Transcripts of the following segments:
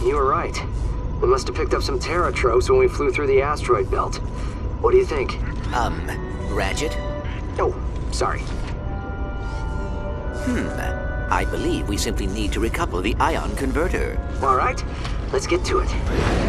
you were right. We must have picked up some Terra tropes when we flew through the asteroid belt. What do you think? Ratchet? Oh, sorry. I believe we simply need to recouple the ion converter. All right, let's get to it.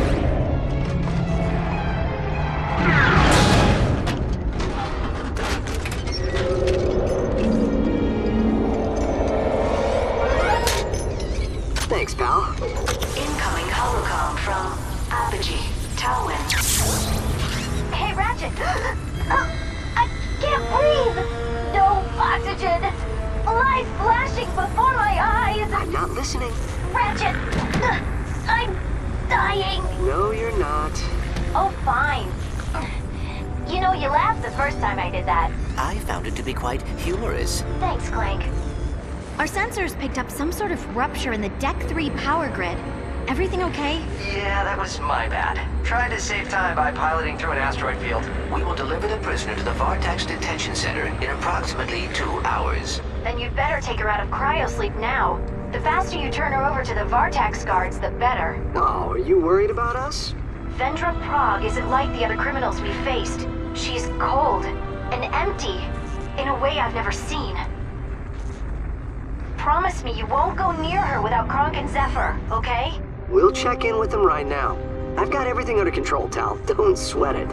Thanks, pal. Incoming holocom from Apogee, Talwyn. Hey, Ratchet! I can't breathe! No oxygen! Light flashing before my eyes! I'm not listening. Ratchet! I'm dying! No, you're not. Oh, fine. You know, you laughed the first time I did that. I found it to be quite humorous. Thanks, Clank. Our sensors picked up some sort of rupture in the Deck 3 power grid. Everything okay? Yeah, that was my bad. Tried to save time by piloting through an asteroid field. We will deliver the prisoner to the Vartex Detention Center in approximately 2 hours. Then you'd better take her out of cryosleep now. The faster you turn her over to the Vartex guards, the better. Oh, are you worried about us? Vendra Prog isn't like the other criminals we faced. She's cold and empty in a way I've never seen. Promise me you won't go near her without Cronk and Zephyr, okay? We'll check in with them right now. I've got everything under control, Tal. Don't sweat it.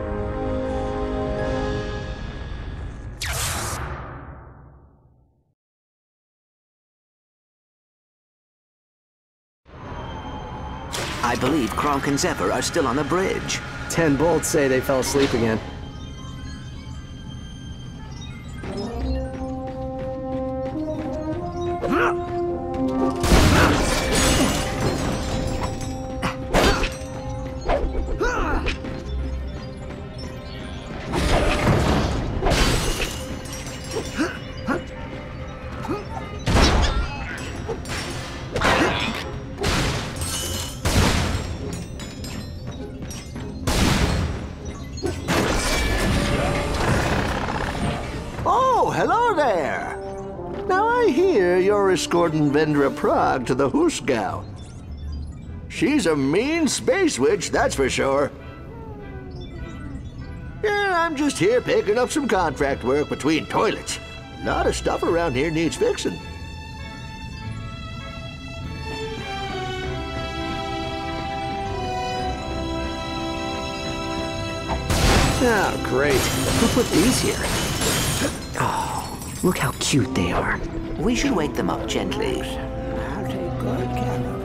I believe Cronk and Zephyr are still on the bridge. 10 bolts say they fell asleep again. You're escorting Vendra Prog to the Husgau. She's a mean space witch, that's for sure. Yeah, I'm just here picking up some contract work between toilets. A lot of stuff around here needs fixing. Oh, great. Who put these here? Oh, look how cute they are. We should wake them up gently. I'll take good care of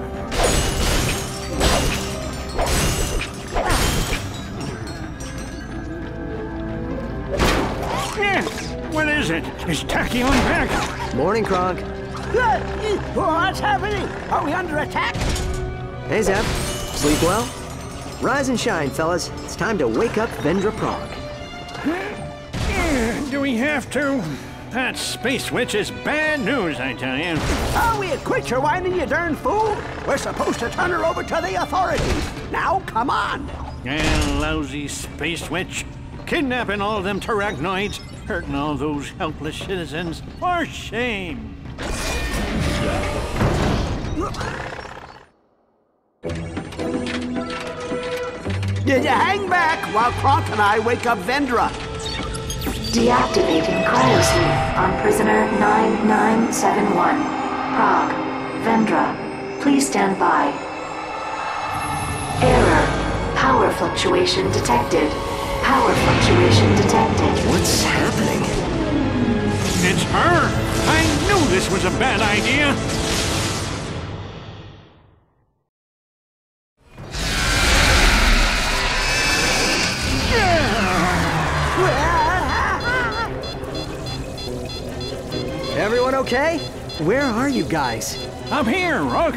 her. What is it? Is Tachyon back? Morning, Cronk. What's happening? Are we under attack? Hey, Zep. Sleep well? Rise and shine, fellas. It's time to wake up Vendra Prog. Do we have to? That space witch is bad news, I tell you. Oh, will you quit your whining, you darn fool? We're supposed to turn her over to the authorities. Now, come on. Lousy space witch. Kidnapping all them Terachnoids, hurting all those helpless citizens. For shame. Did you hang back while Cronk and I wake up Vendra? Deactivating cryosleep on prisoner 9971. Prog. Vendra. Please stand by. Error. Power fluctuation detected. Power fluctuation detected. What's happening? It's her! I knew this was a bad idea! Everyone okay? Where are you guys? Up here, Rook.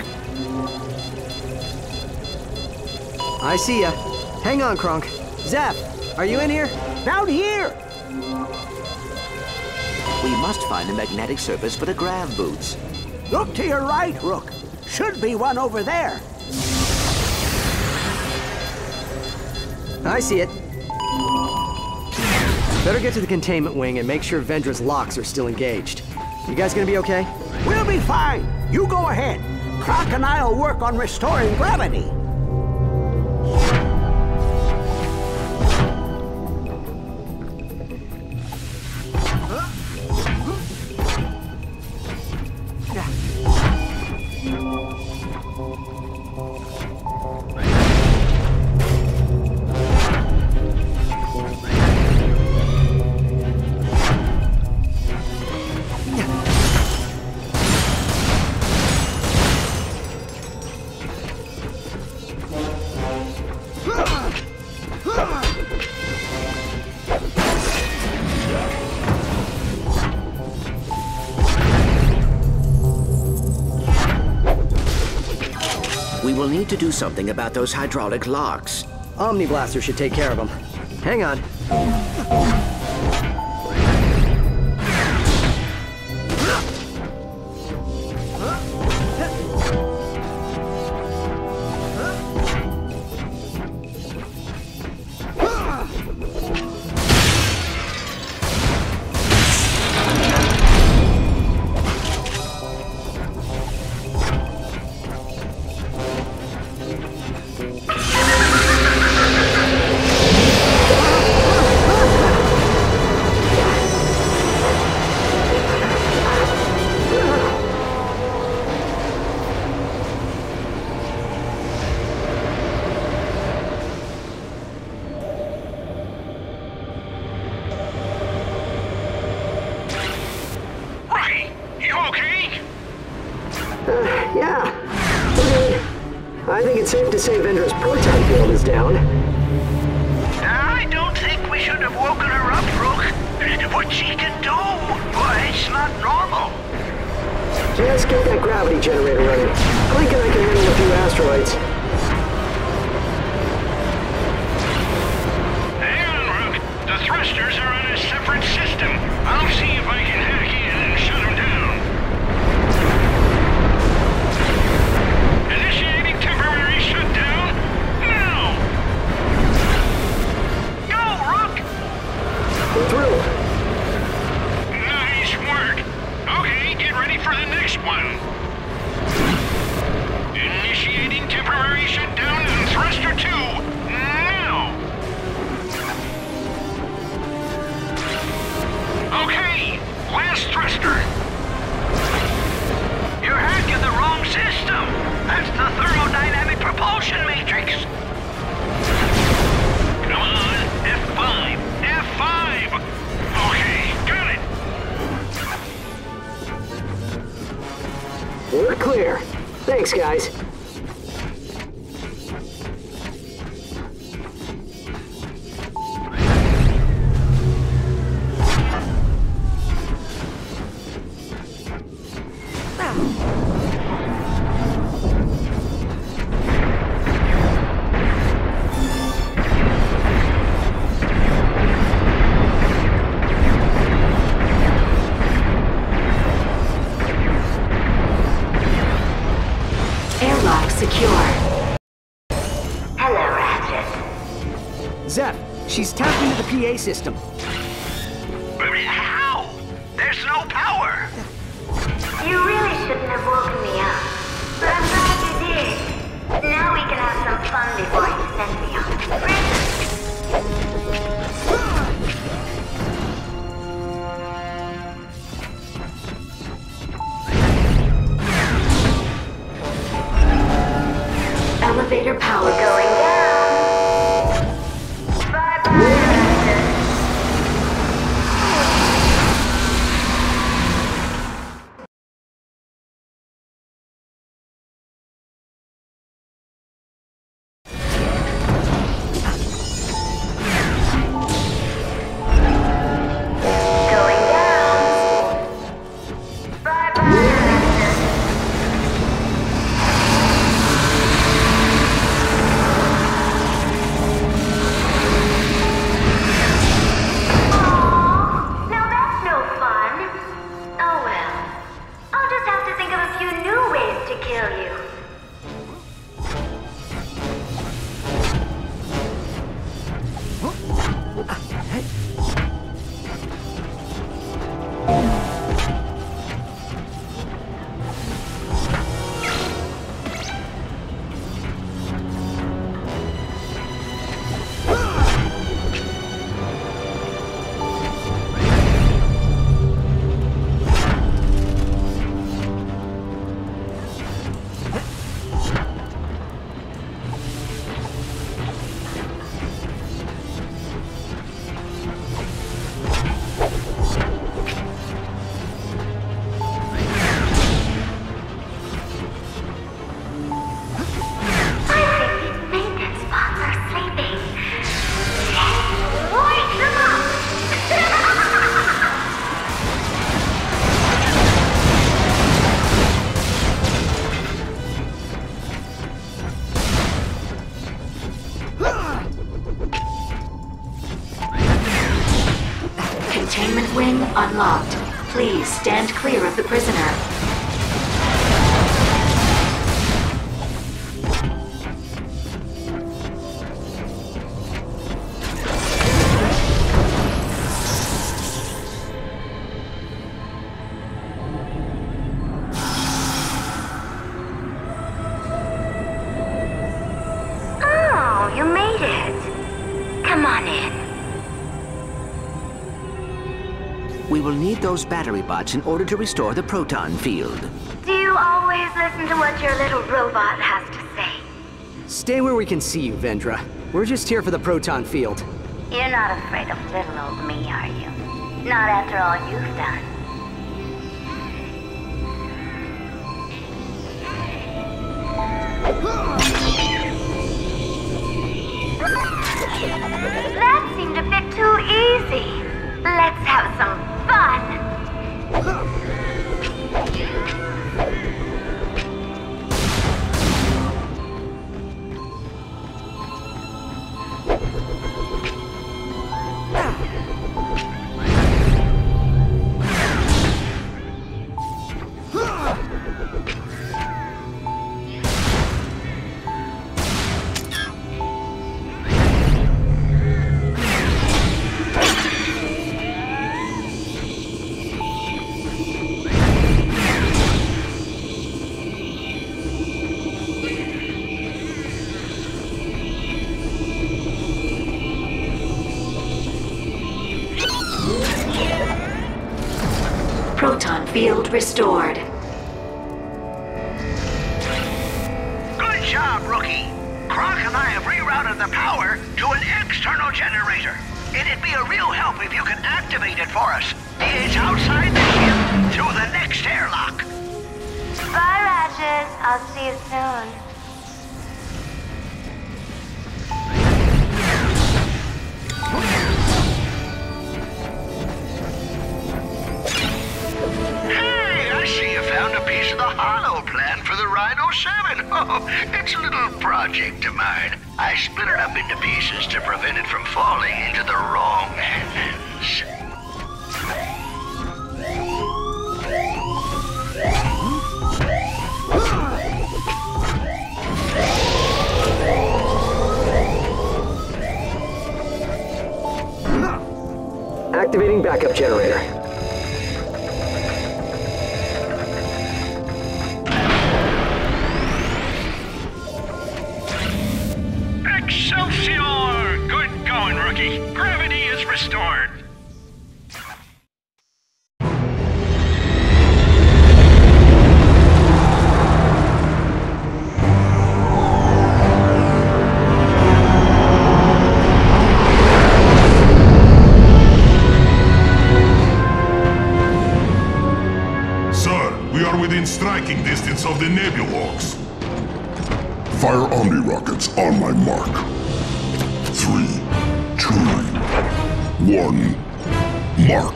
I see ya. Hang on, Cronk. Zap, are you in here? Down here! We must find a magnetic surface for the grav boots. Look to your right, Rook. Should be one over there. I see it. Better get to the containment wing and make sure Vendra's locks are still engaged. You guys gonna be okay? We'll be fine. You go ahead. Cronk and I'll work on restoring gravity. We will need to do something about those hydraulic locks. Omni Blaster should take care of them. Hang on. Safe to say Vendra's proton field is down. I don't think we should have woken her up, Rook. What she can do, well, it's not normal. Just get that gravity generator running. Clank and I can handle a few asteroids. Hang on, Rook. The thrusters are on a separate system. I'll see if I can hack in and shut them down. Initiating temporary shutdown now! Go, Rook! We're through. Nice work. Okay, get ready for the next one. Initiating temporary shutdown on thruster 2 now! Okay, last thruster. You're hacking the wrong system. That's the thermodynamic propulsion matrix. Come on, F5, F5! Okay, got it! We're clear. Thanks, guys. Hello, Ratchet. Zeph, she's tapped into the PA system. How? There's no power. You really shouldn't have woken me up, but I'm glad you did. Now we can have some fun before you send me off to prison. Elevator power going down. Bye-bye. Stand clear of the prisoner. Oh, you made it. Come on in. We will need those battery bots in order to restore the proton field. Do you always listen to what your little robot has to say? Stay where we can see you, Vendra. We're just here for the proton field. You're not afraid of little old me, are you? Not after all you've done. That seemed a bit too easy. Let's have some fun. Proton field restored. Good job, rookie. Cronk and I have rerouted the power to an external generator. It'd be a real help if you could activate it for us. It's outside the ship through the next airlock. Bye, Ratchet. I'll see you soon. Hey, I see you found a piece of the hollow plan for the Rhino 7. Oh, it's a little project of mine. I split it up into pieces to prevent it from falling into the wrong hands. Activating backup generator. Excelsior! Good going, rookie. Gravity is restored. Within striking distance of the Nebulox. Fire Omni rockets on my mark. 3, 2, 1, mark.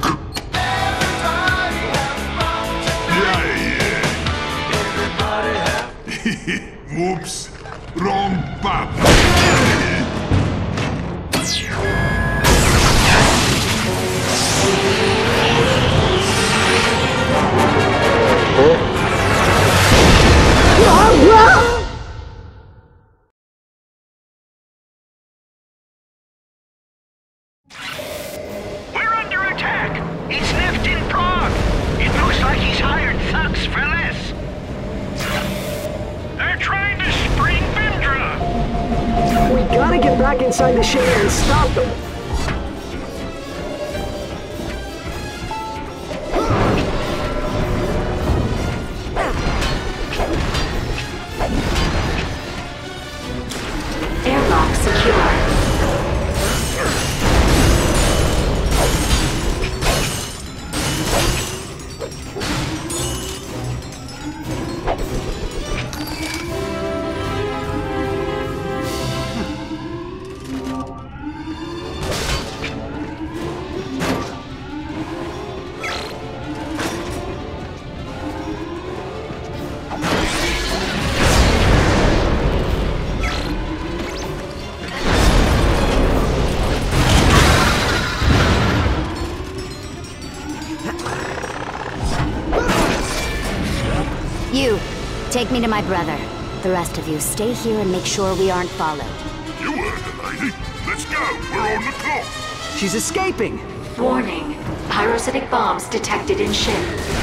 Yeah. Oops. Wrong button. We're under attack! It's Neftin Prog! It looks like he's hired thugs for less. They're trying to spring Vendra! We gotta get back inside the ship and stop them. Airlock secure. Take me to my brother. The rest of you, stay here and make sure we aren't followed. You heard the lady. Let's go. We're on the clock. She's escaping! Warning. Pyrocytic bombs detected in ship.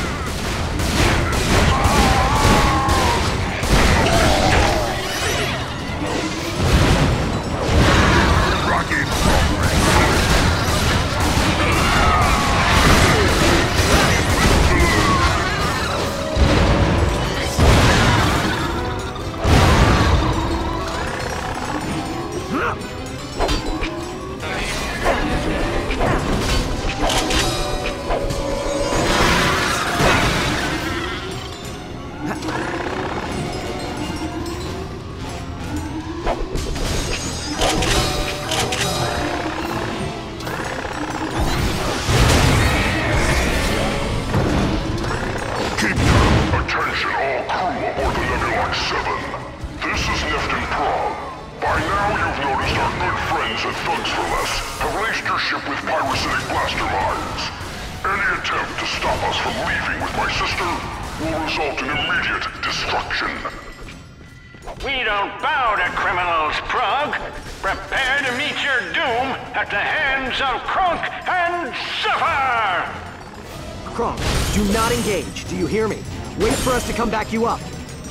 Attention all crew aboard the Nebulox Seven. This is Neftin Prog. By now you've noticed our good friends at Thugs for Less have laced your ship with pyrocytic blaster mines. Any attempt to stop us from leaving with my sister will result in immediate destruction. We don't bow to criminals, Prog. Prepare to meet your doom at the hands of Cronk and Zephyr! Cronk, do not engage. Do you hear me? Wait for us to come back you up.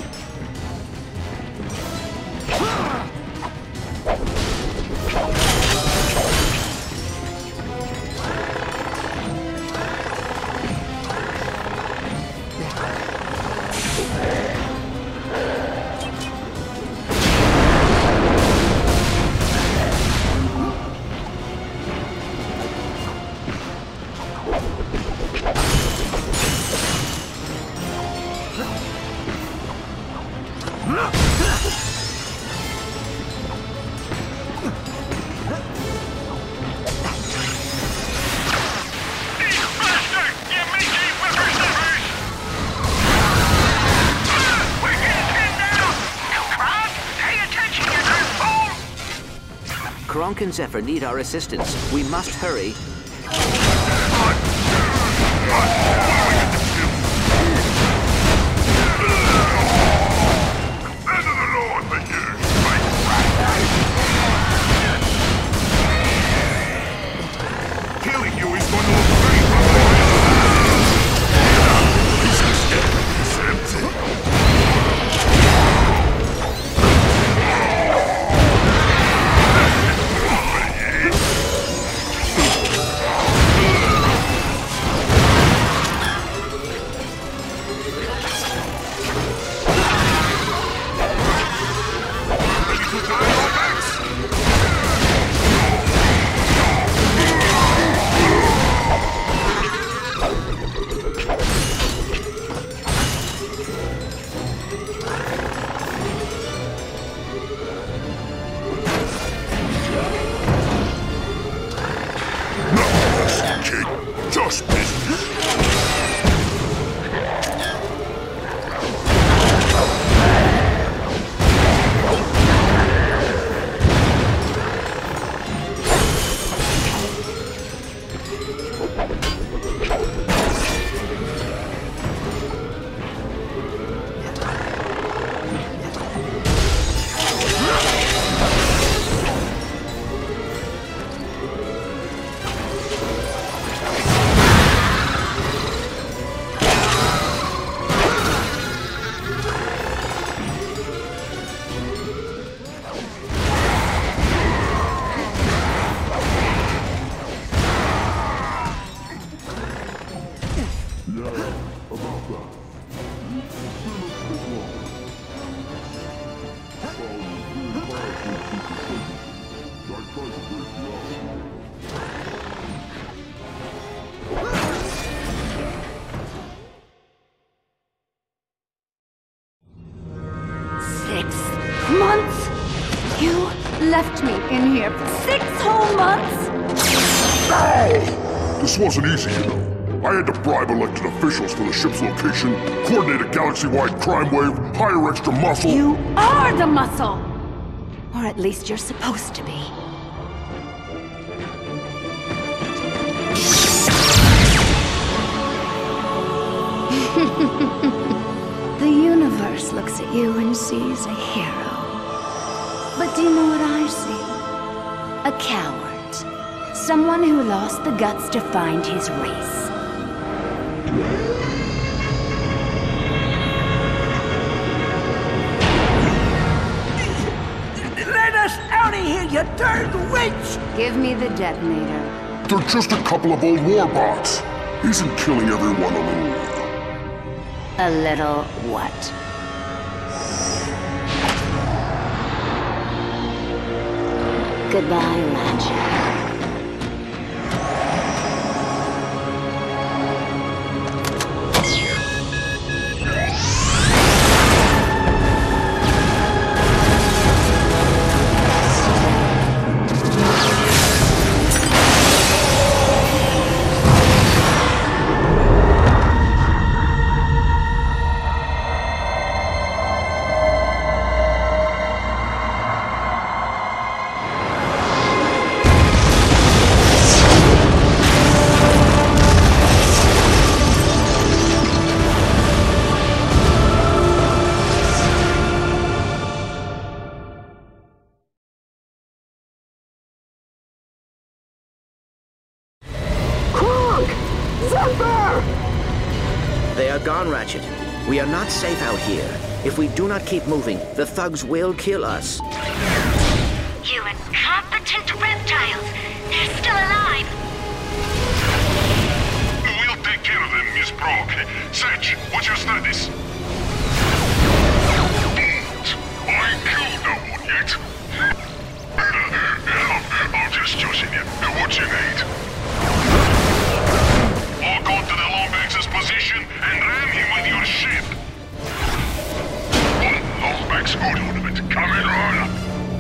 Cronk and Zephyr need our assistance. We must hurry. End of the Lord for you, killing you is one of the Left me in here for 6 whole months? No! This wasn't easy, you know. I had to bribe elected officials for the ship's location, coordinate a galaxy-wide crime wave, hire extra muscle. You are the muscle! Or at least you're supposed to be. The universe just looks at you and sees a hero. But do you know what I see? A coward. Someone who lost the guts to find his race. Let us out of here, you darn witch! Give me the detonator. They're just a couple of old warbots. Isn't killing everyone a little... A little what? Goodbye, Ratchet. They are gone, Ratchet. We are not safe out here. If we do not keep moving, the thugs will kill us. You incompetent reptiles! They're still alive! We'll take care of them, Miss Prog. Satch, what's your status? I killed no one yet. I'm just joshing you. What you need? Walk on to the Lombax's position and ram him with your ship. Lombax good ornament, coming right up.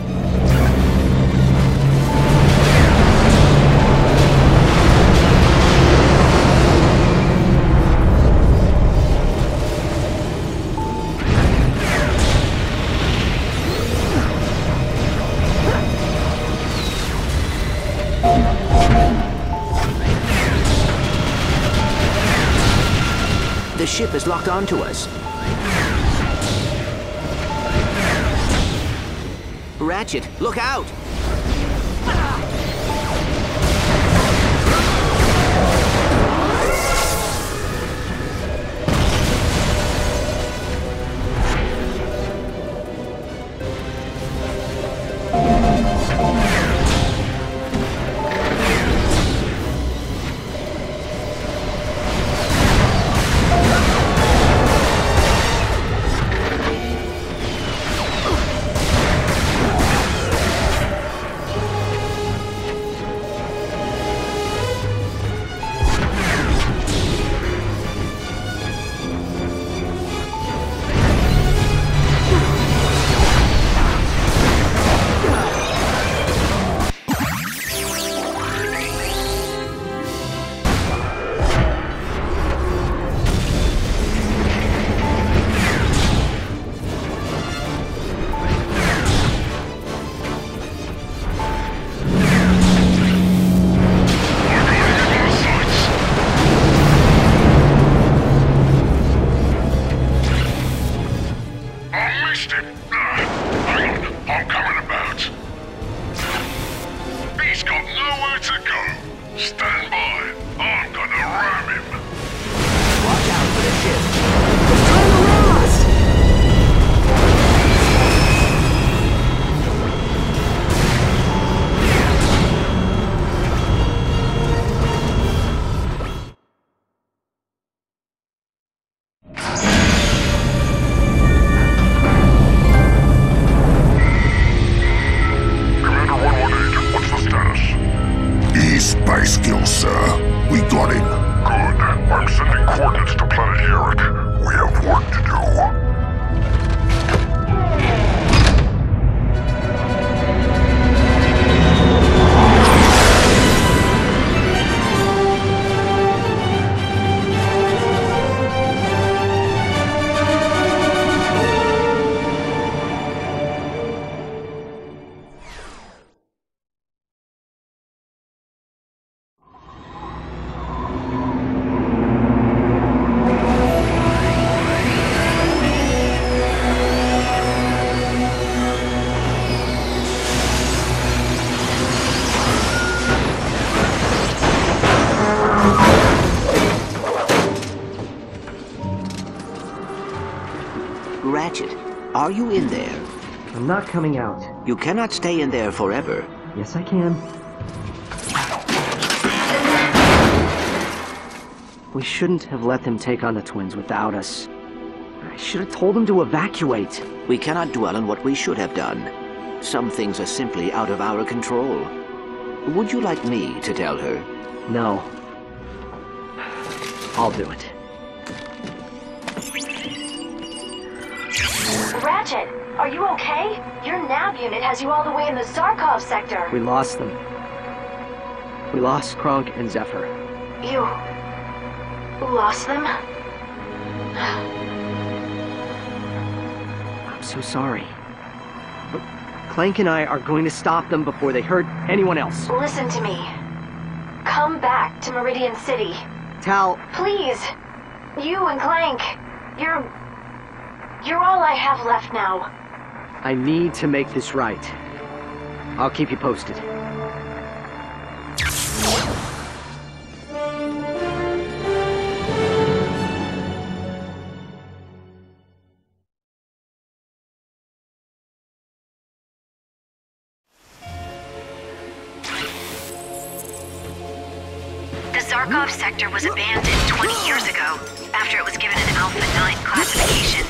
The ship is locked onto us. Ratchet, look out! Are you in there? I'm not coming out. You cannot stay in there forever. Yes, I can. We shouldn't have let them take on the twins without us. I should have told them to evacuate. We cannot dwell on what we should have done. Some things are simply out of our control. Would you like me to tell her? No. I'll do it. Ratchet, are you okay? Your nav unit has you all the way in the Zarkov Sector. We lost them. We lost Cronk and Zephyr. You... lost them? I'm so sorry. But Clank and I are going to stop them before they hurt anyone else. Listen to me. Come back to Meridian City. Tal... Please! You and Clank, you're all I have left now. I need to make this right. I'll keep you posted. The Zarkov Sector was abandoned 20 years ago, after it was given an Alpha 9 classification.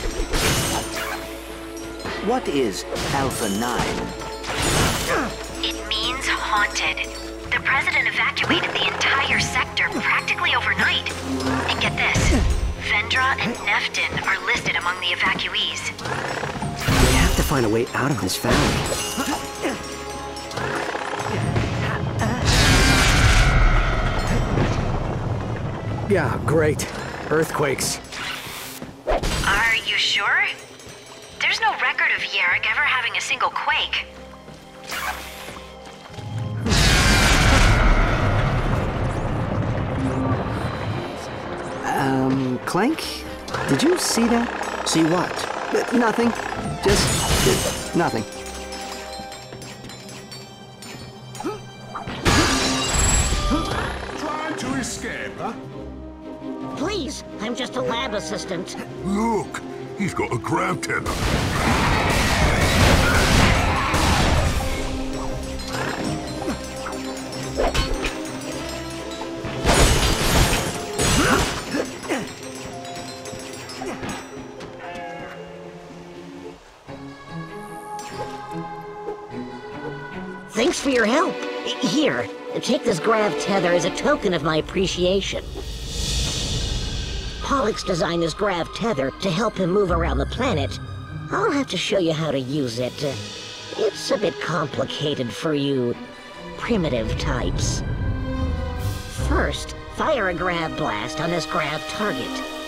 What is Alpha 9? It means haunted. The President evacuated the entire sector practically overnight. And get this, Vendra and Neftin are listed among the evacuees. We have to find a way out of this valley. Yeah, great. Earthquakes. Are you sure? There's no record of Yerek ever having a single quake. Clank? Did you see that? See what? Nothing. Just... nothing. Trying to escape, huh? Please, I'm just a lab assistant. Look, he's got a grav tether. Thanks for your help. Here, take this grav tether as a token of my appreciation. Pollyx designed this grav tether to help him move around the planet. I'll have to show you how to use it. It's a bit complicated for you primitive types. First, fire a grav blast on this grav target.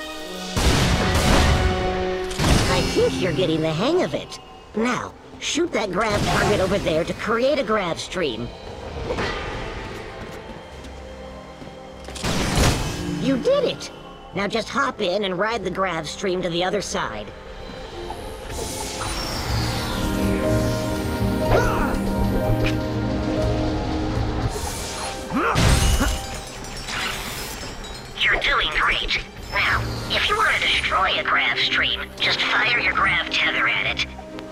I think you're getting the hang of it. Now, shoot that grav target over there to create a grav stream. You did it! Now just hop in and ride the grav stream to the other side. You're doing great. Now, if you want to destroy a grav stream, just fire your grav tether at it.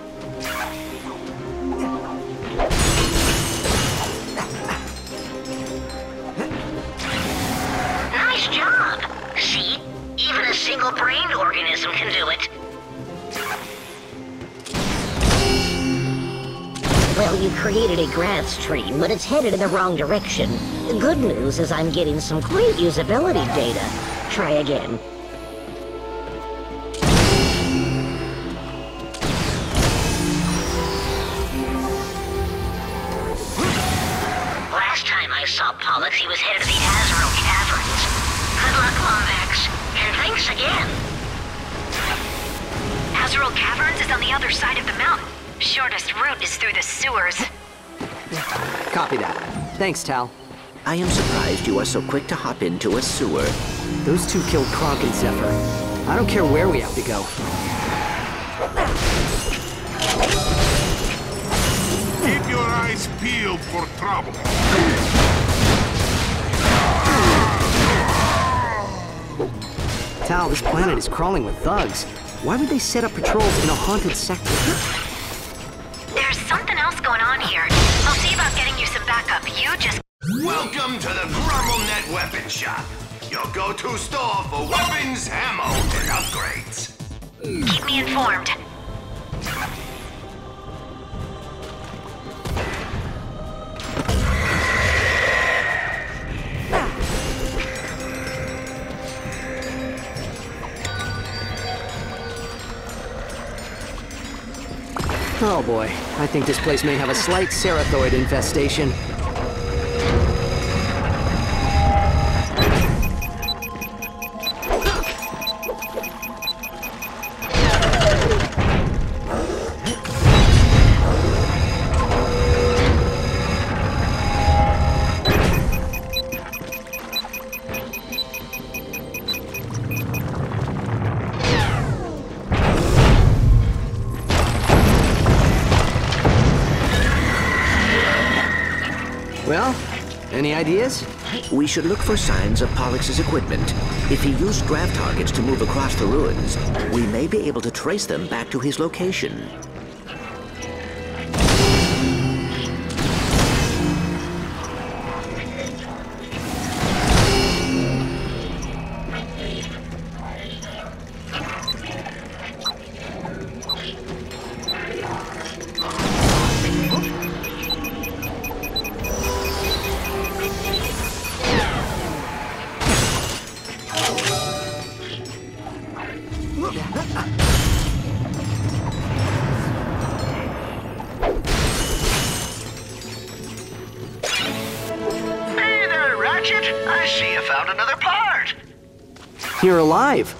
Nice job! See? Even a single-brained organism can do it. Well, you created a grav stream, but it's headed in the wrong direction. The good news is I'm getting some great usability data. Try again. Last time I saw Pollyx, he was headed to the Azrael Caverns. Good luck, Lombax, and thanks again. Azrael Caverns is on the other side of the mountain. Shortest route is through the sewers. Copy that. Thanks, Tal. I am surprised you are so quick to hop into a sewer. Those two killed Cronk and Zephyr. I don't care where we have to go. Keep your eyes peeled for trouble. Tal, this planet is crawling with thugs. Why would they set up patrols in a haunted sector? There's something else going on here. I'll see about getting you some backup. You just... Welcome to the GrumbleNet Weapon Shop. Your go-to store for weapons, ammo, and upgrades. Keep me informed. Oh boy, I think this place may have a slight Cerathoid infestation. Well, any ideas? We should look for signs of Pollyx's equipment. If he used grav targets to move across the ruins, we may be able to trace them back to his location. Hey there, Ratchet. I see you found another part. You're alive.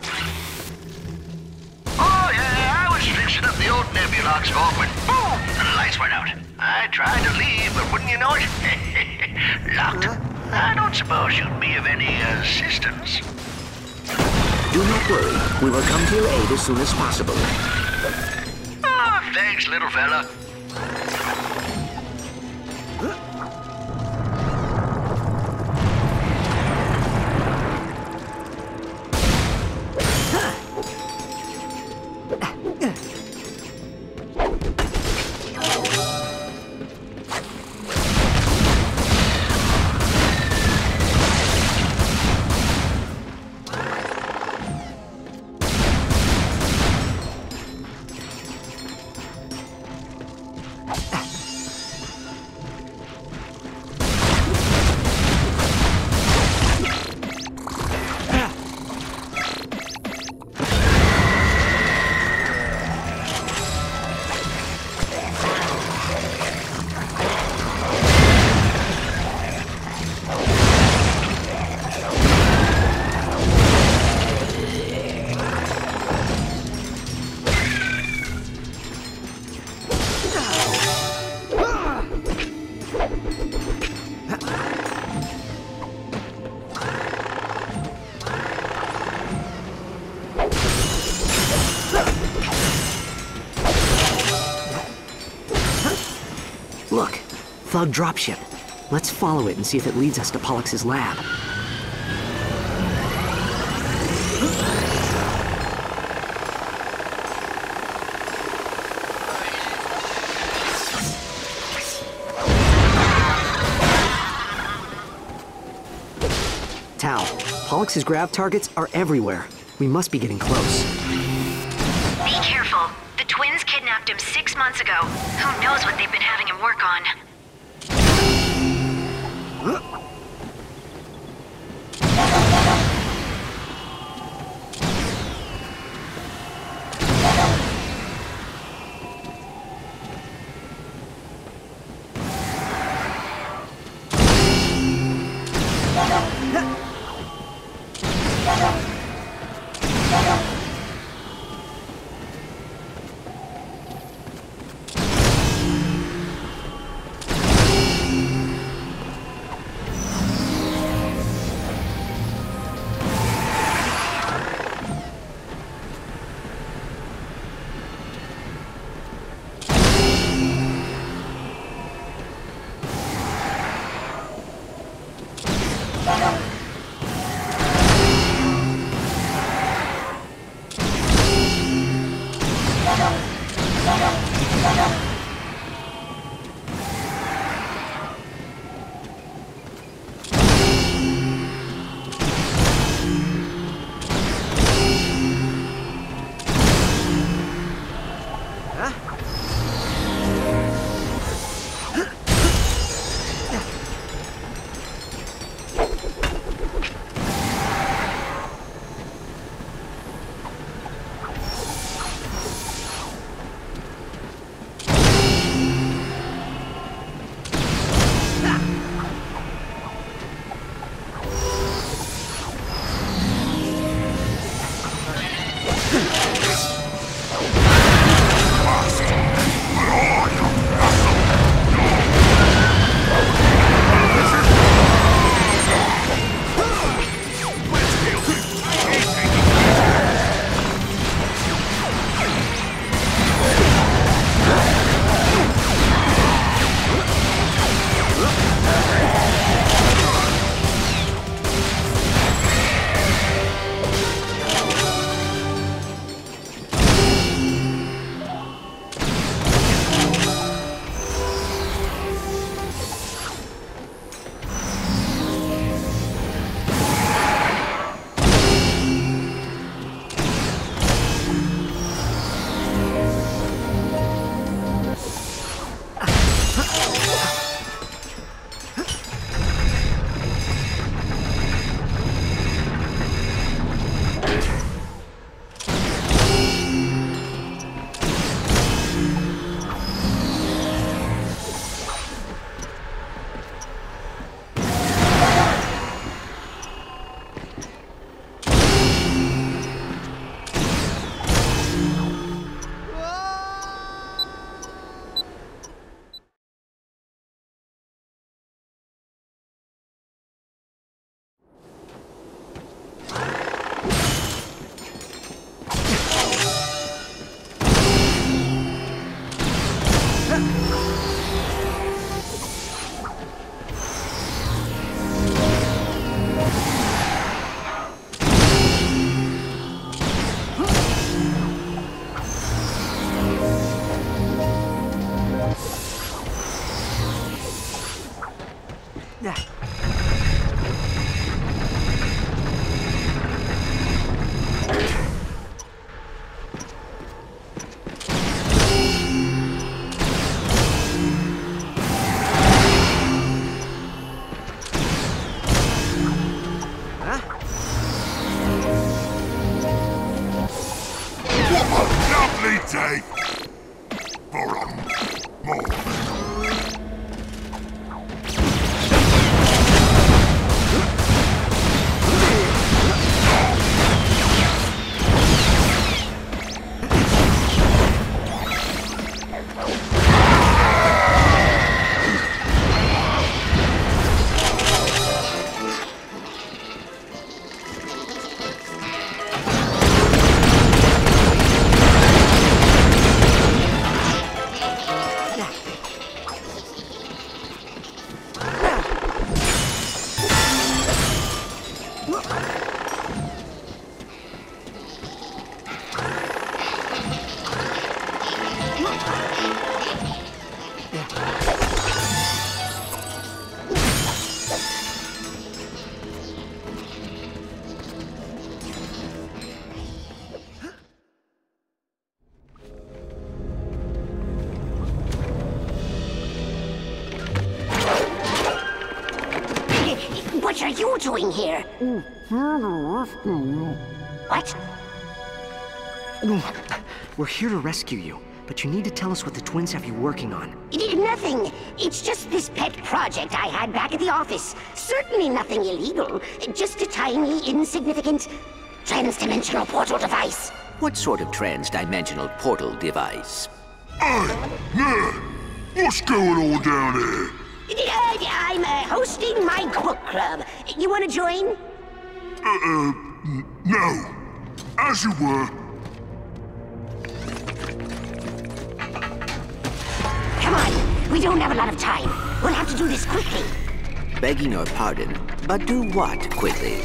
Oh, yeah, I was fixing up the old Nebulox vault when boom, the lights went out. I tried to leave, but wouldn't you know it? Locked. I don't suppose you'd be of any assistance. Do not worry. We will come to your aid as soon as possible. Oh, thanks, little fella. Look, Thug dropship. Let's follow it and see if it leads us to Pollyx's lab. Tal, Pollyx's grav targets are everywhere. We must be getting close. Be careful. The twins kidnapped him 6 months ago. Who knows what they've been having him work on? What are you doing here? What? We're here to rescue you, but you need to tell us what the twins have you working on. Nothing. It's just this pet project I had back at the office. Certainly nothing illegal. Just a tiny, insignificant, trans-dimensional portal device. What sort of trans-dimensional portal device? Hey, man! What's going on down there? I'm hosting my book club. You want to join? No. As you were. Come on, we don't have a lot of time. We'll have to do this quickly. Begging your pardon, but do what quickly?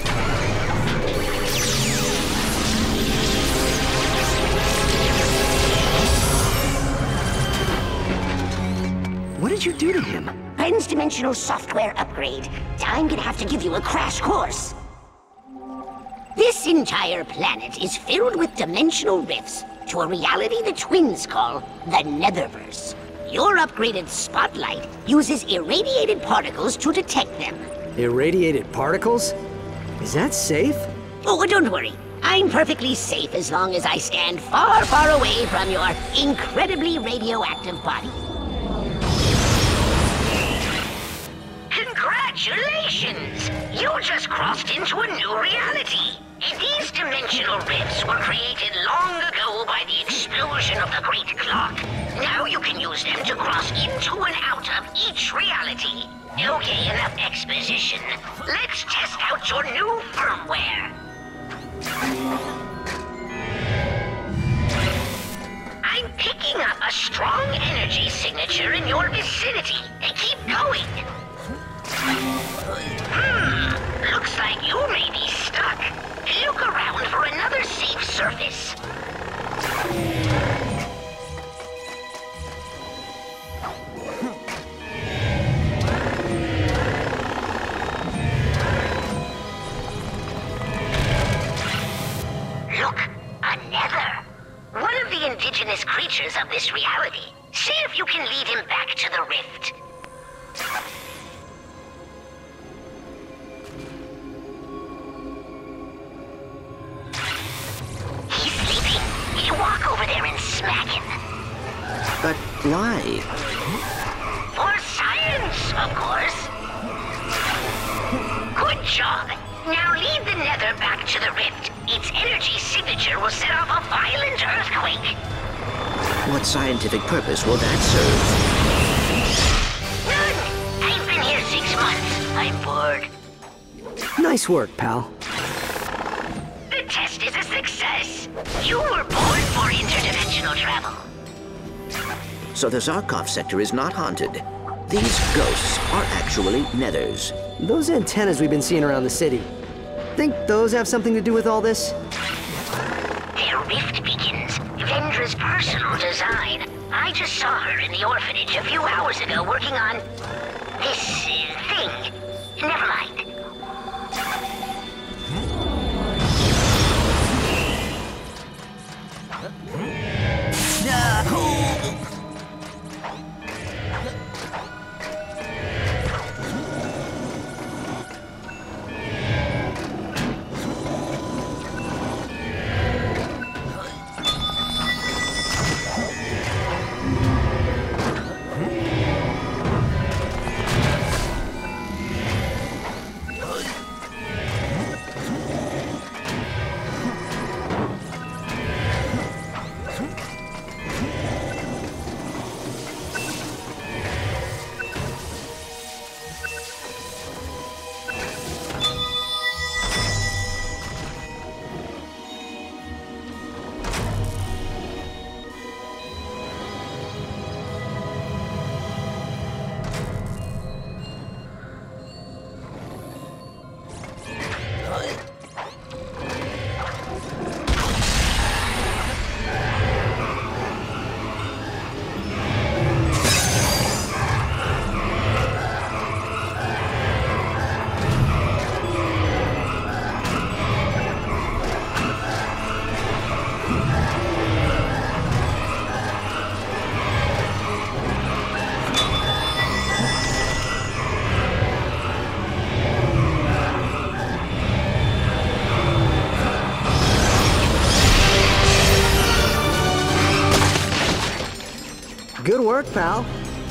did you do to him? Transdimensional software upgrade. I'm gonna have to give you a crash course. This entire planet is filled with dimensional rifts to a reality the twins call the Netherverse. Your upgraded spotlight uses irradiated particles to detect them. Irradiated particles? Is that safe? Oh, don't worry. I'm perfectly safe as long as I stand far, far away from your incredibly radioactive body. Congratulations! You just crossed into a new reality. And these dimensional rifts were created long ago by the explosion of the Great Clock. Now you can use them to cross into and out of each reality. Okay, enough exposition. Let's test out your new firmware. I'm picking up a strong energy signature in your vicinity. Keep going. Looks like you may be stuck. Look around for another safe surface. Look, a Nether. One of the indigenous creatures of this reality. See if you can lead him back to the rift. He's sleeping. You walk over there and smack him. But why? For science, of course. Good job. Now lead the Nether back to the rift. Its energy signature will set off a violent earthquake. What scientific purpose will that serve? None. I've been here 6 months. I'm bored. Nice work, pal. The test is a success. You were born for interdimensional travel. So the Zarkov Sector is not haunted. These ghosts are actually Nethers. Those antennas we've been seeing around the city. Think those have something to do with all this? Their rift beacons. Vendra's personal design. I just saw her in the orphanage a few hours ago working on this thing. Never mind. Good work, pal.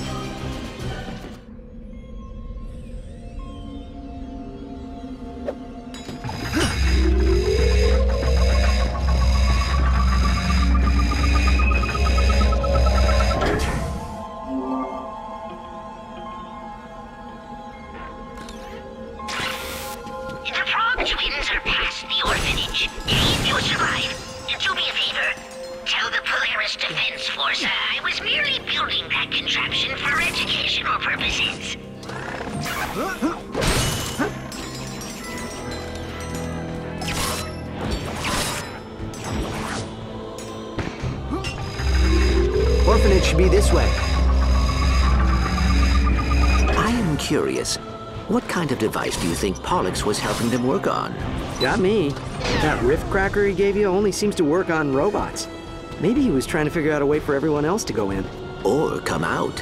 Do me a favor. Tell the Polaris Defense Force I was merely building that contraption for educational purposes. Orphanage should be this way. I'm curious. What kind of device do you think Pollyx was helping them work on? Got me. That rift cracker he gave you only seems to work on robots. Maybe he was trying to figure out a way for everyone else to go in. Or come out.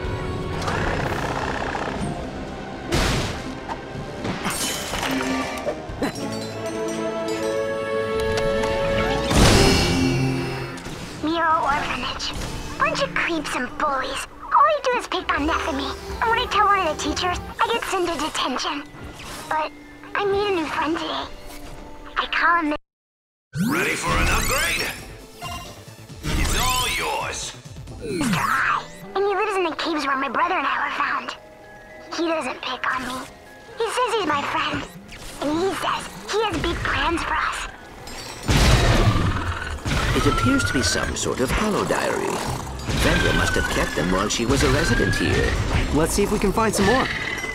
Bunch of creeps and bullies. All they do is pick on Neff and me. And when I tell one of the teachers, I get sent to detention. But I made a new friend today. I call him... Ready for an upgrade? It's all yours. Mr. I. And he lives in the caves where my brother and I were found. He doesn't pick on me. He says he's my friend. And he says he has big plans for us. It appears to be some sort of hollow diary. Vendra must have kept them while she was a resident here. Let's see if we can find some more.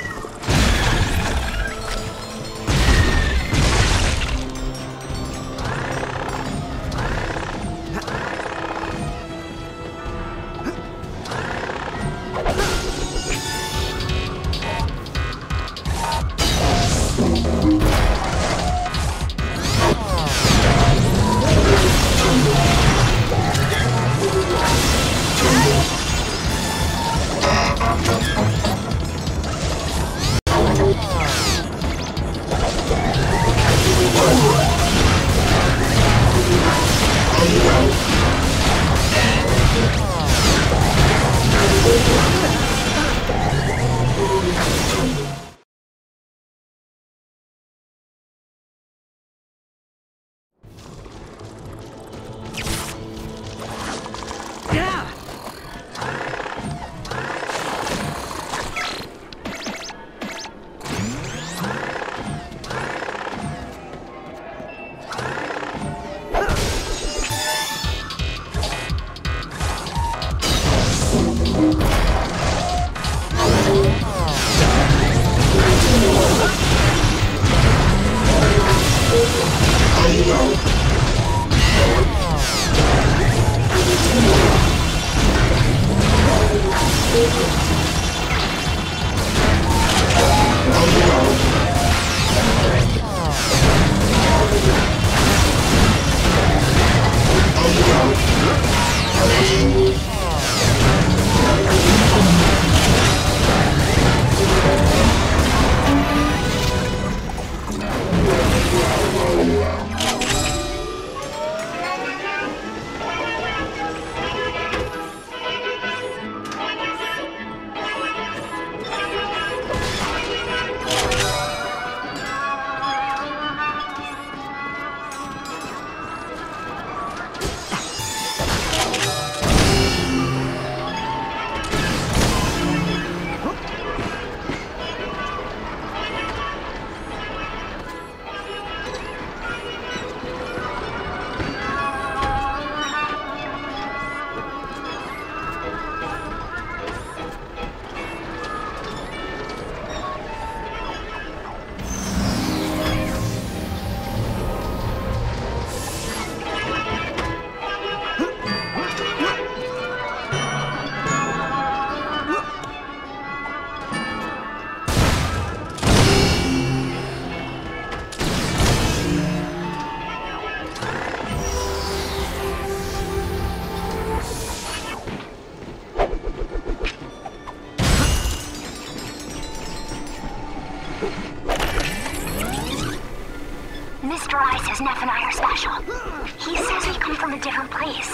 Neff and I are special. He says we come from a different place.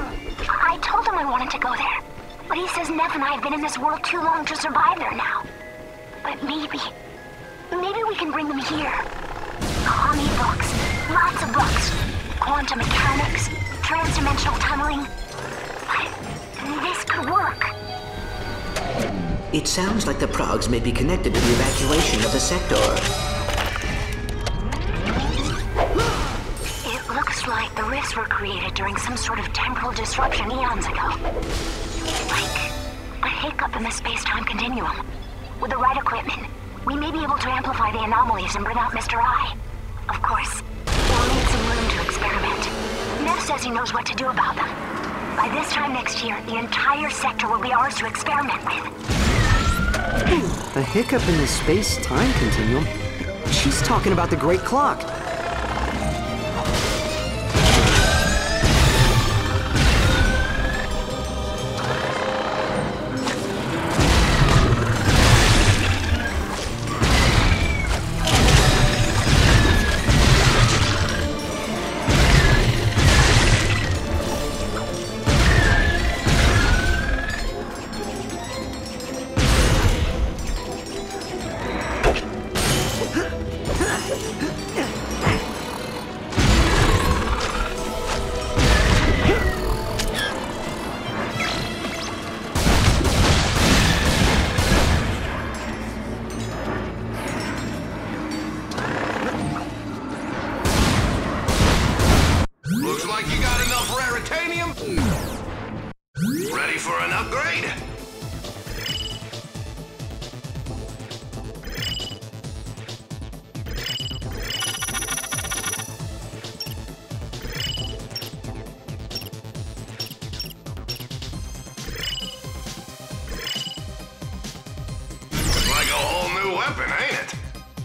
I told him I wanted to go there, but he says Neff and I have been in this world too long to survive there now. But maybe we can bring them here. Commie books, lots of books, quantum mechanics, trans-dimensional tunneling. But this could work. It sounds like the Progs may be connected to the evacuation of the sector. Like the rifts were created during some sort of temporal disruption eons ago. Like a hiccup in the space-time continuum. With the right equipment, we may be able to amplify the anomalies and bring out Mr. I. Of course, we'll need some room to experiment. Neff says he knows what to do about them. By this time next year, the entire sector will be ours to experiment with. A hiccup in the space-time continuum? She's talking about the Great Clock. Ready for an upgrade? Like a whole new weapon, ain't it?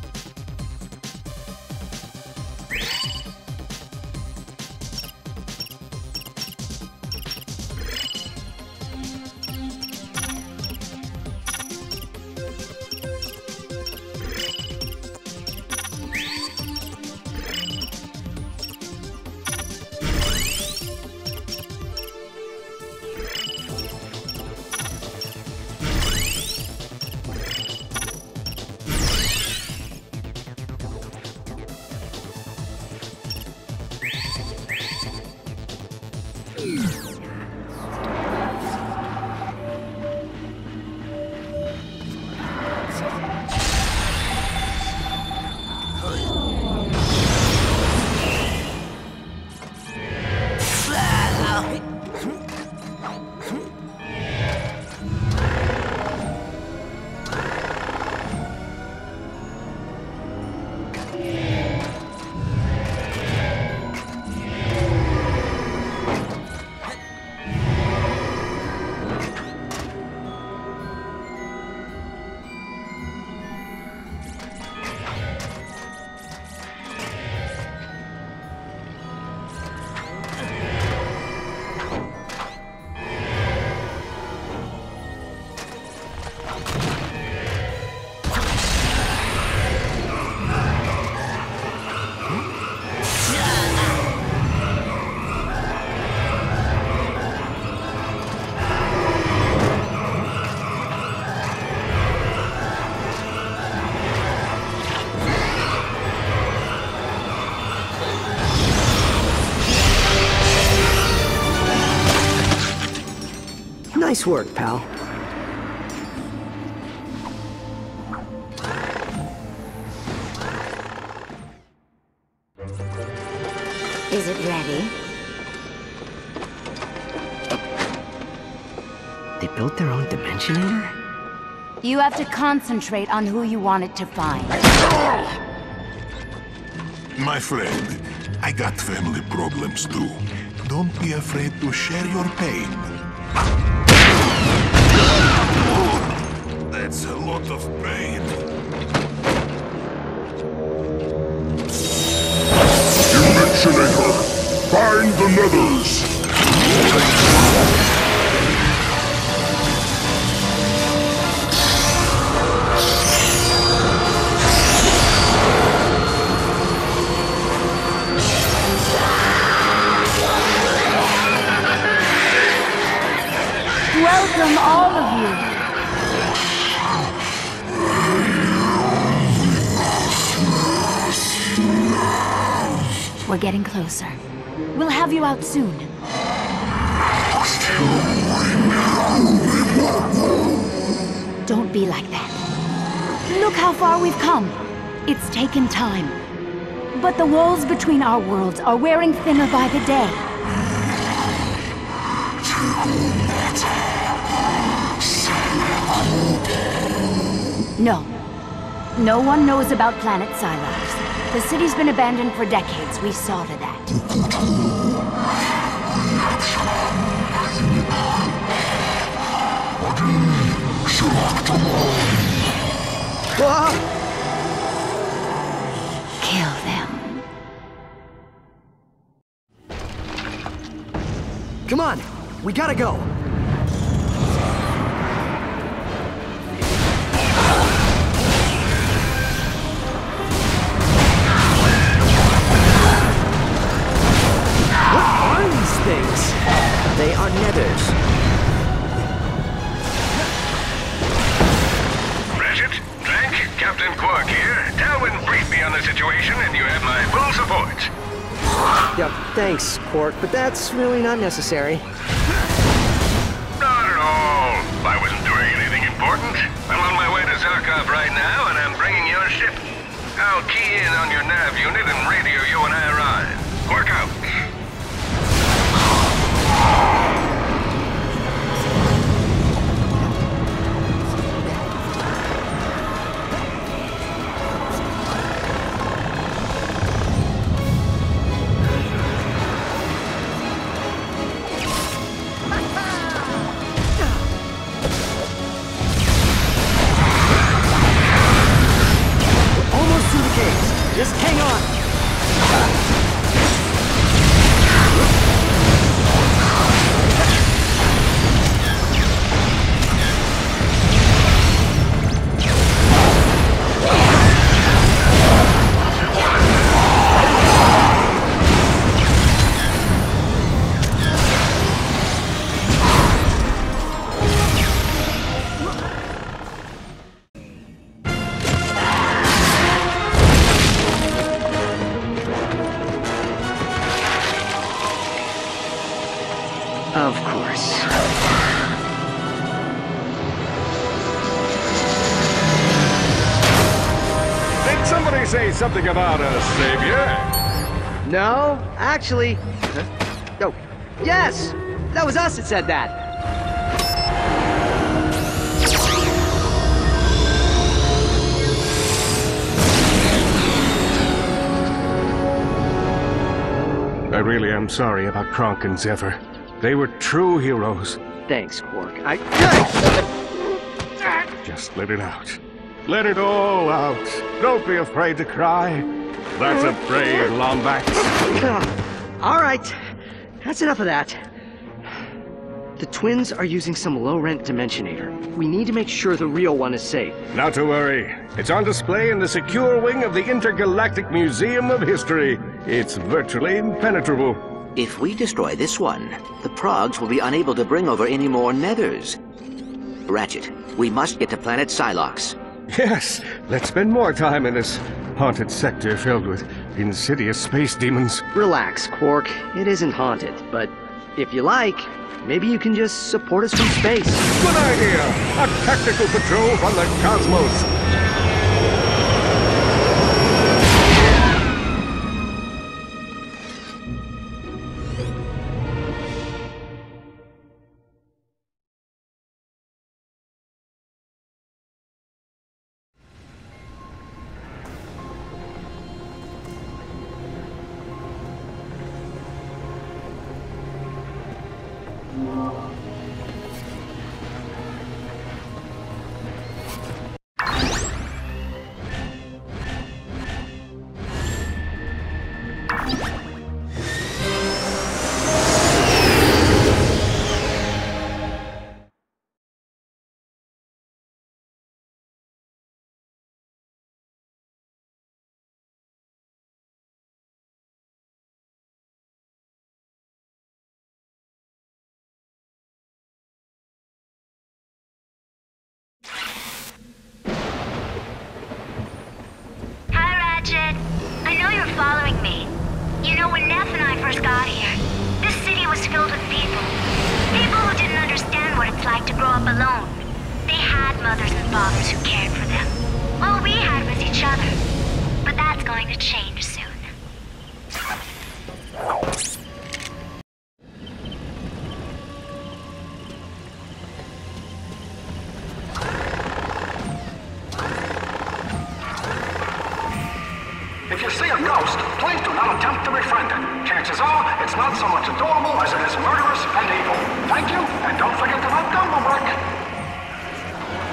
Nice work, pal. Is it ready? They built their own Dimensionator? You have to concentrate on who you want it to find. My friend, I got family problems too. Don't be afraid to share your pain. That's a lot of pain. Dimensionator! Find the Nethers! Welcome, all of you. We're getting closer. We'll have you out soon. Don't be like that. Look how far we've come. It's taken time. But the walls between our worlds are wearing thinner by the day. No. No one knows about Planet Silos. The city's been abandoned for decades. We saw to that. Kill them. Come on, we gotta go. What are these things? They are Nethers. Ratchet, Clank, Captain Quark here. Talwyn briefed me on the situation, and you have my full support. Yep, thanks, Quark, but that's really not necessary. Not at all. I wasn't doing anything important. I'm on my way to Zarkov right now, and I'm bringing your ship. I'll key in on your nav unit and radio you when I arrive. Quark out. Just hang on! Of course. Did somebody say something about a savior? No, actually... Oh, yes! That was us that said that! I really am sorry about Cronk and Zephyr. They were true heroes. Thanks, Quark. Just let it out. Let it all out. Don't be afraid to cry. That's a brave Lombax. All right. That's enough of that. The twins are using some low-rent dimensionator. We need to make sure the real one is safe. Not to worry. It's on display in the secure wing of the Intergalactic Museum of History. It's virtually impenetrable. If we destroy this one, the Progs will be unable to bring over any more Nethers. Ratchet, we must get to planet Psylocke. Yes, let's spend more time in this haunted sector filled with insidious space demons. Relax, Quark. It isn't haunted, but if you like, maybe you can just support us from space. Good idea! A tactical patrol from the cosmos! I know you're following me. You know, when Nef and I first got here, this city was filled with people. People who didn't understand what it's like to grow up alone. They had mothers and fathers who cared for them. All we had was each other. But that's going to change soon. If you see a ghost, please do not attempt to befriend it. Chances are, it's not so much adorable as it is murderous and evil. Thank you, and don't forget to vote Dumblebrick.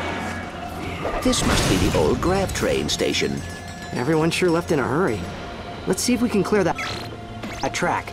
This must be the old grav train station. Everyone sure left in a hurry. Let's see if we can clear that track.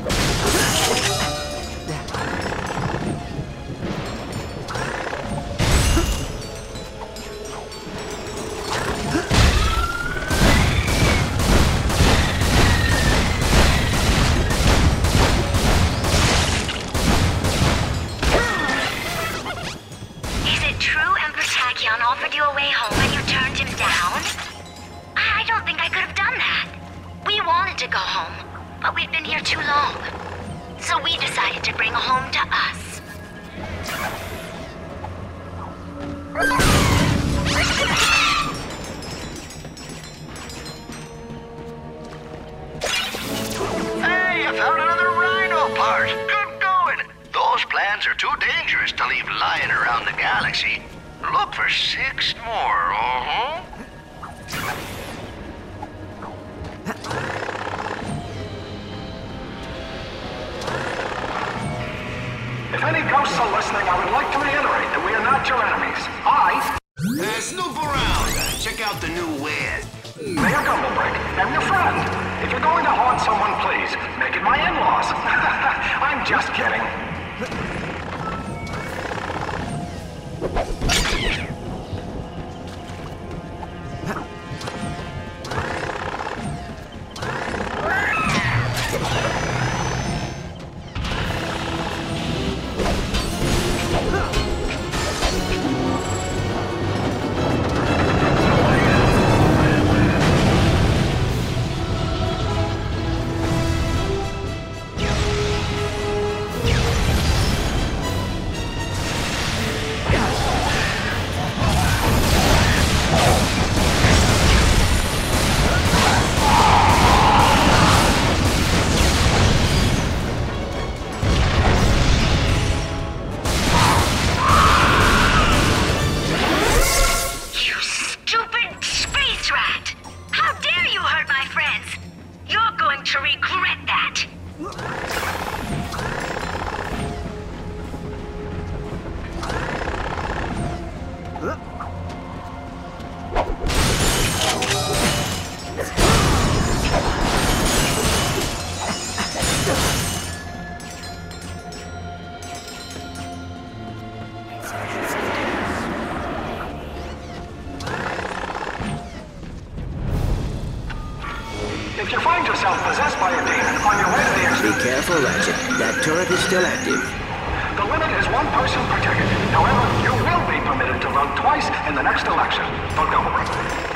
Offered you a way home and you turned him down? I don't think I could have done that. We wanted to go home, but we've been here too long. So we decided to bring home to us. Hey, you found another rhino part. Good going. Those plans are too dangerous to leave lying around the galaxy. Look for 6 more, If any ghosts are listening, I would like to reiterate that we are not your enemies. Snoop around. Check out the new wares. Mayor Gumblebrick, I'm your friend. If you're going to haunt someone, please, make it my in-laws. I'm just kidding. If you find yourself possessed by a demon on your way to the exit... Be careful, Ratchet. That turret is still active. The limit is 1 person per ticket. However, you will be permitted to vote twice in the next election. Vote Gumblebrick.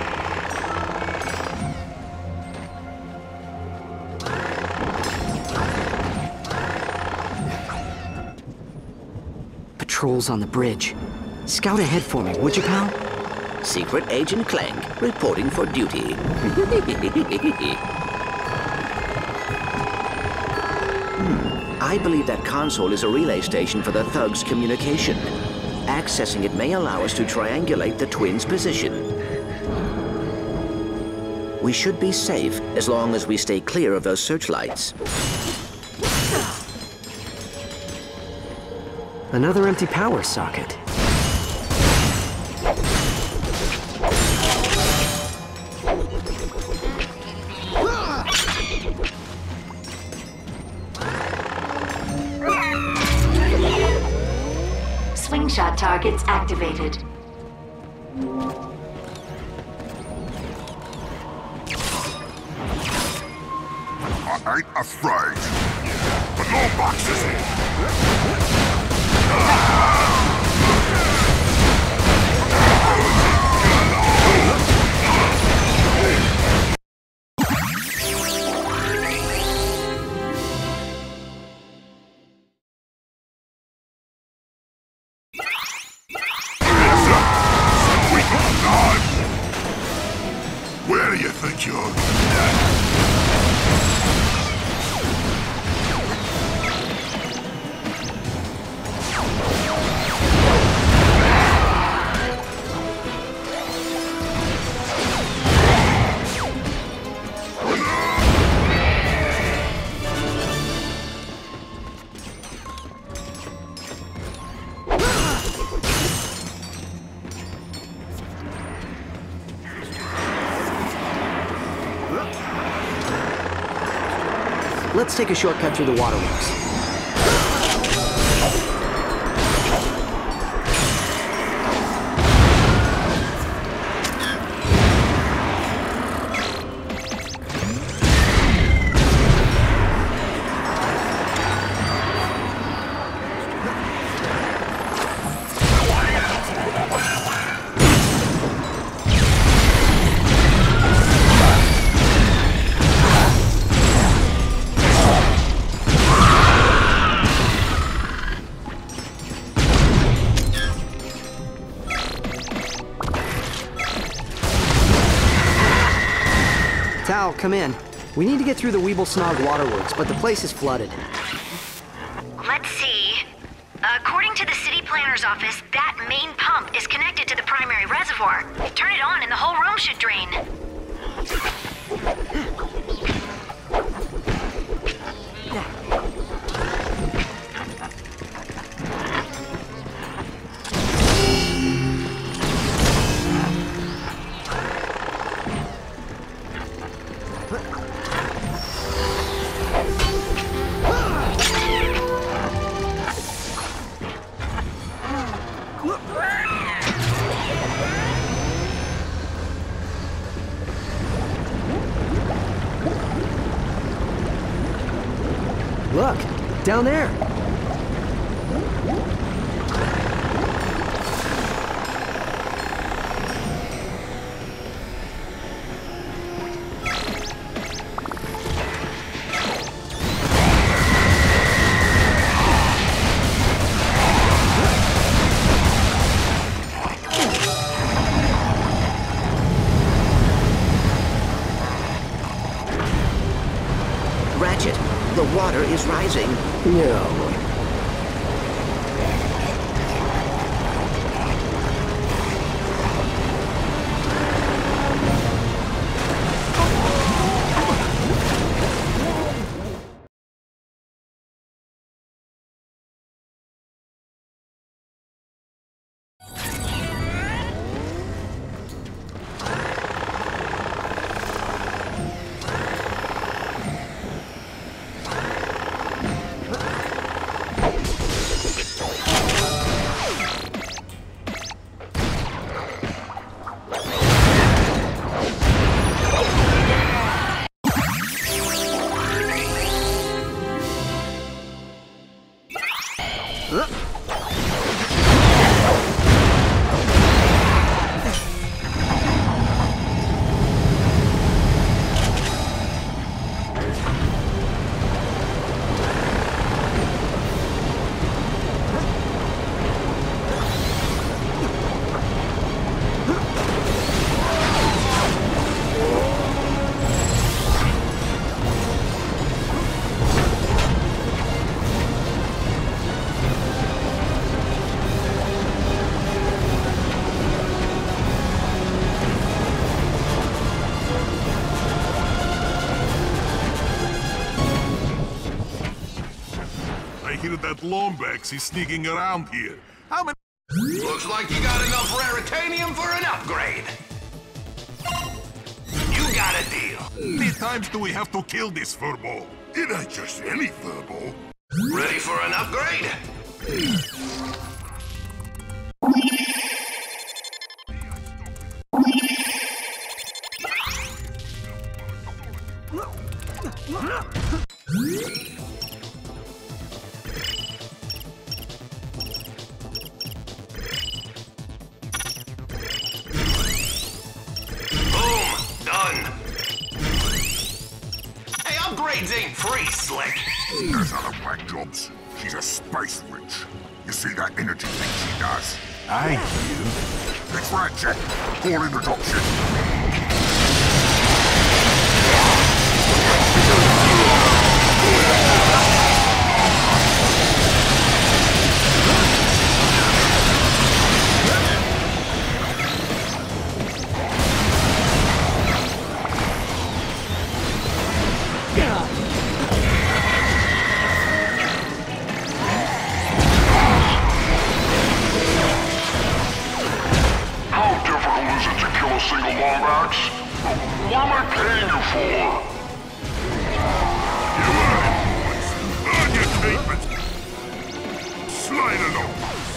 Patrols on the bridge. Scout ahead for me, would you, pal? Secret Agent Clank, reporting for duty. I believe that console is a relay station for the thugs' communication. Accessing it may allow us to triangulate the twins' position. We should be safe as long as we stay clear of those searchlights. Another empty power socket. Slingshot targets activated. I ain't afraid. But no boxes in. Where do you think you're... Let's take a shortcut through the waterworks. Tal, come in. We need to get through the Weeblesnog waterworks, but the place is flooded. Let's see. According to the city planner's office, that main pump is connected to the primary reservoir. Turn it on and the whole room should drain. Look, down there. Ratchet, the water is rising. No. That Lombex is sneaking around here. How many? Looks like you got enough raritanium for an upgrade. You got a deal. How many times do we have to kill this furball? It ain't just any furball. Ready for an upgrade? Upgrades ain't free, Slick. There's other black jobs. She's a space witch. You see that energy thing she does? I do. It's Ratchet. All in the dropship. Single Lombax? What am I paying you for? You entertainment. Slide along.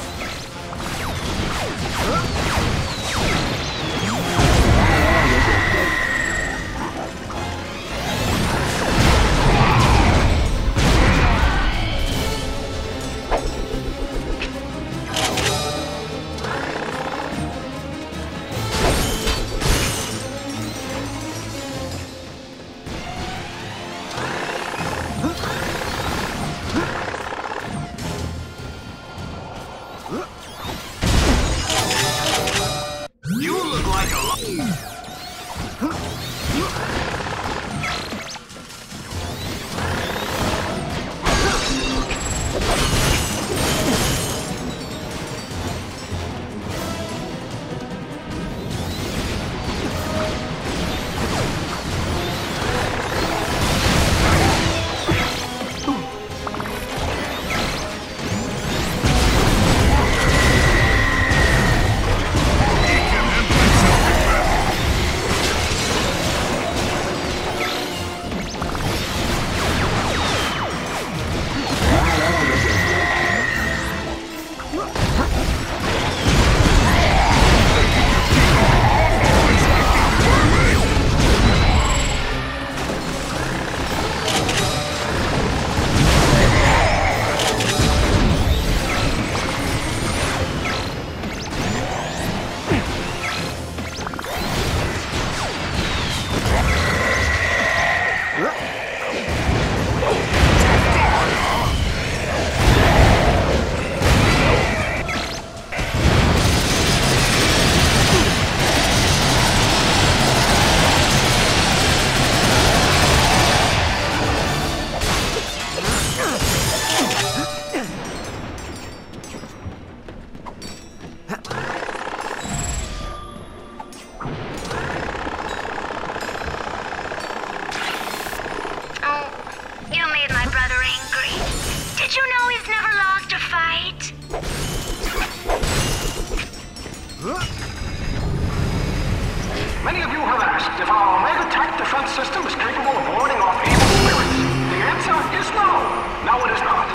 Many of you have asked if our Omega Tech defense system is capable of warding off evil spirits. The answer is no. No, it is not.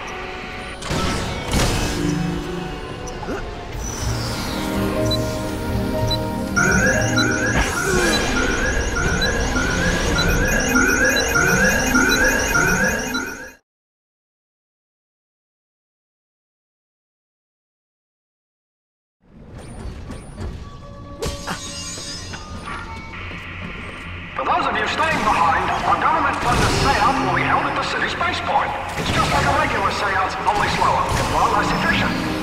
For those of you staying behind, our government-funded seance will be held at the city spaceport. It's just like a regular seance, only slower and far less efficient.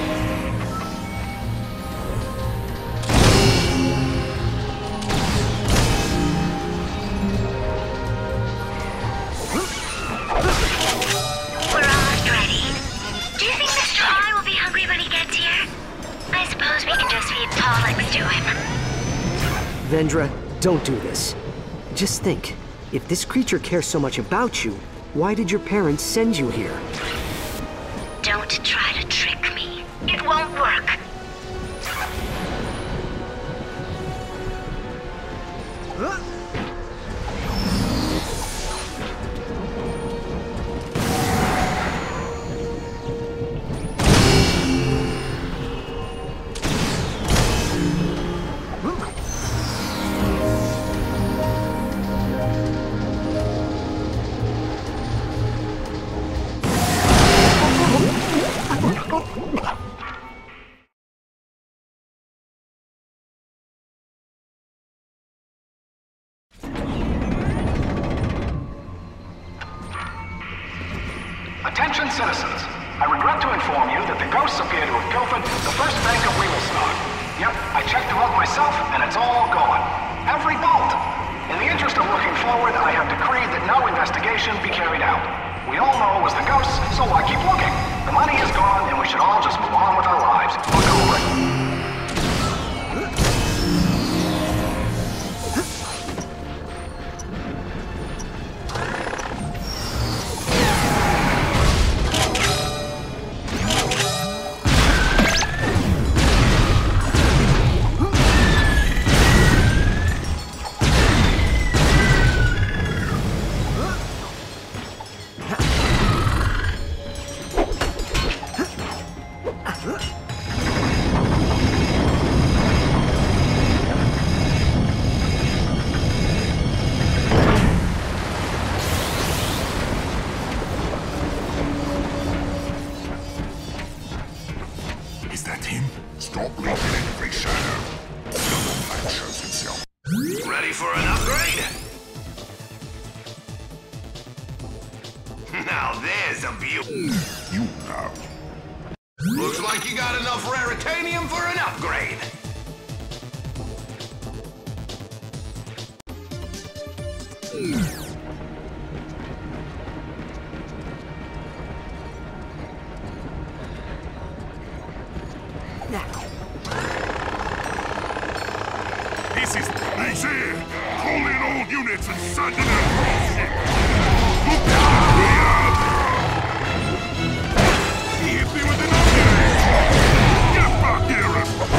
We're almost ready. Do you think Mr. R will be hungry when he gets here? I suppose we can just feed Pollyx to him. Vendra, don't do this. Just think, if this creature cares so much about you, why did your parents send you here? Don't try to trick me. It won't work. Attention citizens, I regret to inform you that the ghosts appear to have pilfered the first bank of wheel stock. Yep, I checked them out myself, and it's all gone. Every bolt! In the interest of looking forward, I have decreed that no investigation be carried out. We all know it was the ghosts, so why keep looking? The money is gone, and we should all just move on with our lives. Look over it. him? Stop leaving every shadow. LongPlay shows himself. Ready for an upgrade? Now there's a view. You know. Looks like you got enough raritanium for an upgrade. This is he's here. Call in all units and send in a ship. Look out! He hit me with an upgrade. Get back here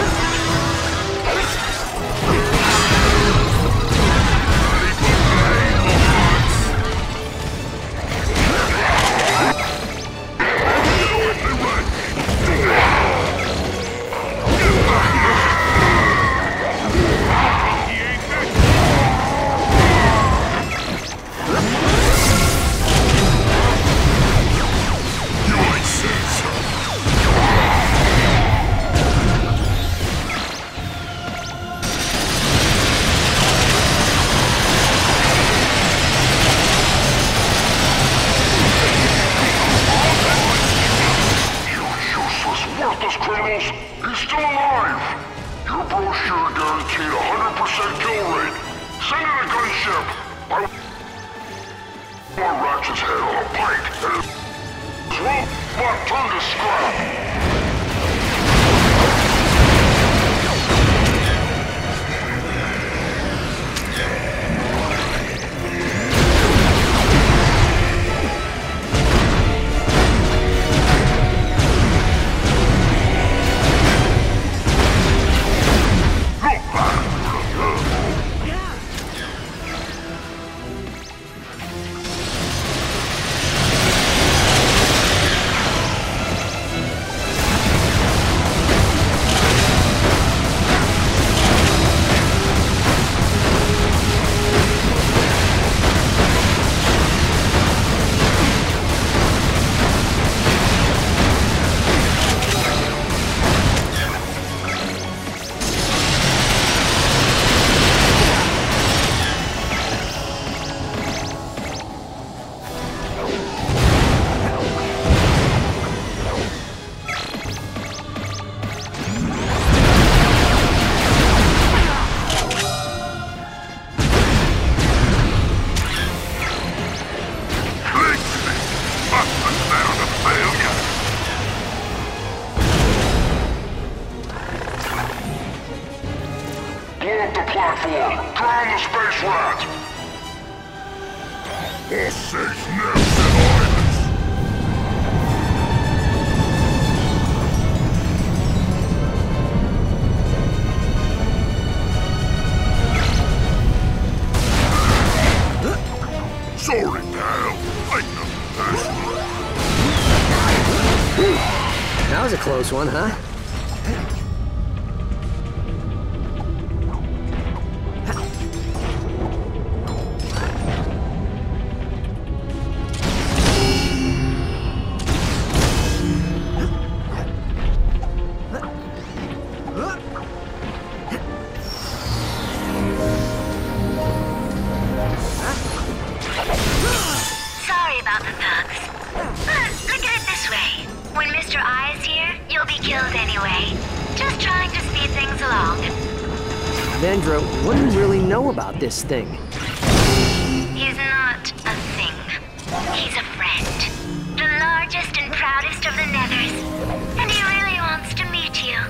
Ratchet's head on a pike and his robot turned to scrap. That was a close one, huh? Sorry about the thugs. Look at it this way. When Mr. I is here, you'll be killed anyway. Just trying to speed things along. Vendra, what do you really know about this thing? He's not a thing. He's a friend. The largest and proudest of the Nethers. And he really wants to meet you.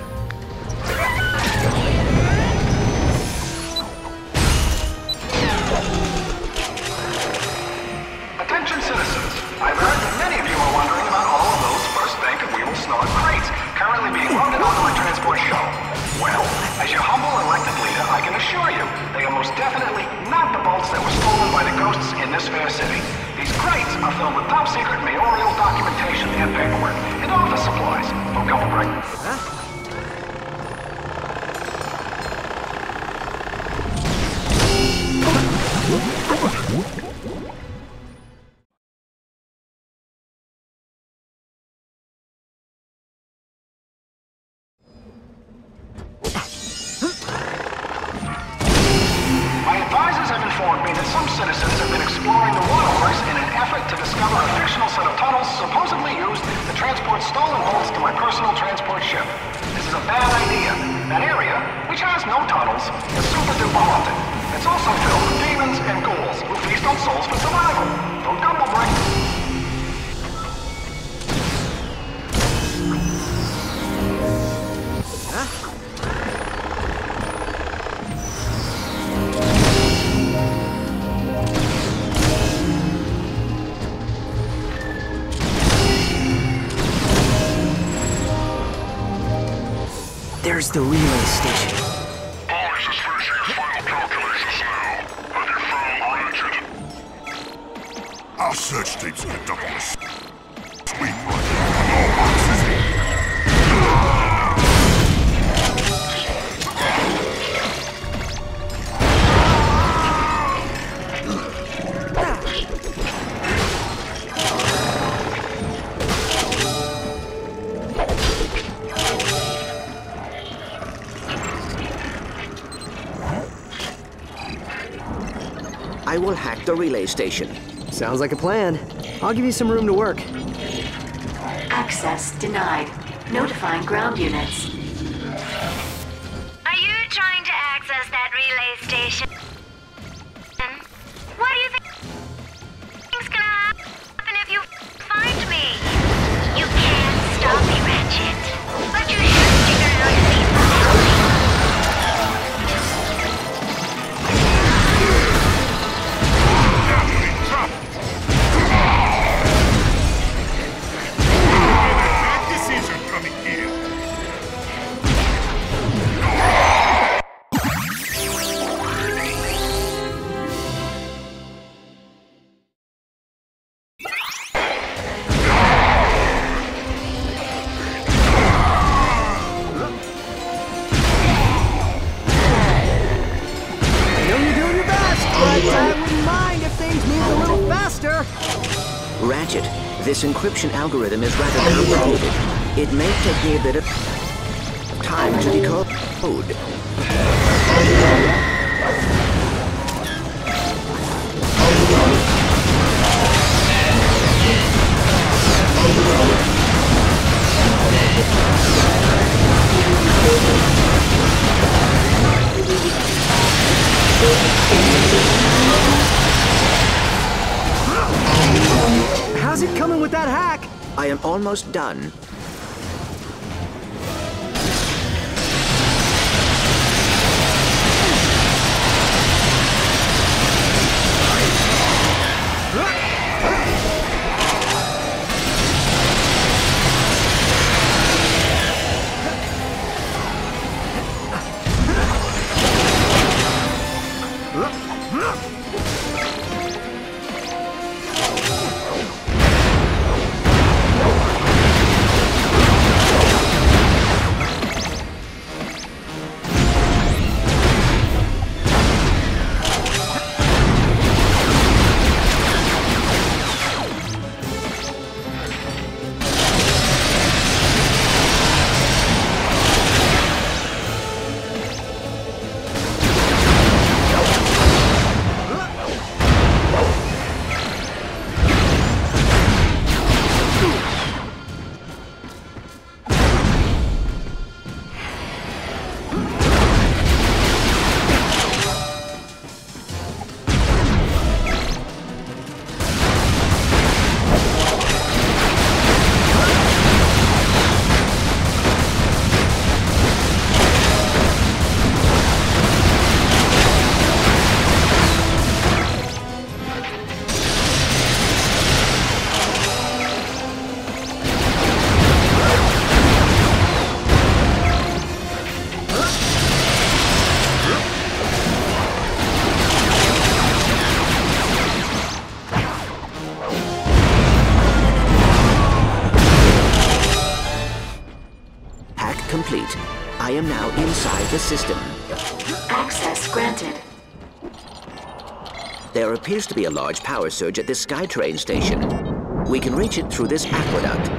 Attention citizens, I've heard that many of you are wondering about all of those first bank of Weevil Snort crates currently being loaded onto a transport shuttle. Well, as your humble elected leader, I can assure you, they are most definitely not the some citizens have been exploring the waterworks in an effort to discover a fictional set of tunnels supposedly used to transport stolen bolts to my personal transport ship. This is a bad idea. That area, which has no tunnels, is super duper haunted. It's also filled with demons and ghouls who feast on souls for survival. Don't gamble, break. There's the relay station. Pollyx is finishing his final calculations now. Have you found Ratchet? Our search teams are conducting a sweep right now on all boxes. I will hack the relay station. Sounds like a plan. I'll give you some room to work. Access denied. Notifying ground units. Are you trying to access that relay station? What do you think's gonna happen if you find me? You can't stop me, Ratchet. But you should figure out a way for Ratchet, this encryption algorithm is rather complicated. It may take me a bit of time to decode. How's it coming with that hack? I am almost done. Complete. I am now inside the system. Access granted. There appears to be a large power surge at this SkyTrain station. We can reach it through this aqueduct.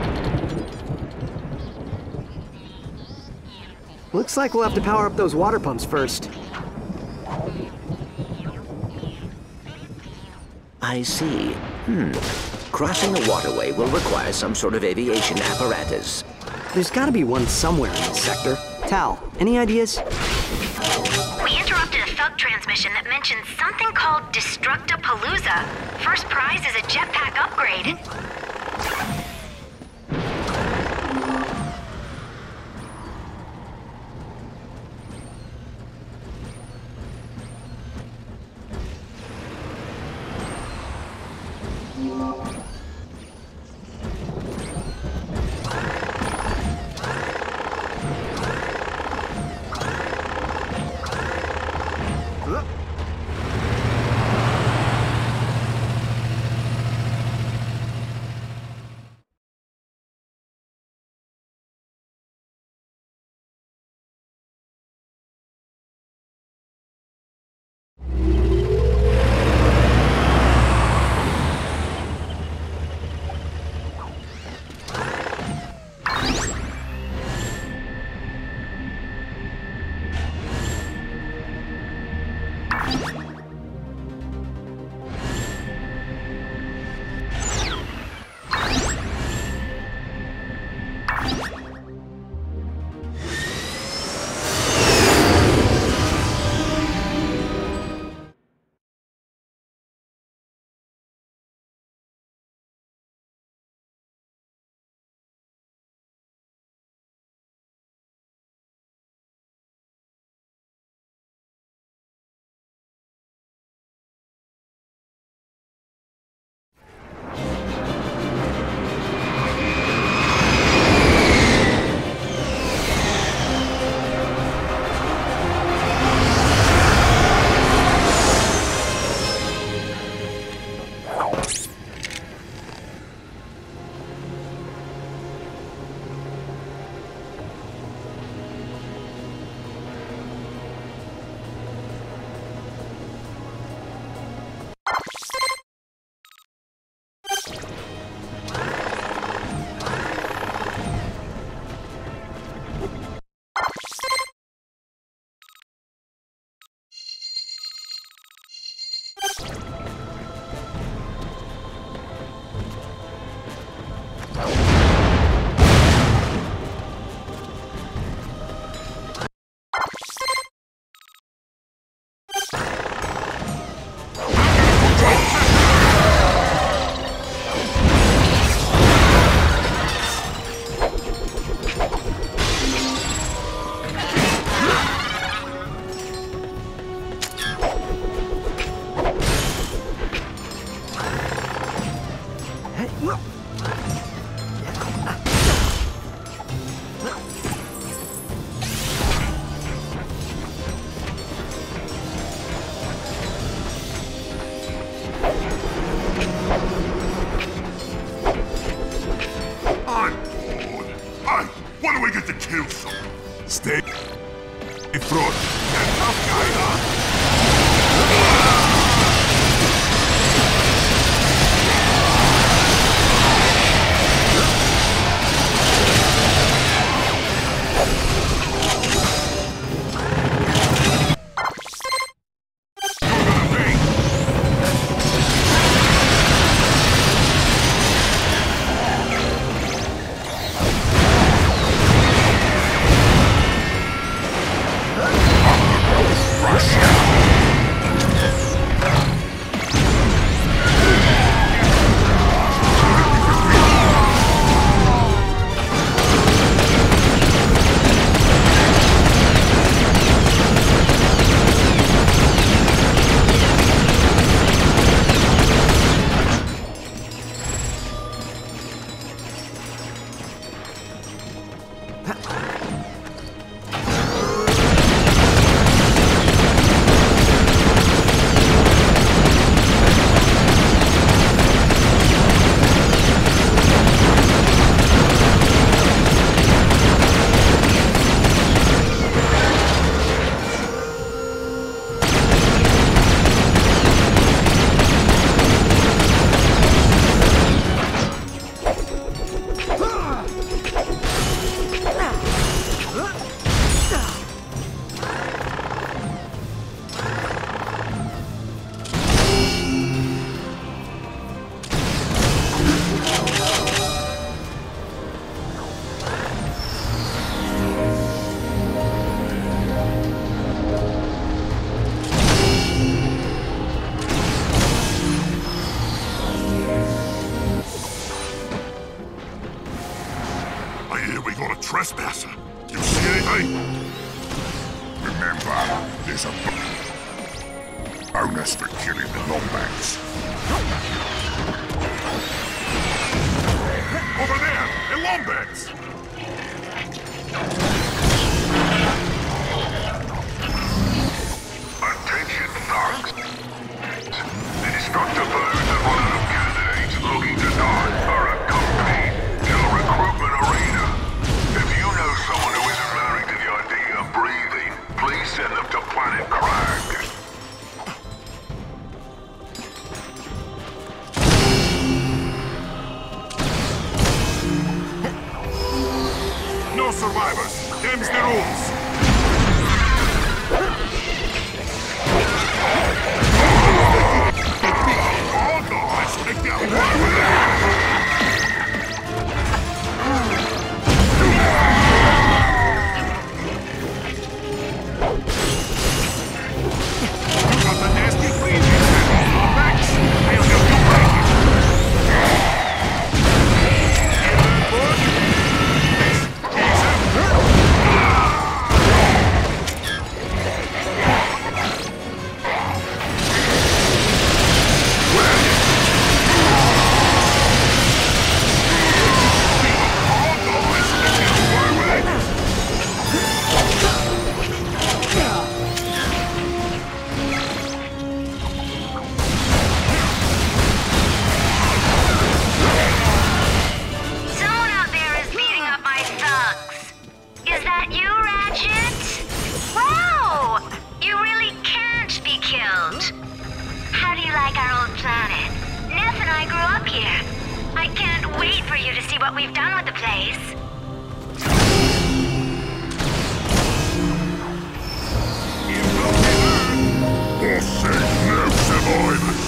Looks like we'll have to power up those water pumps first. I see. Crossing the waterway will require some sort of aviation apparatus. There's gotta be one somewhere in this sector. Tal, any ideas? We interrupted a thug transmission that mentioned something called Destructapalooza. First prize is a jetpack upgrade. Stay. Front. Tough guy, huh? is a bonus for killing the Lombax. Over there! A Lombax! Attention, thugs. The destructor balloons are one of the candidates looking to die for a company in a recruitment arena. If you know someone who isn't married to the idea of breathing, please send them to Planet Crag. No survivors! Them's the rules! Someone out there is beating up my thugs. Is that you, Ratchet? Wow! You really can't be killed. How do you like our old planet? Nef and I grew up here. I can't wait for you to see what we've done with the place. Boss said no survivors!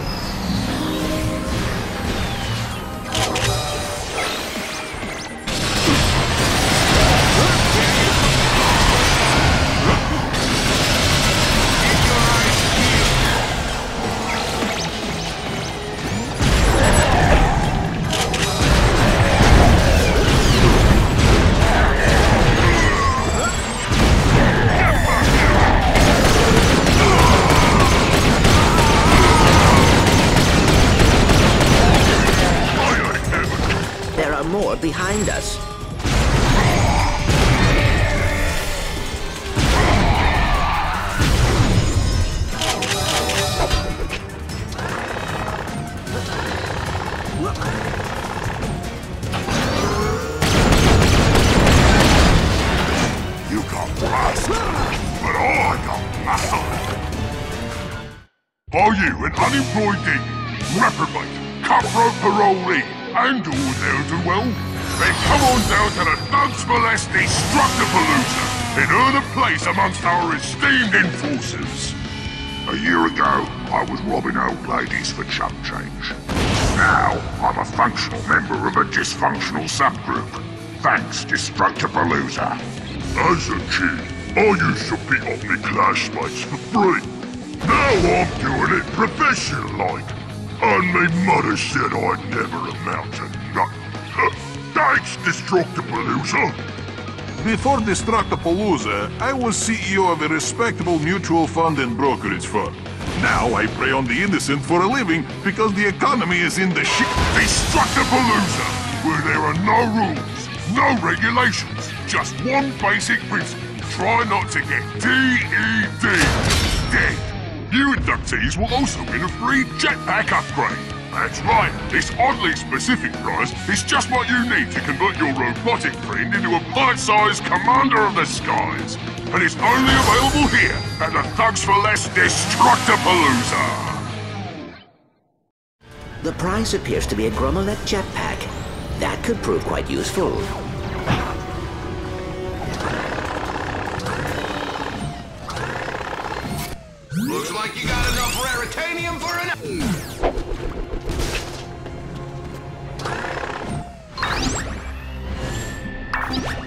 There are more behind us. You got blast, but I got muscle. Are you an unemployed demon, reprobate, cutthroat parolee, and all ne'er-do-well? Then come on down to the Thugs Molest Destructipalooza and earn a place amongst our esteemed enforcers. A year ago, I was robbing old ladies for chump change. Now, I'm a functional member of a dysfunctional subgroup. Thanks, Destructipalooza. As a kid, I used to beat up my classmates for free. Now I'm doing it professional-like. And my mother said I'd never amount to nothing. Thanks, Destructipalooza. Before Destructipalooza, I was CEO of a respectable mutual fund and brokerage firm. Now I prey on the innocent for a living because the economy is in the shit. Destructipalooza, where there are no rules, no regulations, just one basic principle. Try not to get DED. Dead. You inductees will also win a free jetpack upgrade. That's right, this oddly specific prize is just what you need to convert your robotic friend into a bite-sized commander of the skies. And it's only available here at the Thugs for Less Destructipalooza. The prize appears to be a Gromolette jetpack. That could prove quite useful. Looks like you got enough raritanium for an...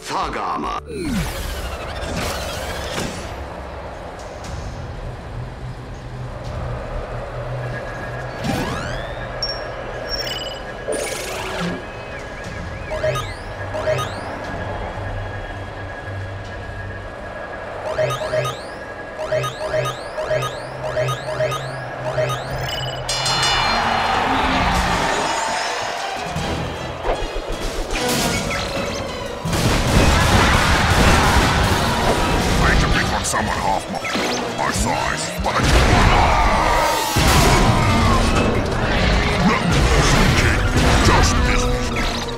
thug armor. Someone half my size. Just business.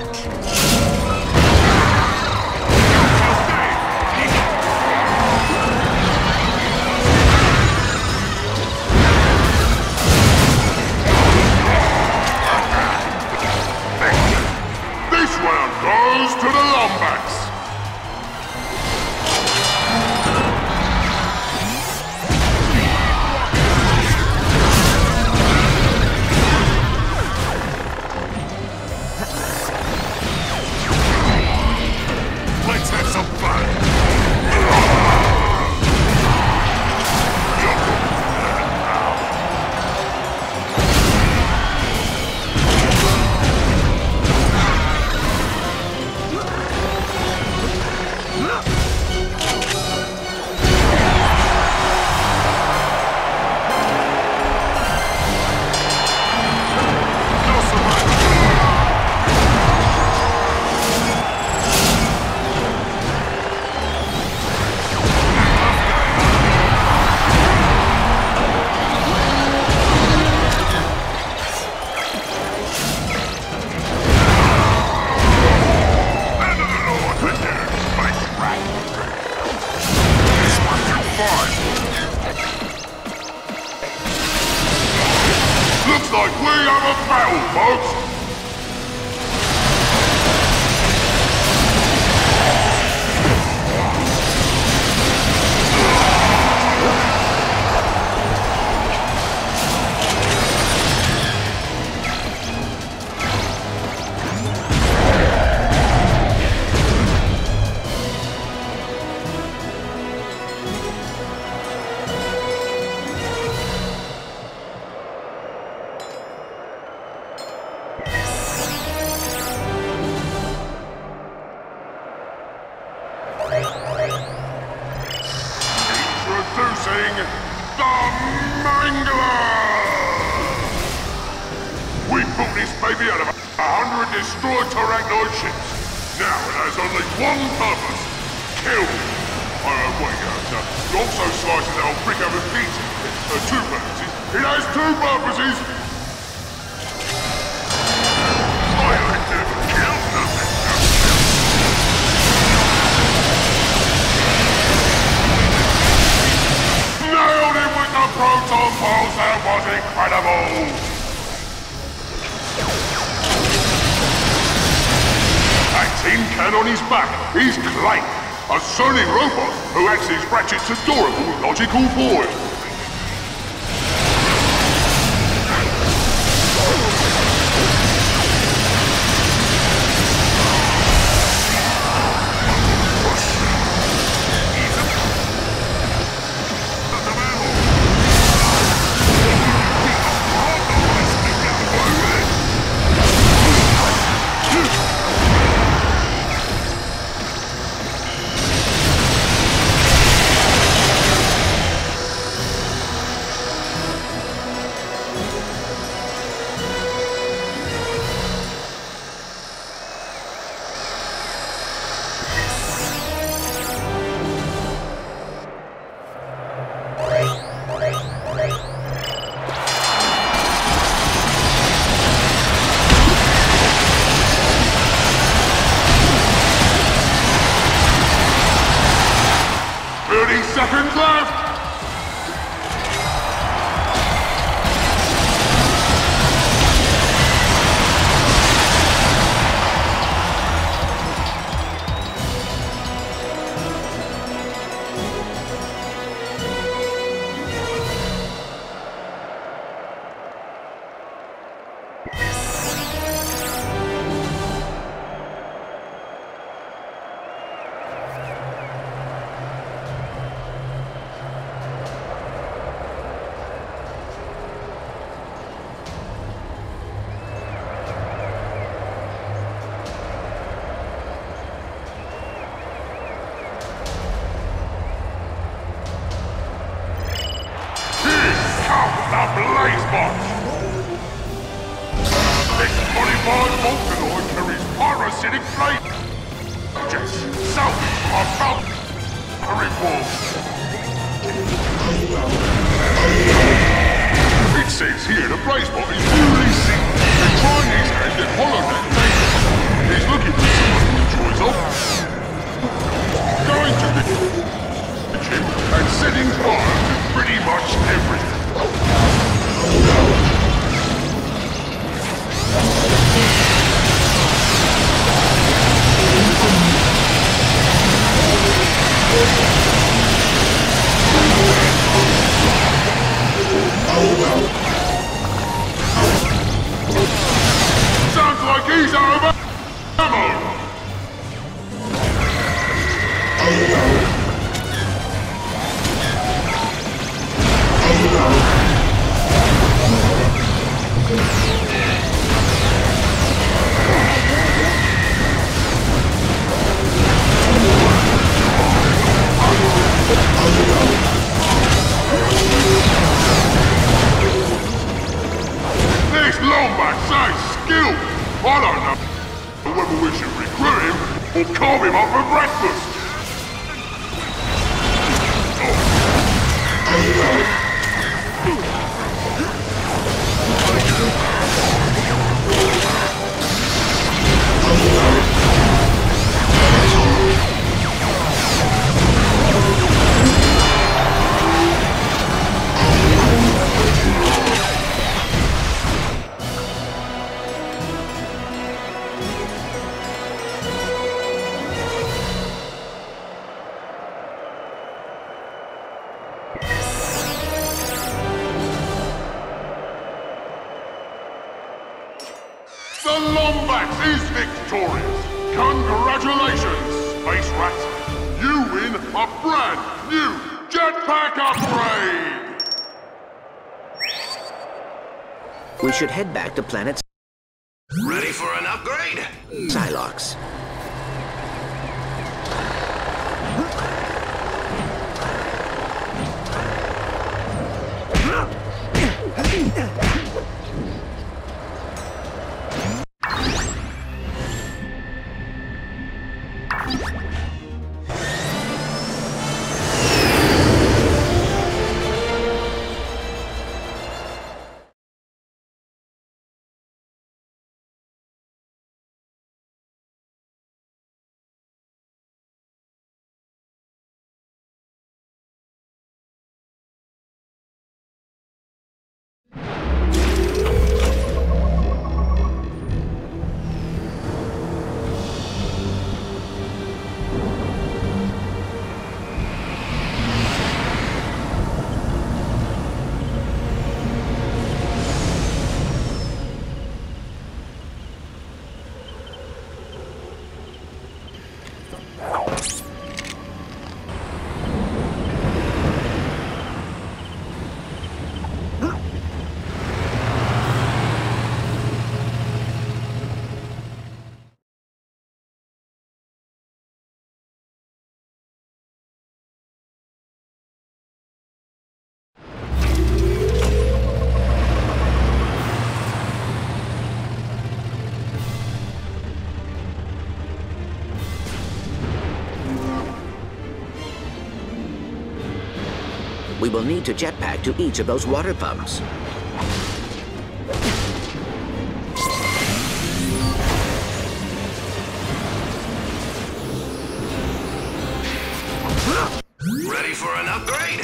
This round goes to the Lombax. Let's have some fun! Looks like we have a battle, folks! Introducing the Mangler! We built this baby out of 100 destroyed Terachnoid ships. Now it has only one purpose. Kill. I don't know what you have. You also slice it out brick over pizza. Two purposes. It has two purposes! I ain't never killed nothing. Nailed it with the proton pulse, that was incredible! That tin can on his back is Clank, a Sonic robot who acts as Ratchet's adorable logical foil. Seconds left! blaze bots! This modified Volcanoid carries parasitic flame jets, south about a report. It says here the blaze bot is newly sick and trying his hand at holonet data. He's looking for someone who enjoys off. Going to the gym and setting fire to pretty much everything. Sounds like he's out of ammo! This Lombax size skill! I don't know whether we should recruit him or carve him up for breakfast! The Lombax is victorious! Congratulations, Space Rat! You win a brand new jetpack upgrade! We should head back to planet... Ready for an upgrade? Psylocks. We will need to jetpack to each of those water pumps. Ready for an upgrade?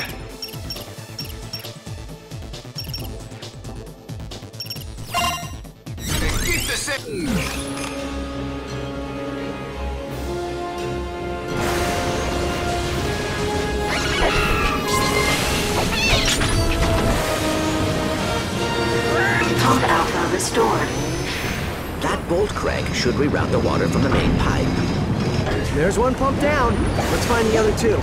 Keep the set. Pump alpha restored. That bolt crank should reroute the water from the main pipe. There's one pump down. Let's find the other two.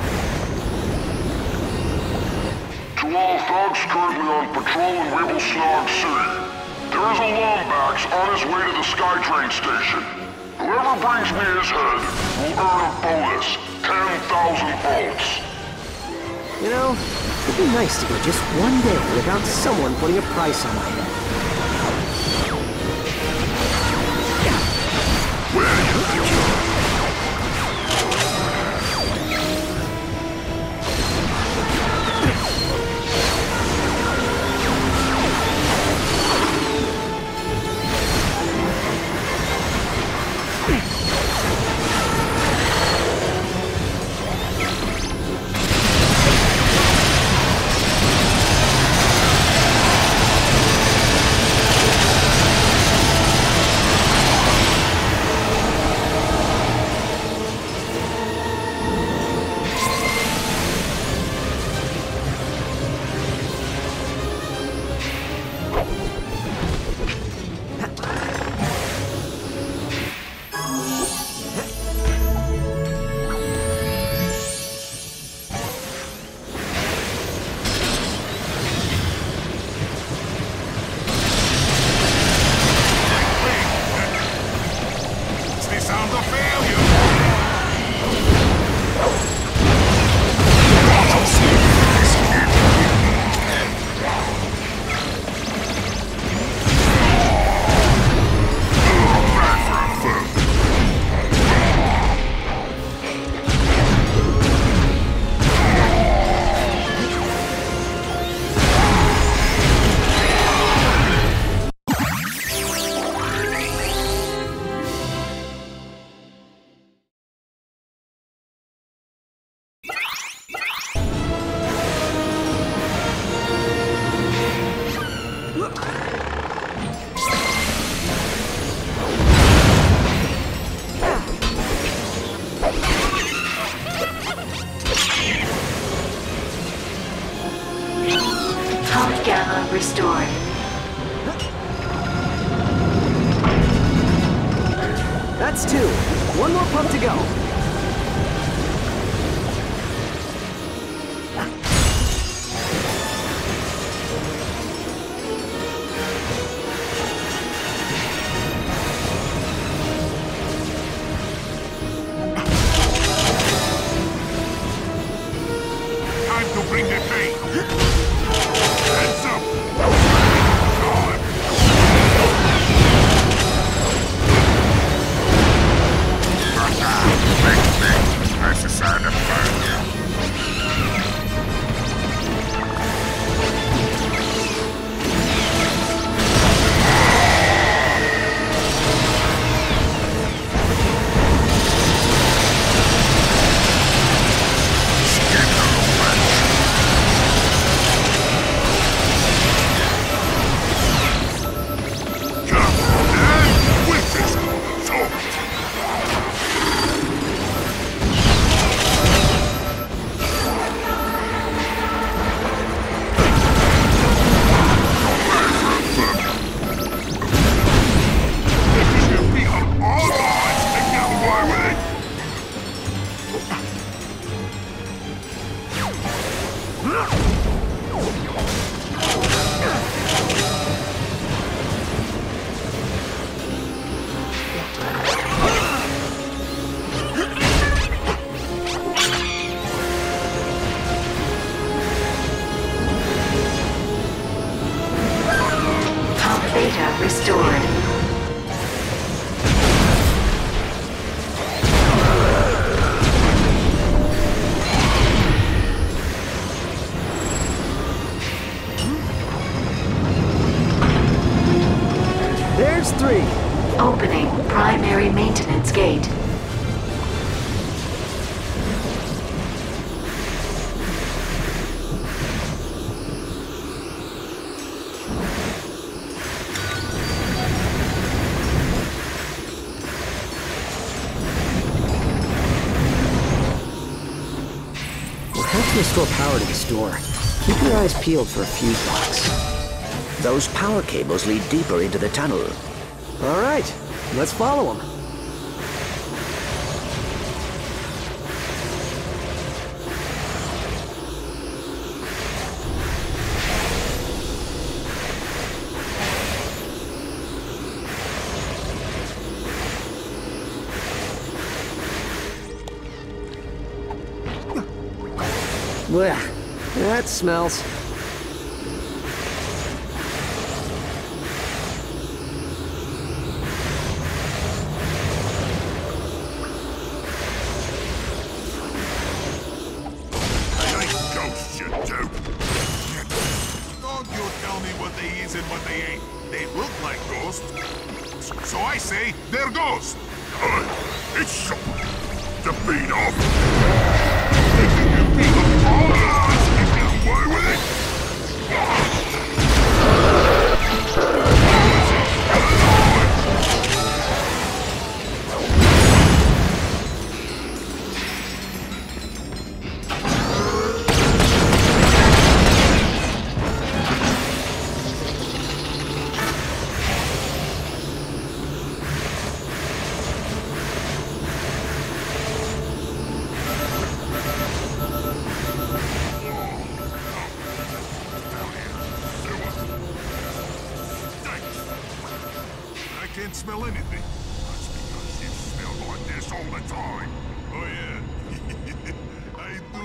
To all thugs currently on patrol in Rebelsnog City, there is a Lombax on his way to the SkyTrain station. Whoever brings me his head will earn a bonus, 10,000 bolts. You know, it'd be nice to go just one day without someone putting a price on my head. Restored. That's 2. One more pump to go. Time to bring the pain. Hands up. That's the sound of fire. Restored. There's 3. Opening primary maintenance gate. Restore power to the store. Keep your eyes peeled for a fuse box. Those power cables lead deeper into the tunnel. All right, let's follow them. Well, That smells. So I say, they're ghosts. It's something to beat off. They think you beat them all. Get away with it. Smell anything. That's because you smell like this all the time. Oh yeah, I do.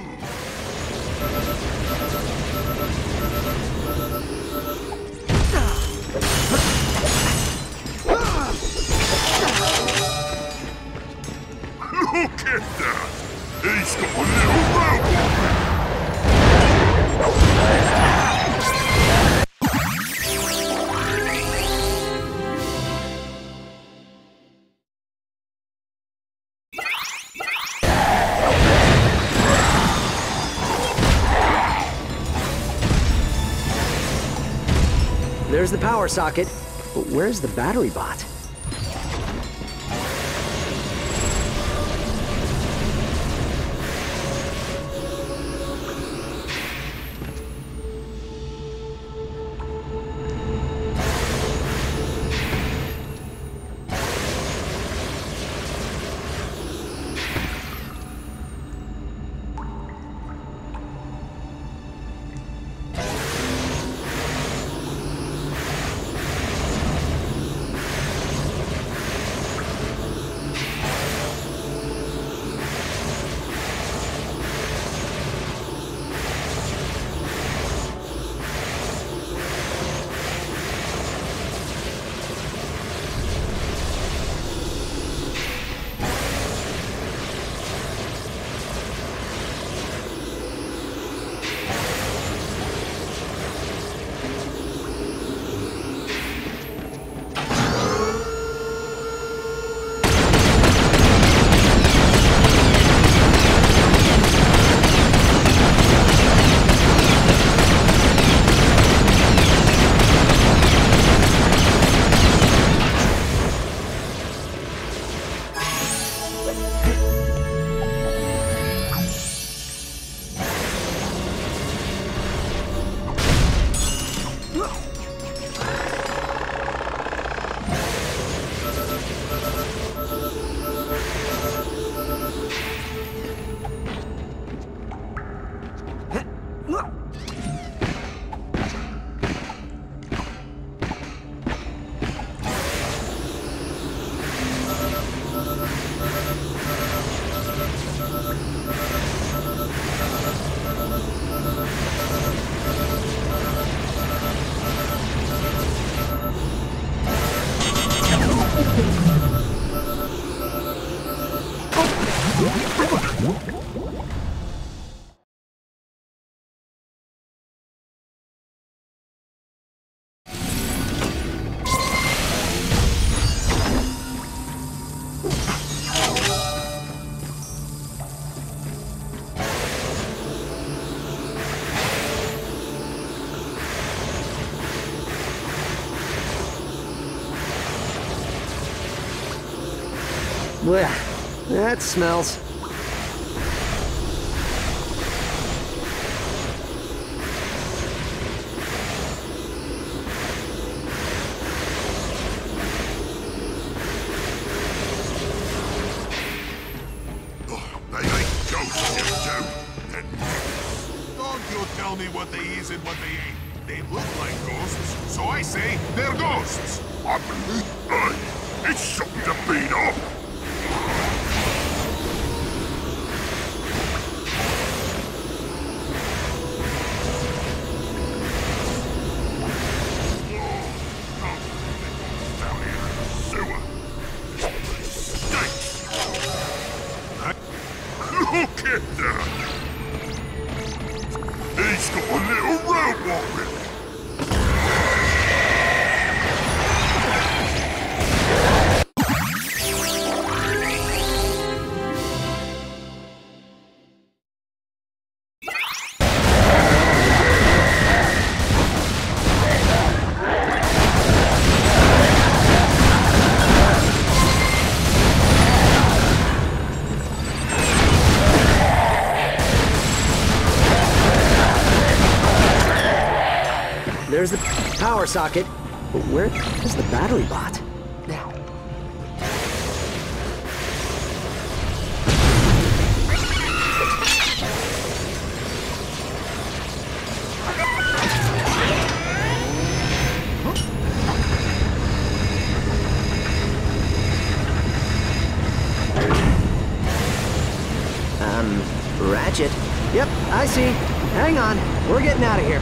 Look at that! He's got a little robot! There's the power socket, but where's the battery bot? Blech, that smells. They ain't ghosts, you two. They're Nethers. Don't you tell me what they is and what they ain't. They look like ghosts, so I say they're ghosts. I believe. It's something to beat up. Look at that! He's got a little robot with him! There's the power socket. But where is the battery bot? Ratchet. Yep, I see. Hang on. We're getting out of here.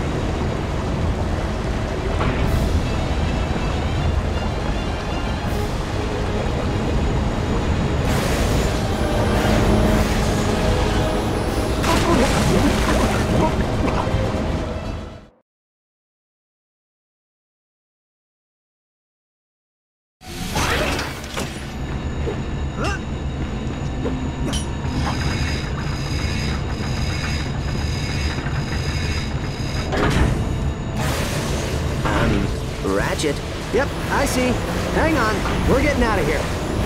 Ratchet. Yep, I see. Hang on. We're getting out of here.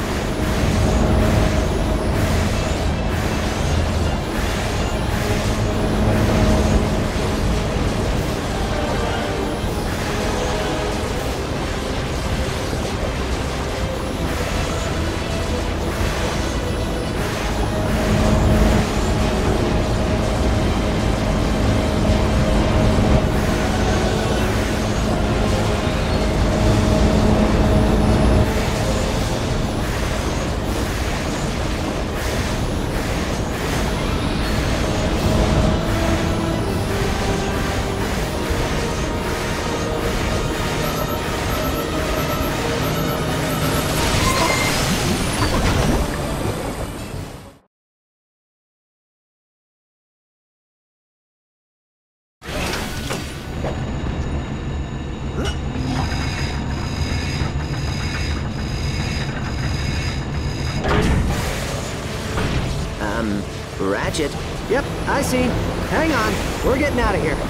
Ratchet. Yep, I see. Hang on. We're getting out of here.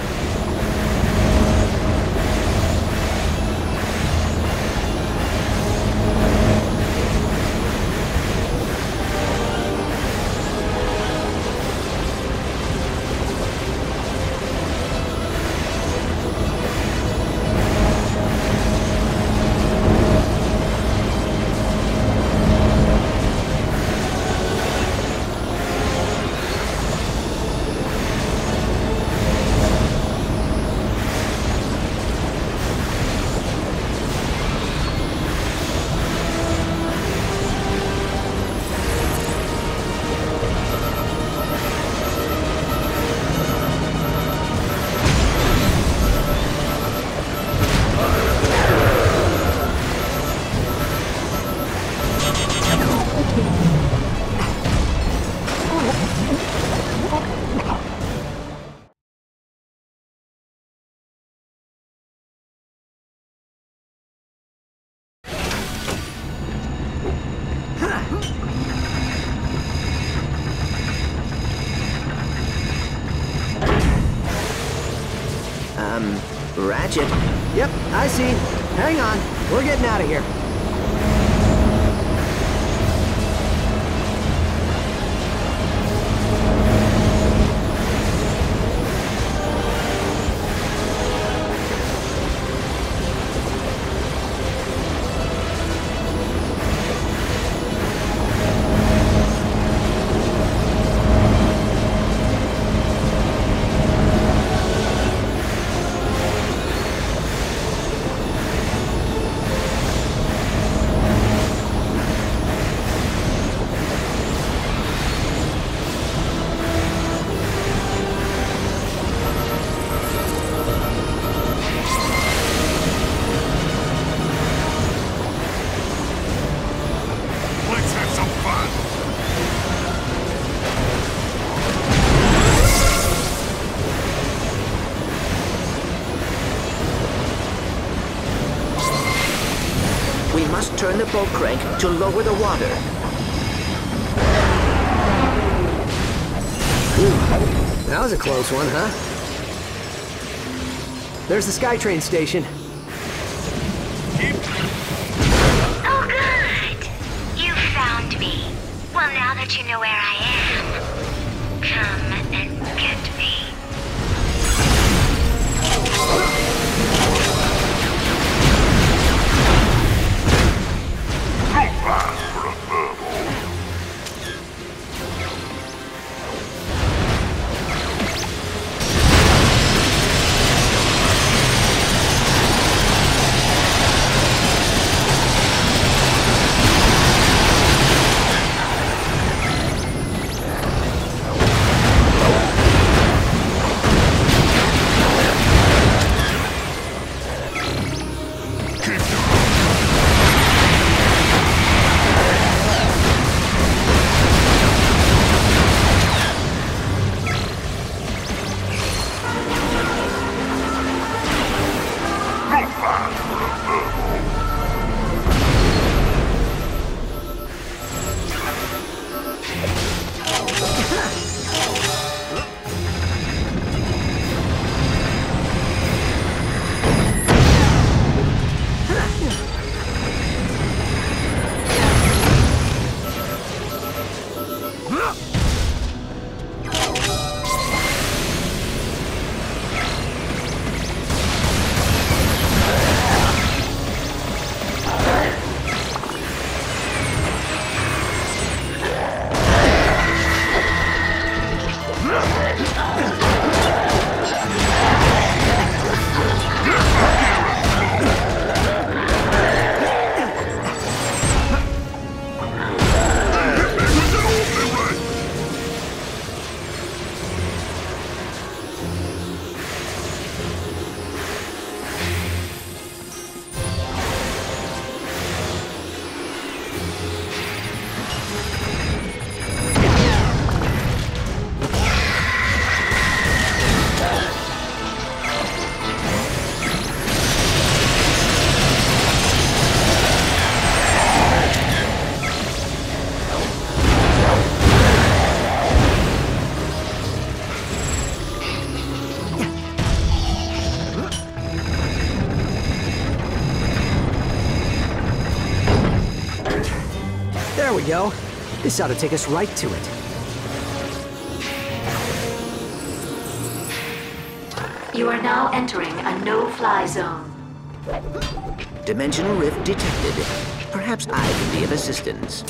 Ratchet. Yep, I see. Hang on. We're getting out of here. turn the boat crank to lower the water. Ooh, that was a close one, huh? There's the SkyTrain station. Oh, good. You found me. Well, now that you know where I am, come and get me. Not bad for a thermal. There we go. This ought to take us right to it. You are now entering a no-fly zone. Dimensional rift detected. Perhaps I can be of assistance.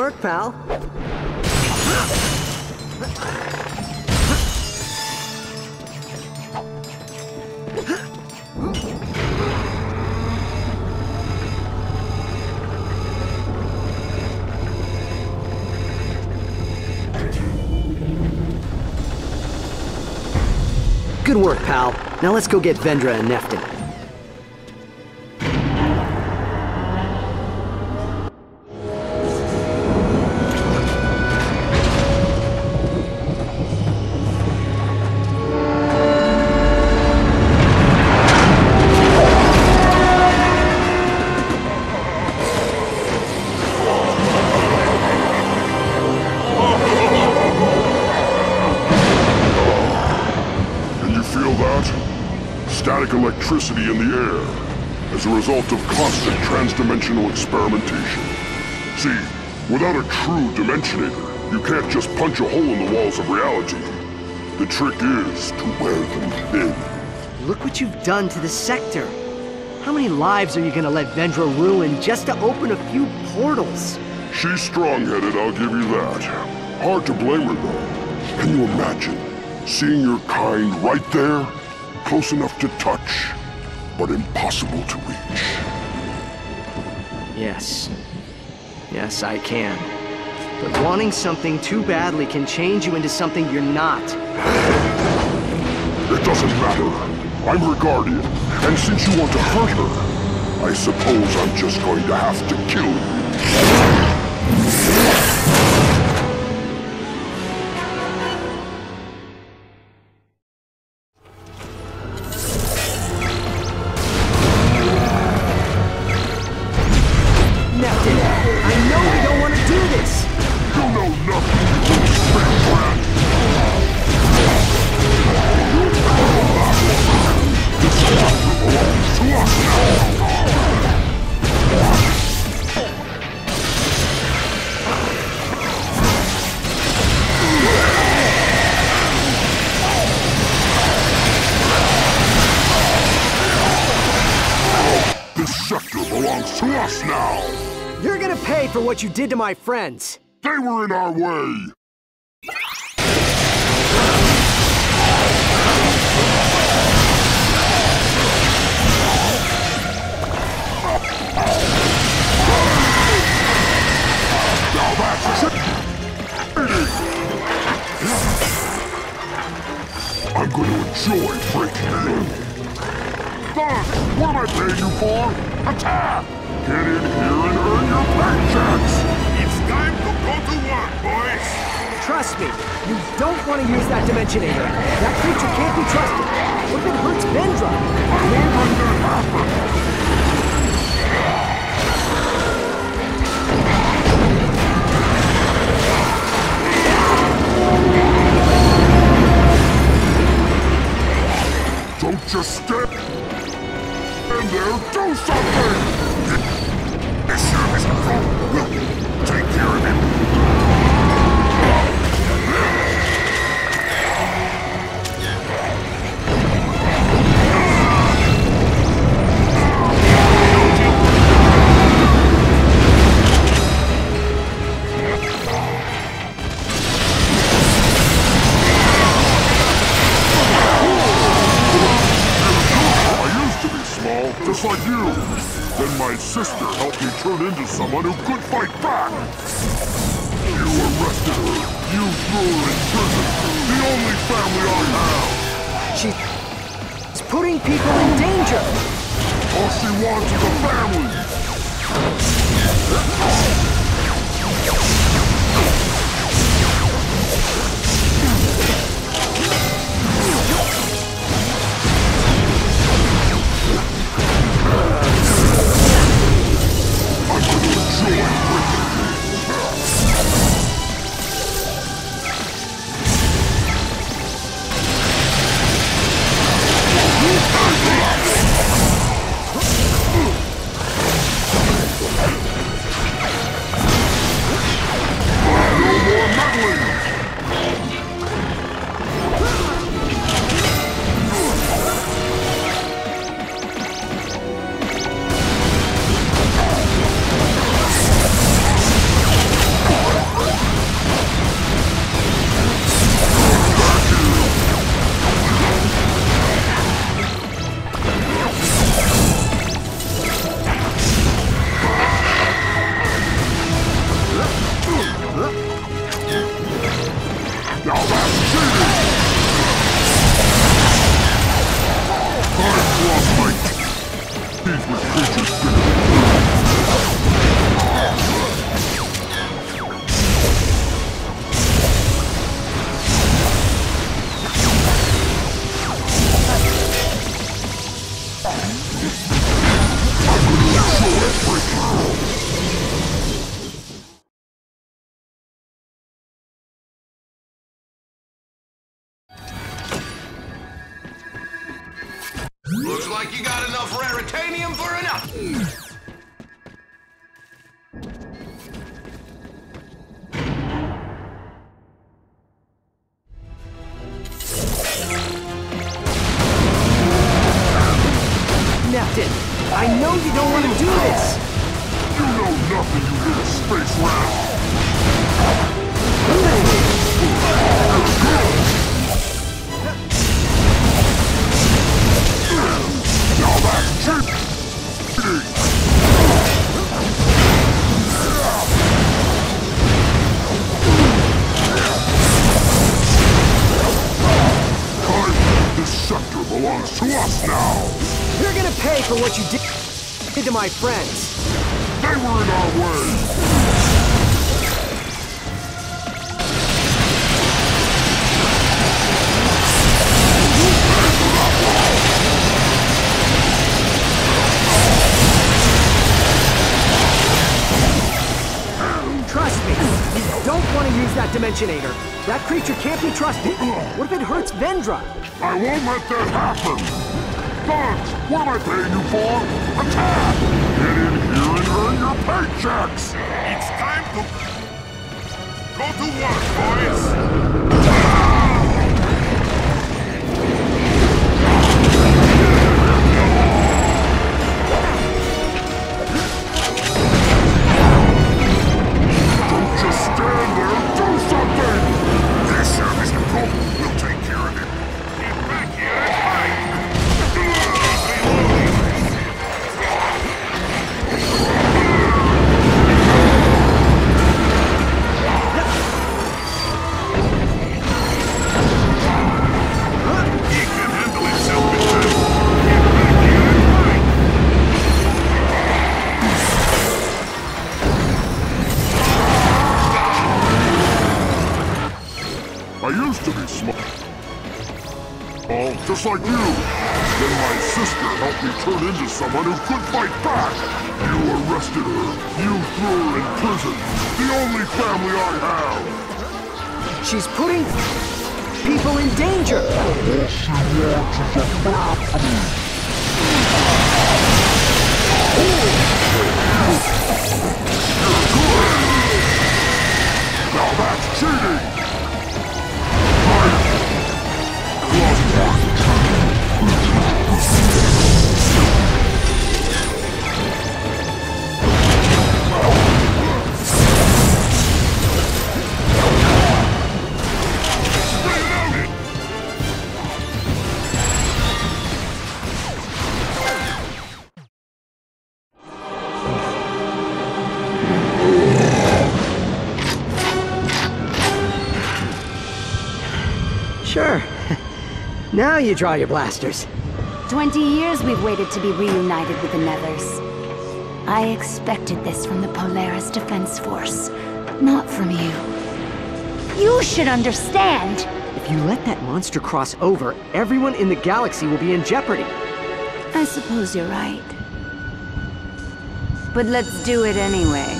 work, pal. Good work, pal. Now let's go get Vendra and Neftin. Electricity in the air as a result of constant transdimensional experimentation. See, without a true dimensionator, you can't just punch a hole in the walls of reality. The trick is to wear them thin. Look what you've done to the sector. How many lives are you gonna let Vendra ruin just to open a few portals? She's strong-headed, I'll give you that. Hard to blame her, though. Can you imagine seeing your kind right there? Close enough to touch, but impossible to reach. Yes. Yes, I can. But wanting something too badly can change you into something you're not. It doesn't matter. I'm her guardian, and since you want to hurt her, I suppose I'm just going to have to kill you. For what you did to my friends. They were in our way. Now that's I'm going to enjoy breaking in. Thugs, what am I paying you for? Attack! Get in here and earn your paychecks! It's time to go to work, boys! Trust me, you don't want to use that Dimensionator. That creature can't be trusted. What if it hurts Vendra? What under happen? Don't just stand there, do something! This service control will take care of him. Just like you. Then my sister helped me turn into someone who could fight back. You arrested her. You threw her in prison. The only family I have. She's putting people in danger. All she wants is a family. like you got enough raritanium for enough. Neftin, I know you don't want to do this! You know nothing, you little space rat! Now that's cheating! This sector belongs to us now! You're gonna pay for what you did to my friends. They were in our way. Trust me, you don't want to use that Dimensionator. That creature can't be trusted. What if it hurts Vendra? I won't let that happen! Thugs, what am I paying you for? Attack! Get in here and earn your paychecks! It's time to go to work, boys! Don't just stand there, do something! Yes, sir, Mr. Cook. We'll take care of it. Get back here and fight! I used to be small, just like you. Then my sister helped me turn into someone who could fight back. You arrested her. You threw her in prison. The only family I have. She's putting people in danger. Now that's cheating. Sure. Now you draw your blasters. 20 years we've waited to be reunited with the Nethers. I expected this from the Polaris Defense Force, not from you. You should understand! If you let that monster cross over, everyone in the galaxy will be in jeopardy. I suppose you're right. But let's do it anyway.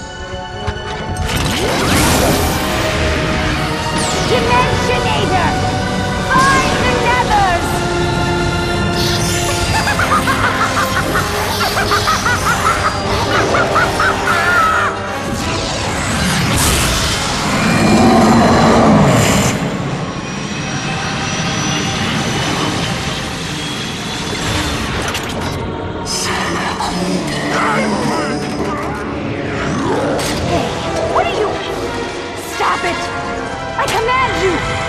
Dimensionator! Find the Nethers! Hey, what are you... Stop it! I command you!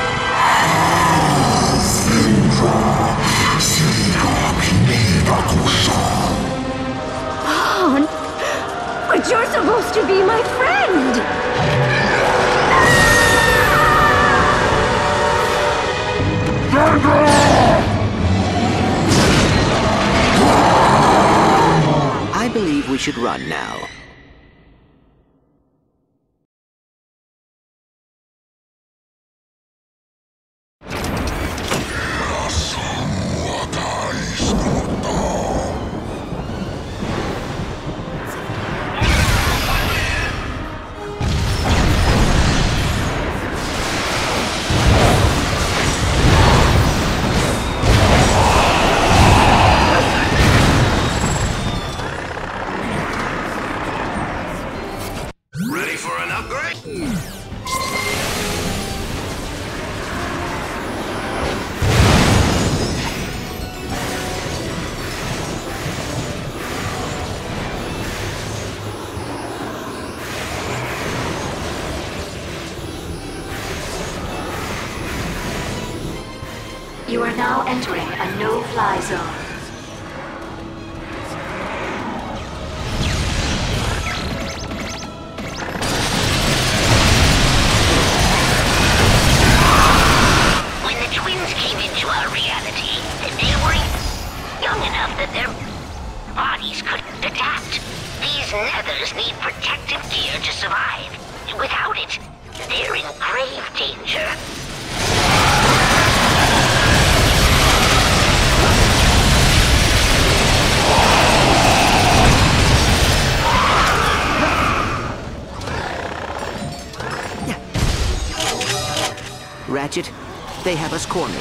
But you're supposed to be my friend! I believe we should run now. You are now entering a no-fly zone. When the twins came into our reality, they were young enough that their bodies couldn't adapt. These Nethers need protective gear to survive. Without it, they're in grave danger. Ratchet, they have us cornered.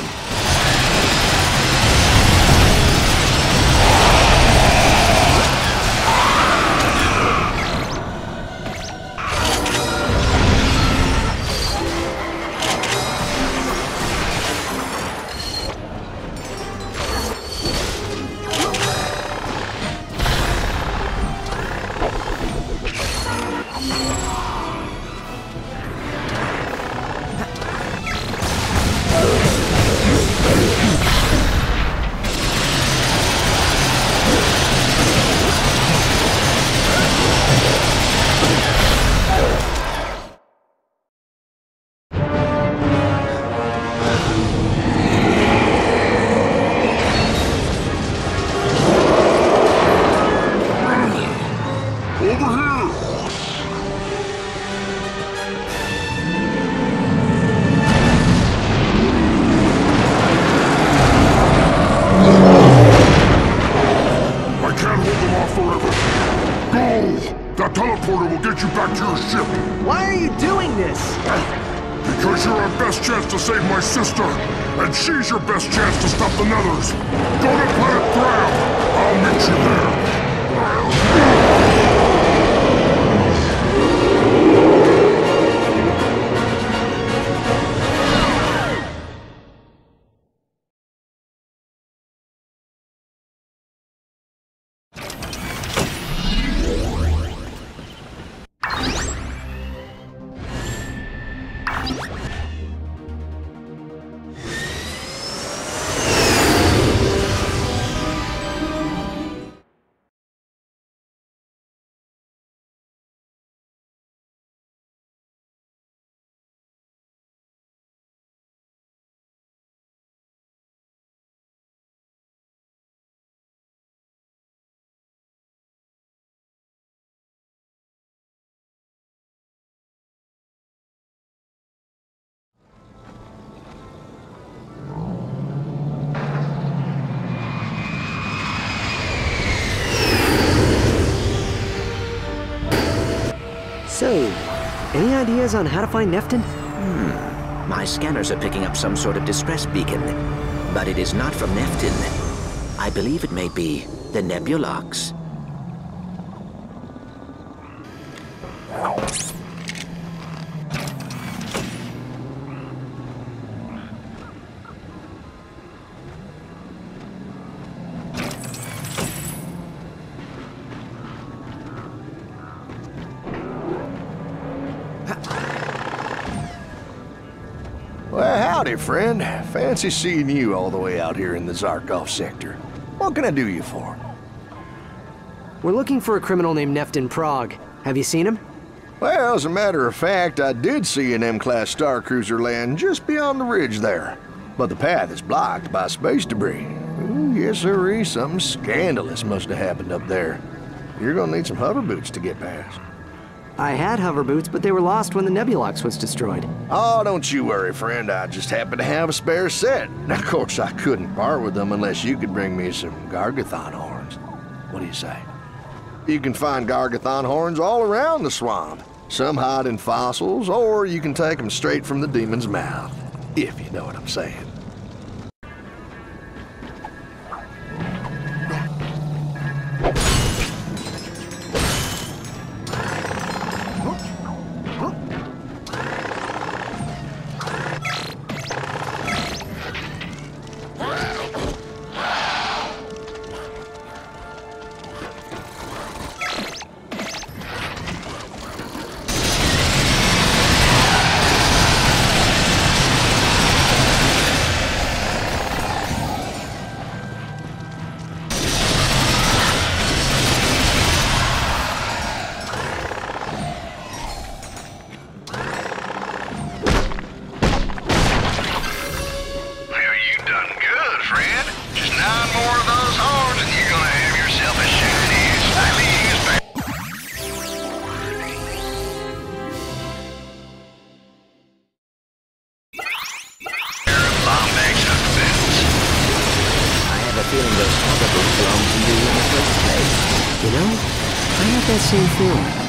Sister, and she's your best chance to stop the Nethers. Go to Planet Ground. I'll meet you there. So, any ideas on how to find Neftin? My scanners are picking up some sort of distress beacon, but it is not from Neftin. I believe it may be the Nebulox. Howdy, friend. Fancy seeing you all the way out here in the Zarkov Sector. What can I do you for? We're looking for a criminal named Vendra Prog. Have you seen him? Well, as a matter of fact, I did see an M-class starcruiser land just beyond the ridge there. But the path is blocked by space debris. Ooh, yes, sirree, something scandalous must have happened up there. You're gonna need some hover boots to get past. I had hover boots, but they were lost when the Nebulox was destroyed. Oh, don't you worry, friend. I just happen to have a spare set. Of course, I couldn't part with them unless you could bring me some Gargathon horns. What do you say? You can find Gargathon horns all around the swamp. Some hide in fossils, or you can take them straight from the demon's mouth. If you know what I'm saying. feeling those hover boots belong to you in the first place. You know, I have that same feeling.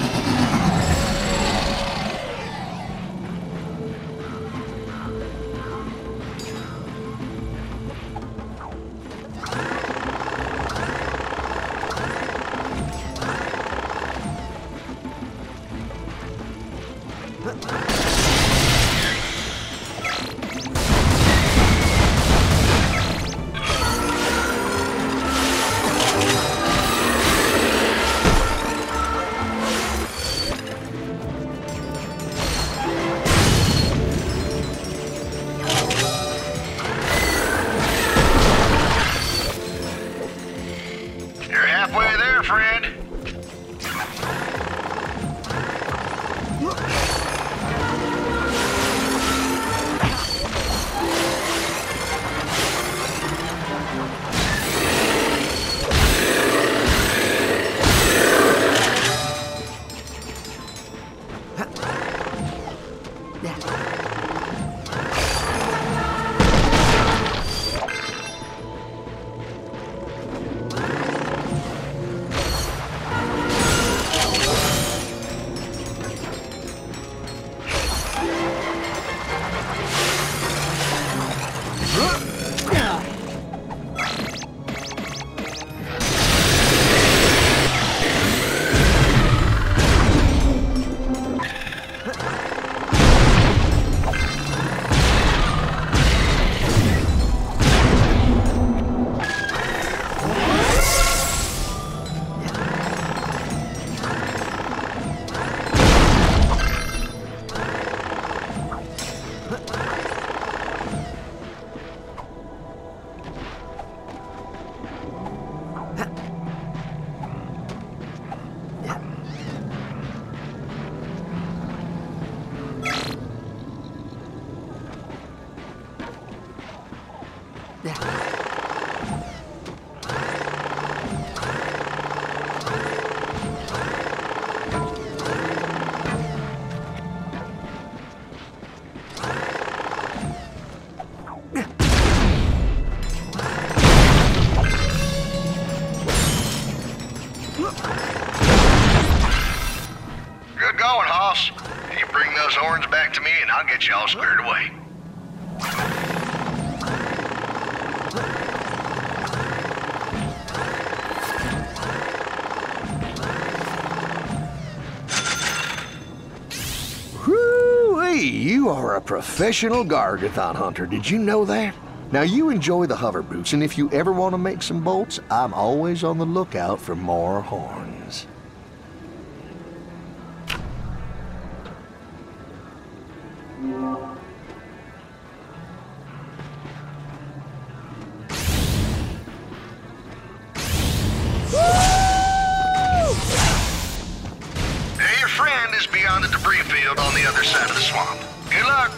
Get y'all squared away. Whoo-wee! You are a professional Gargathon hunter. Did you know that? Now you enjoy the hover boots, and if you ever want to make some bolts, I'm always on the lookout for more horns. Beyond the debris field on the other side of the swamp. Good luck!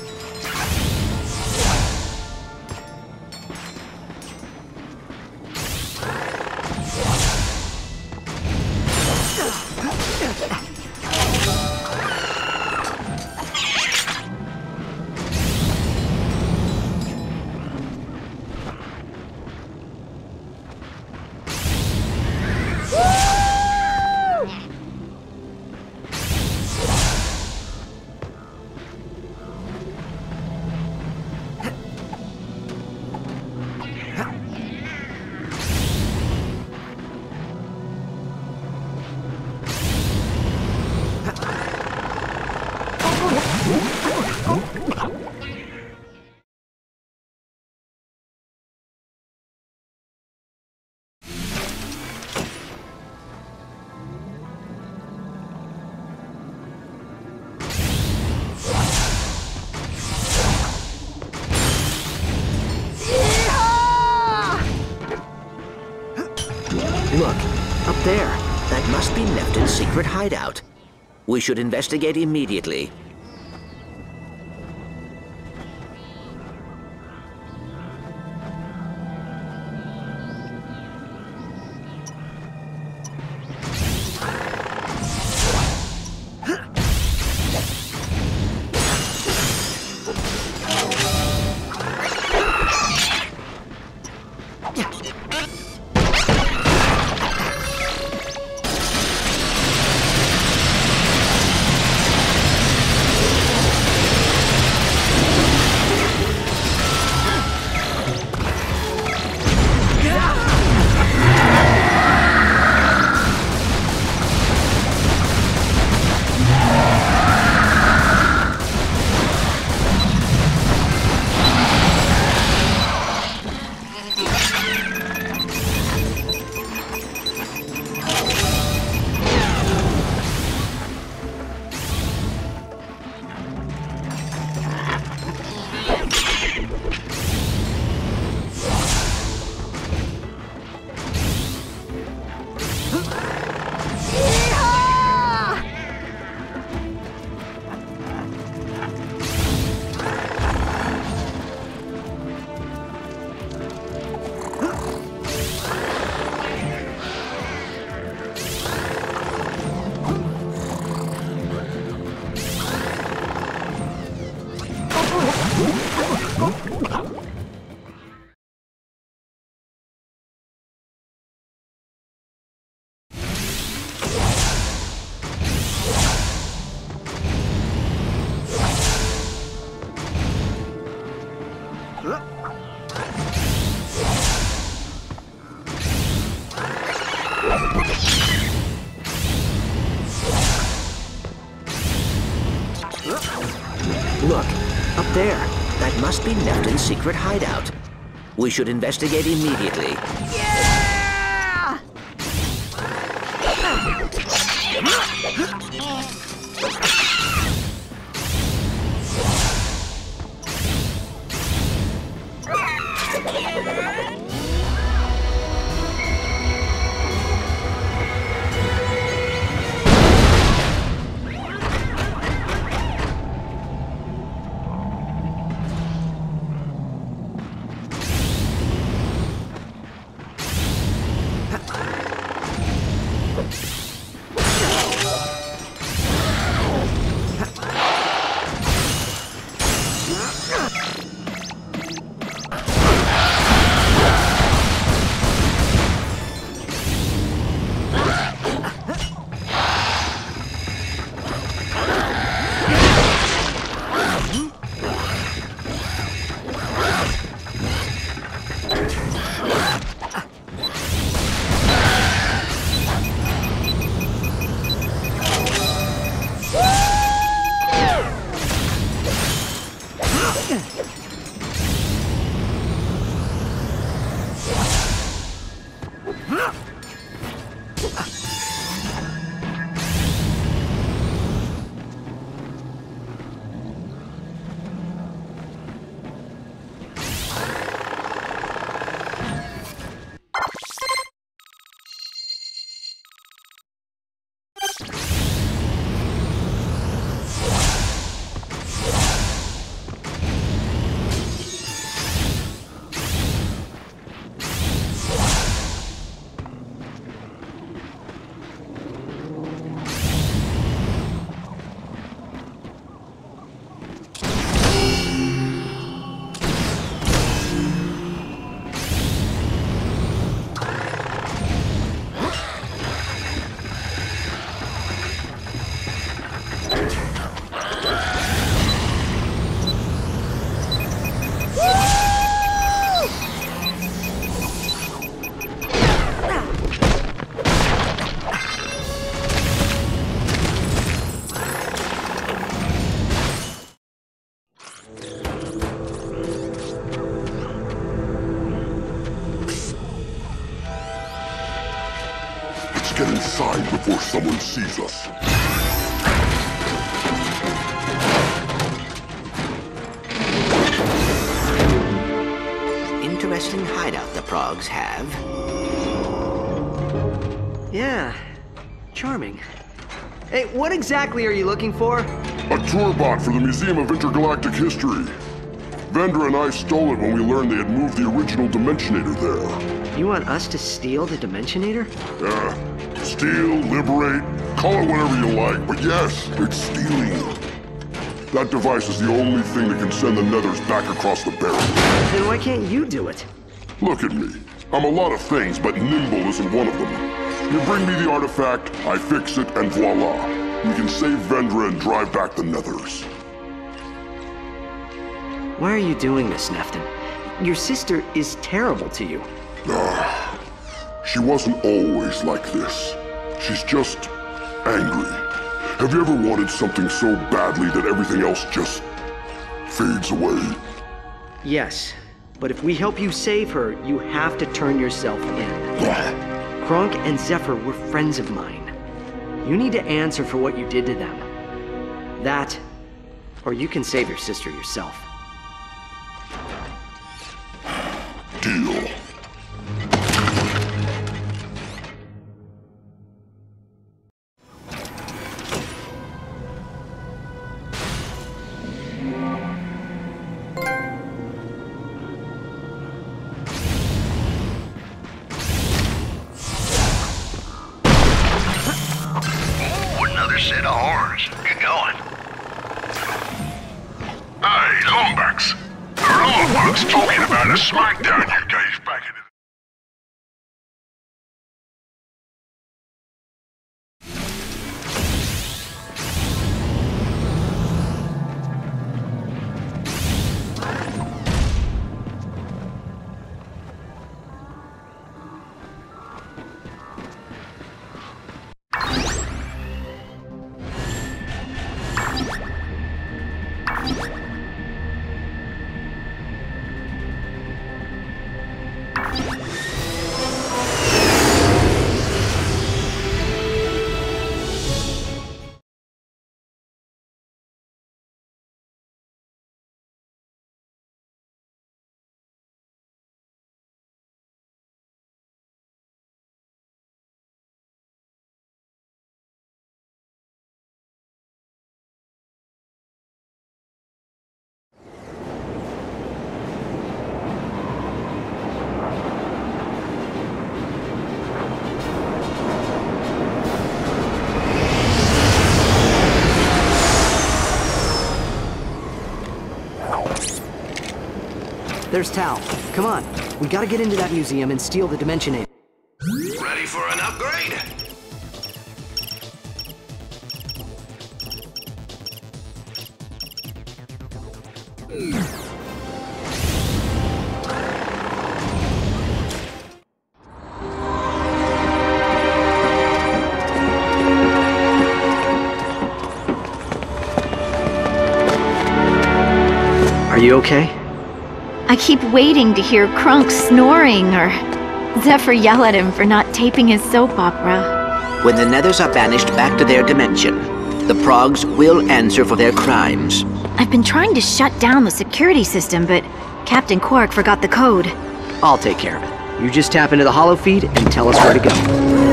Look, up there. That must be Neftin's secret hideout. We should investigate immediately. Yeah. Look, up there. That must be Neftin's secret hideout. We should investigate immediately. Yeah! Get inside before someone sees us. Interesting hideout the Progs have. Yeah, charming. Hey, what exactly are you looking for? A tour bot for the Museum of Intergalactic History. Vendra and I stole it when we learned they had moved the original Dimensionator there. You want us to steal the Dimensionator? Yeah. Steal, liberate, call it whatever you like, but yes, it's stealing. That device is the only thing that can send the Nethers back across the barrier. Then why can't you do it? Look at me. I'm a lot of things, but nimble isn't one of them. You bring me the artifact, I fix it, and voila. We can save Vendra and drive back the Nethers. Why are you doing this, Neftin? Your sister is terrible to you. She wasn't always like this. She's just angry. Have you ever wanted something so badly that everything else just fades away? Yes, but if we help you save her, you have to turn yourself in. Cronk and Zephyr were friends of mine. You need to answer for what you did to them. That, or you can save your sister yourself. Deal. Set of horns. Get going. Hey, Longbacks. There are a lot of folks talking about a smackdown you gave back in the... There's Tal. Come on. We gotta get into that museum and steal the Dimensionator. Ready for an upgrade? Are you okay? I keep waiting to hear Cronk snoring or Zephyr yell at him for not taping his soap opera. When the Nethers are banished back to their dimension, the Progs will answer for their crimes. I've been trying to shut down the security system, but Captain Quark forgot the code. I'll take care of it. You just tap into the holo feed and tell us where to go.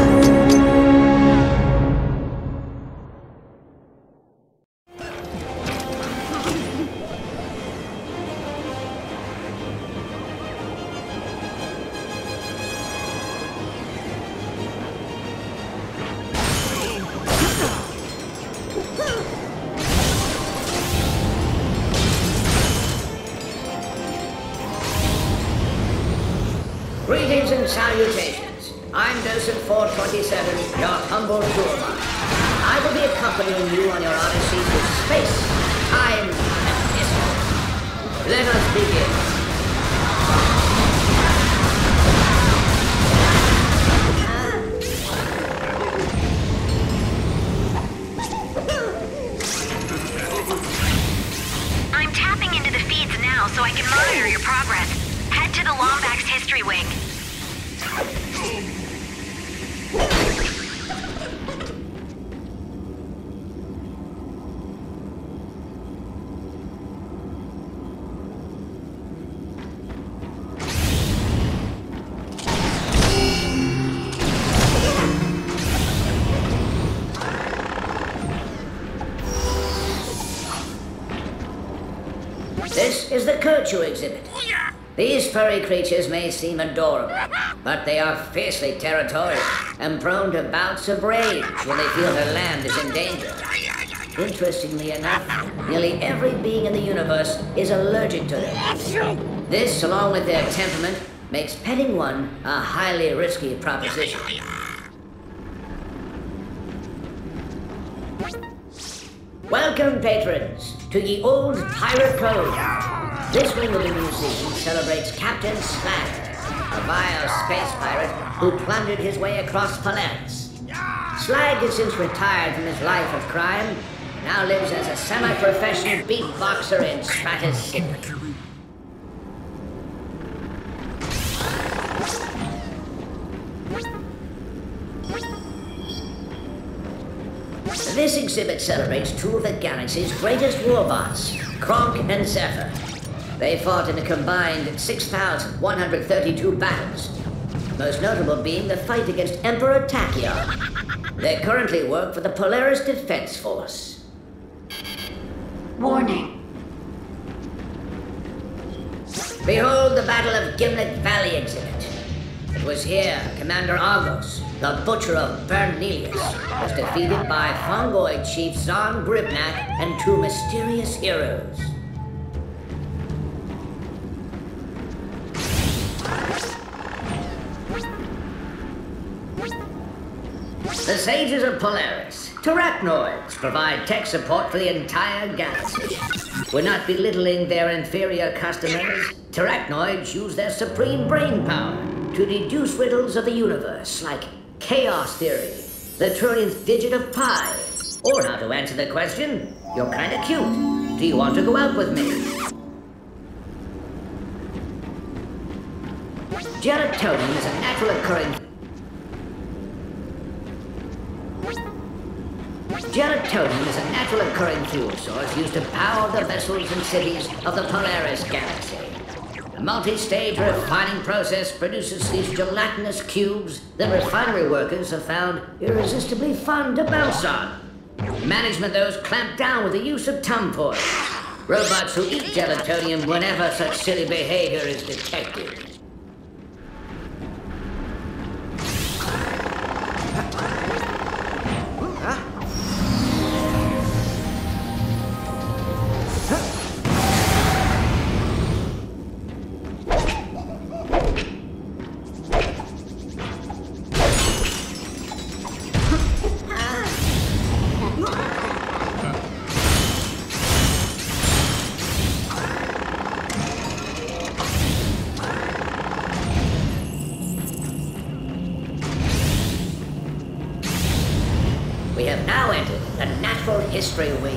Greetings and salutations. I'm Docent 427, your humble toolman. I will be accompanying you on your odyssey through space, time, and history. Let us begin. I'm tapping into the feeds now so I can monitor your progress. Head to the Lombax history wing. This is the Kerchu exhibit. These furry creatures may seem adorable, but they are fiercely territorial and prone to bouts of rage when they feel their land is in danger. Interestingly enough, nearly every being in the universe is allergic to them. This, along with their temperament, makes petting one a highly risky proposition. Welcome, patrons, to ye old pirate cove. This wing of the museum celebrates Captain Slag, a vile space pirate who plundered his way across Polaris. Slag has since retired from his life of crime, and now lives as a semi-professional beatboxer in Stratus City. This exhibit celebrates two of the galaxy's greatest warbots, Cronk and Zephyr. They fought in a combined 6,132 battles, most notable being the fight against Emperor Tachyon. They currently work for the Polaris Defense Force. Warning. Behold the Battle of Gimlet Valley exhibit. It was here Commander Argos, the Butcher of Bernelius, was defeated by Fungoid Chief Zon Gribnak and two mysterious heroes. The Sages of Polaris, Terachnoids, provide tech support for the entire galaxy. We're not belittling their inferior customers. Terachnoids use their supreme brain power to deduce riddles of the universe, like chaos theory, the trillionth digit of pi, or how to answer the question, you're kinda cute. Do you want to go out with me? Gelatonium is a natural occurring... Gelatonium is a natural occurring fuel source used to power the vessels and cities of the Polaris galaxy. The multi-stage refining process produces these gelatinous cubes that refinery workers have found irresistibly fun to bounce on. Management, those clamped down with the use of tomboys, robots who eat gelatonium whenever such silly behavior is detected. History Week.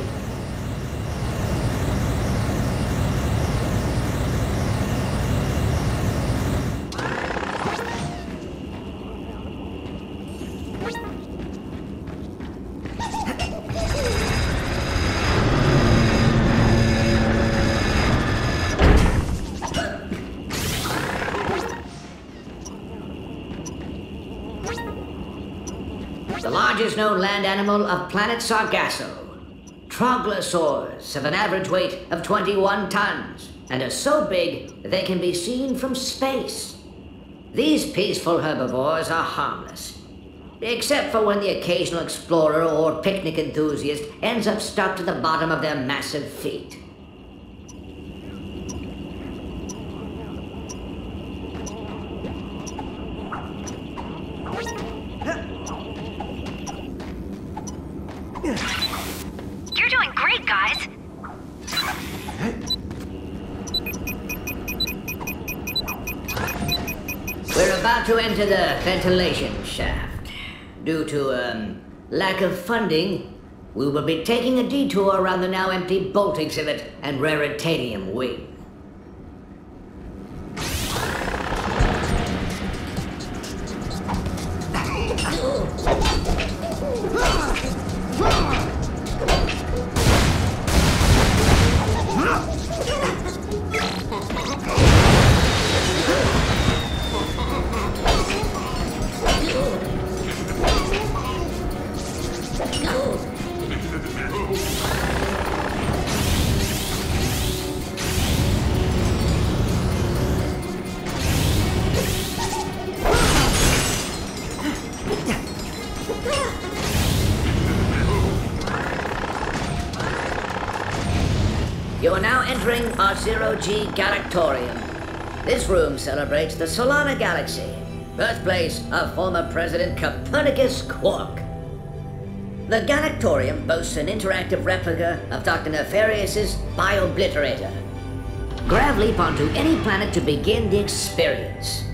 The largest known land animal of planet Sargasso. Troglosaurs have an average weight of 21 tons and are so big that they can be seen from space. These peaceful herbivores are harmless, except for when the occasional explorer or picnic enthusiast ends up stuck to the bottom of their massive feet. You're doing great, guys. We're about to enter the ventilation shaft. Due to, lack of funding, we will be taking a detour around the now empty Bolt exhibit and Raritanium wing. You are now entering our Zero-G Galactorium. This room celebrates the Solana Galaxy, birthplace of former President Copernicus Quark. The Galactorium boasts an interactive replica of Dr. Nefarious' Biobliterator. Grav leap onto any planet to begin the experience.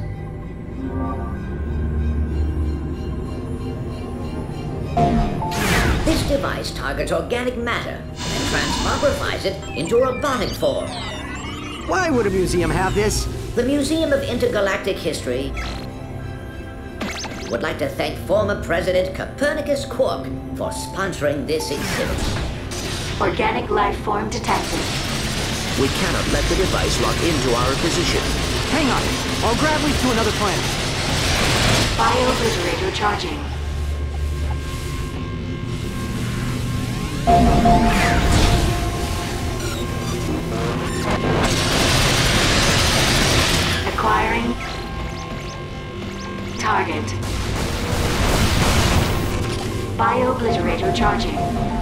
This device targets organic matter and transmogrifies it into robotic form. Why would a museum have this? The Museum of Intergalactic History would like to thank former President Copernicus Quark for sponsoring this exhibit. Organic life form detected. We cannot let the device lock into our position. Hang on, I'll grab leap to another planet. Bio-obliterator charging. Acquiring target. Bio-obliterator charging.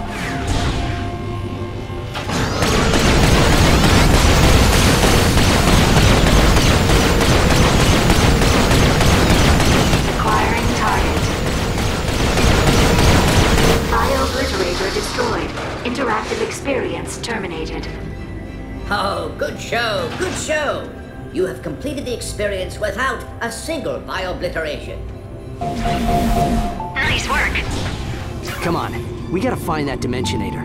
Acquiring target. Bio-obliterator destroyed. Interactive experience terminated. Oh, good show, good show! You have completed the experience without a single bio-obliteration. Nice work. Come on, we gotta find that Dimensionator.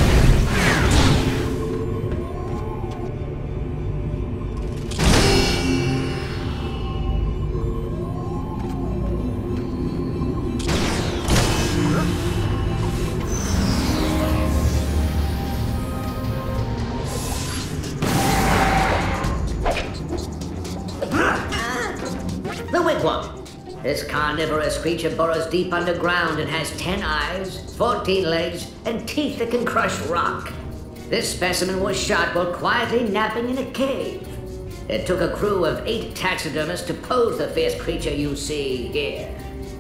The Wigwam. This carnivorous creature burrows deep underground and has 10 eyes, 14 legs, and teeth that can crush rock. This specimen was shot while quietly napping in a cave. It took a crew of 8 taxidermists to pose the fierce creature you see here.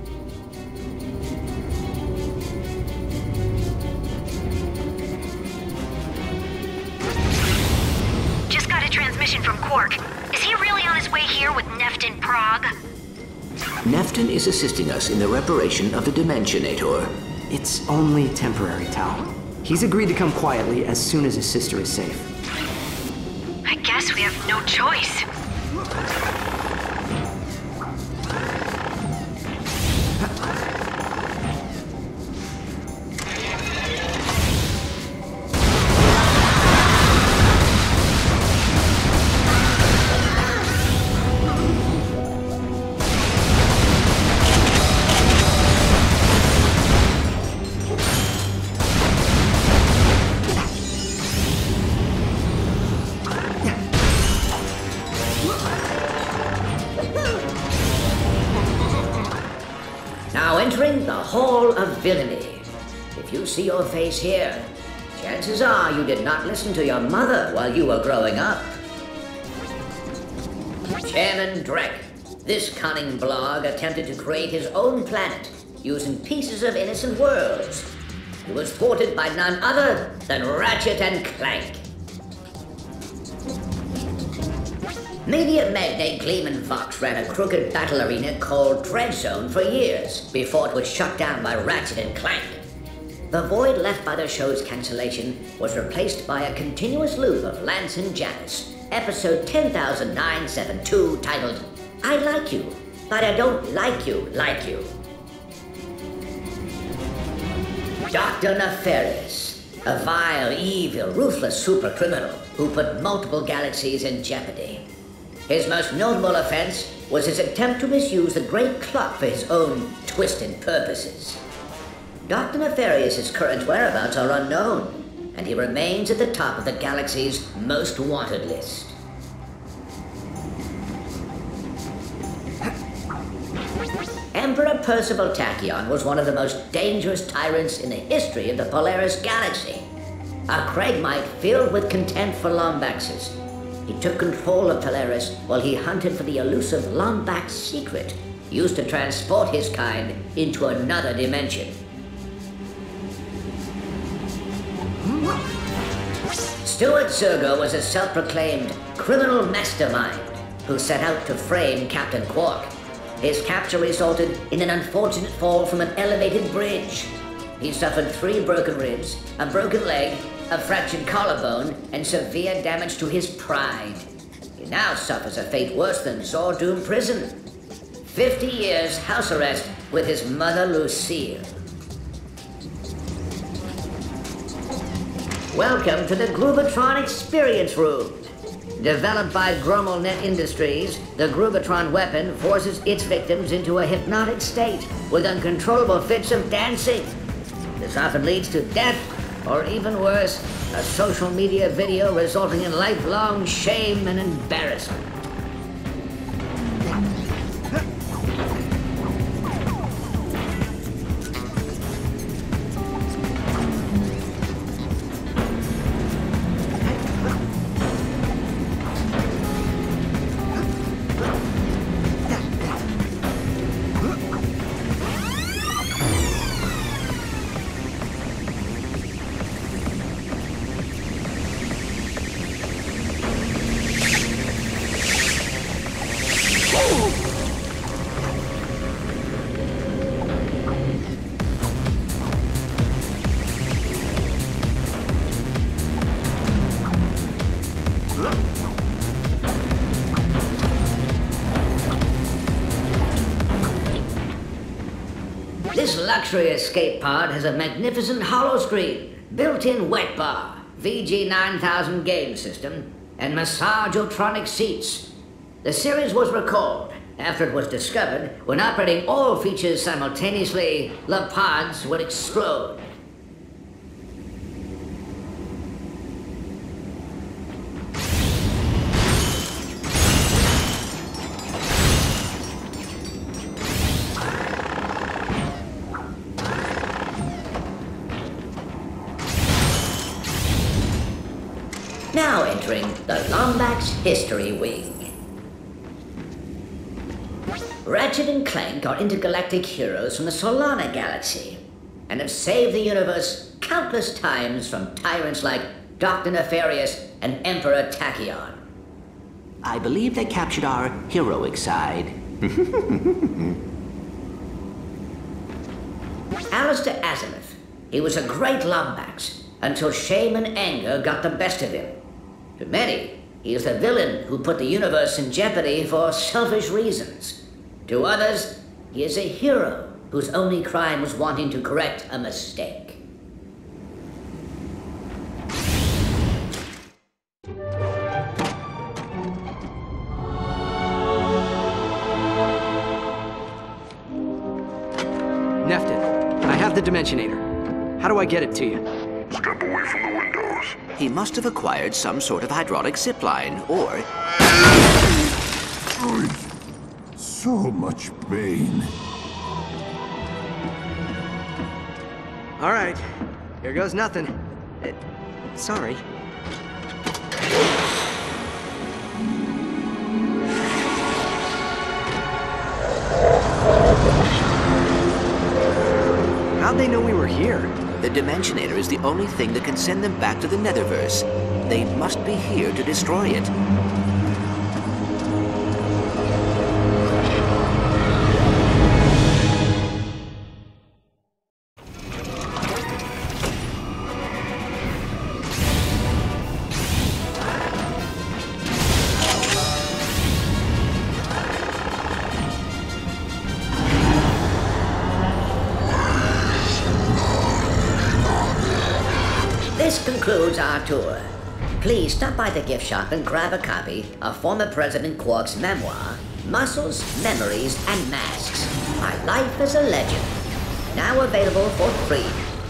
Just got a transmission from Quark. Is he really on his way here with Neftin Prog? Neftin is assisting us in the reparation of the Dimensionator. It's only temporary, Tal. He's agreed to come quietly as soon as his sister is safe. I guess we have no choice. Hall of Villainy. If you see your face here, chances are you did not listen to your mother while you were growing up. Chairman Drek, this cunning blog attempted to create his own planet using pieces of innocent worlds. He was thwarted by none other than Ratchet and Clank. Media magnate Gleeman Vox ran a crooked battle arena called Dread Zone for years before it was shut down by Ratchet and Clank. The void left by the show's cancellation was replaced by a continuous loop of Lance and Janice, episode 10972, titled, I Like You, But I Don't Like You Like You. Dr. Nefarious, a vile, evil, ruthless supercriminal who put multiple galaxies in jeopardy. His most notable offense was his attempt to misuse the Great Clock for his own twisted purposes. Dr. Nefarious's current whereabouts are unknown, and he remains at the top of the galaxy's most wanted list. Emperor Percival Tachyon was one of the most dangerous tyrants in the history of the Polaris Galaxy. A Kragmite filled with contempt for Lombaxes. He took control of Polaris while he hunted for the elusive Lombax secret, used to transport his kind into another dimension. Stuart Zergo was a self-proclaimed criminal mastermind who set out to frame Captain Quark. His capture resulted in an unfortunate fall from an elevated bridge. He suffered 3 broken ribs, a broken leg, a fractured collarbone, and severe damage to his pride. He now suffers a fate worse than Zordoom prison. 50 years house arrest with his mother Lucille. Welcome to the Grubertron Experience Room. Developed by GromelNet Industries, the Grubertron weapon forces its victims into a hypnotic state with uncontrollable fits of dancing. This often leads to death, or even worse, a social media video resulting in lifelong shame and embarrassment. This luxury escape pod has a magnificent holoscreen, built-in wet bar, VG9000 game system, and massageotronic seats. The series was recalled after it was discovered when operating all features simultaneously, the pods would explode. Now entering the Lombax History Wing. Ratchet and Clank are intergalactic heroes from the Solana Galaxy, and have saved the universe countless times from tyrants like Dr. Nefarious and Emperor Tachyon. I believe they captured our heroic side. Alistair Azimuth. He was a great Lombax, until shame and anger got the best of him. To many, he is the villain who put the universe in jeopardy for selfish reasons. To others, he is a hero whose only crime was wanting to correct a mistake. Neftin, I have the Dimensionator. How do I get it to you? Step away from the windows. He must have acquired some sort of hydraulic zipline, or... So much pain. All right. Here goes nothing. Sorry. How'd they know we were here? The Dimensionator is the only thing that can send them back to the Netherverse. They must be here to destroy it. This concludes our tour. Please stop by the gift shop and grab a copy of former President Quark's memoir, Muscles, Memories, and Masks. My Life as a Legend. Now available for free.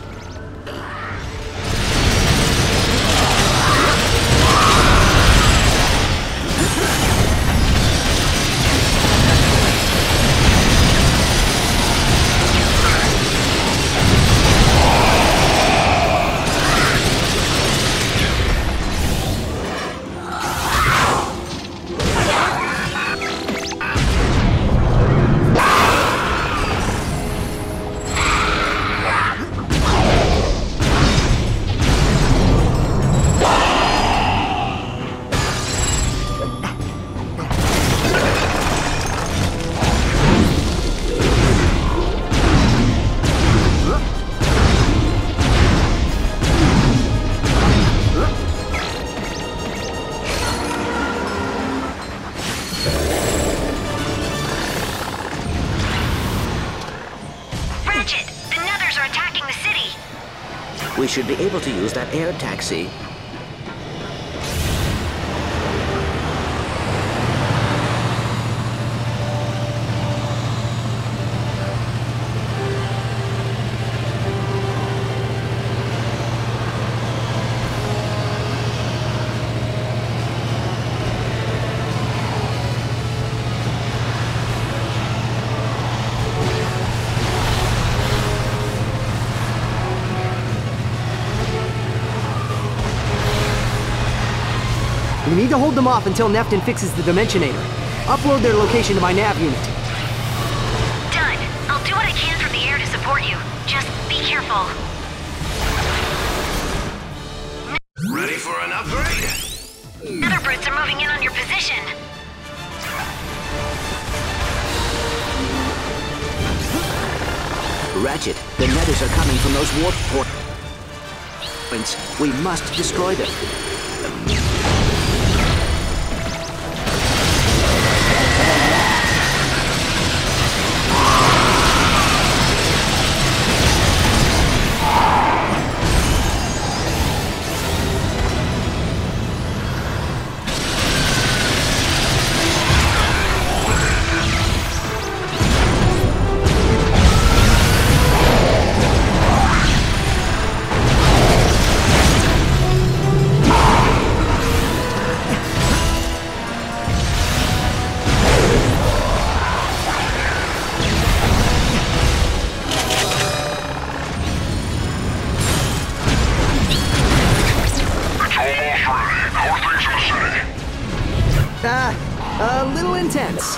We should be able to use that air taxi. We need to hold them off until Neftin fixes the Dimensionator. Upload their location to my nav unit. Done. I'll do what I can from the air to support you. Just be careful. Ready for an upgrade? Netherbrutes are moving in on your position. Ratchet, the Nethers are coming from those warp points. We must destroy them. A little intense.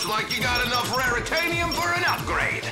Looks like you got enough raritanium for an upgrade.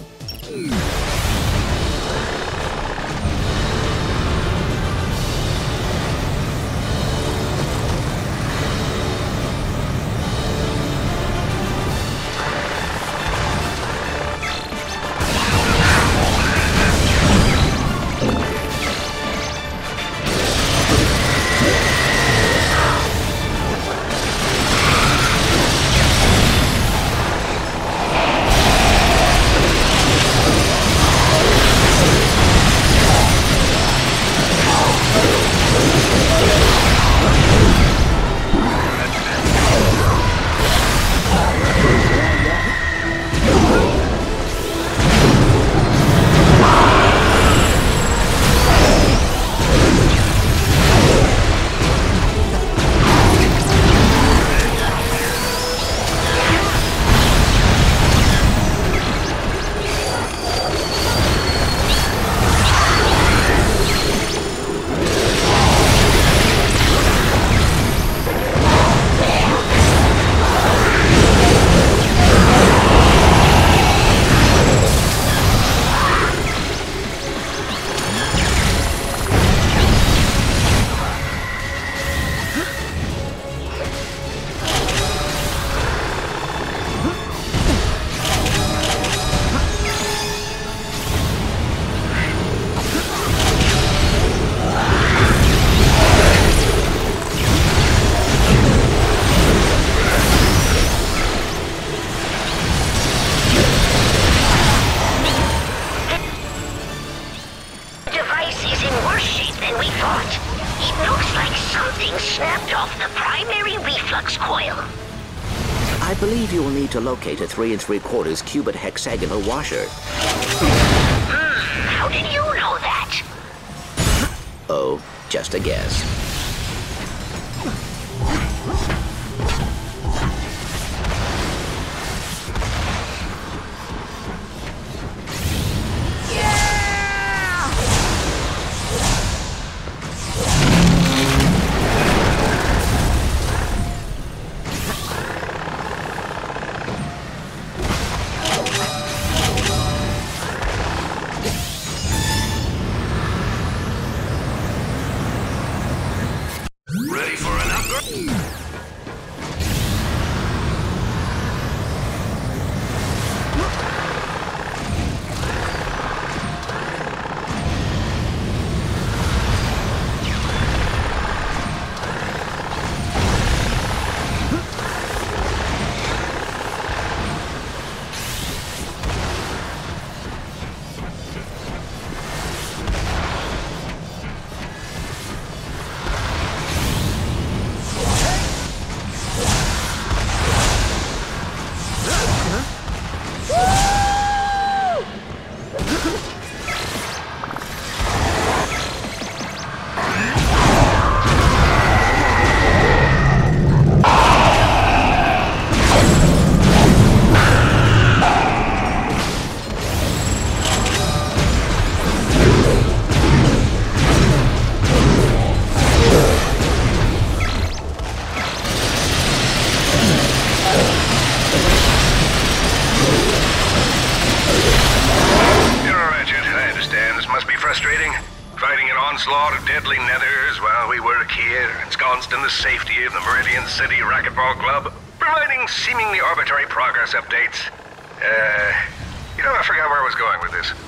To locate a 3 3/4 cubit hexagonal washer. How did you know that? Oh, just a guess. onslaught of deadly Nethers while we work here, ensconced in the safety of the Meridian City Racquetball Club, providing seemingly arbitrary progress updates. I forgot where I was going with this.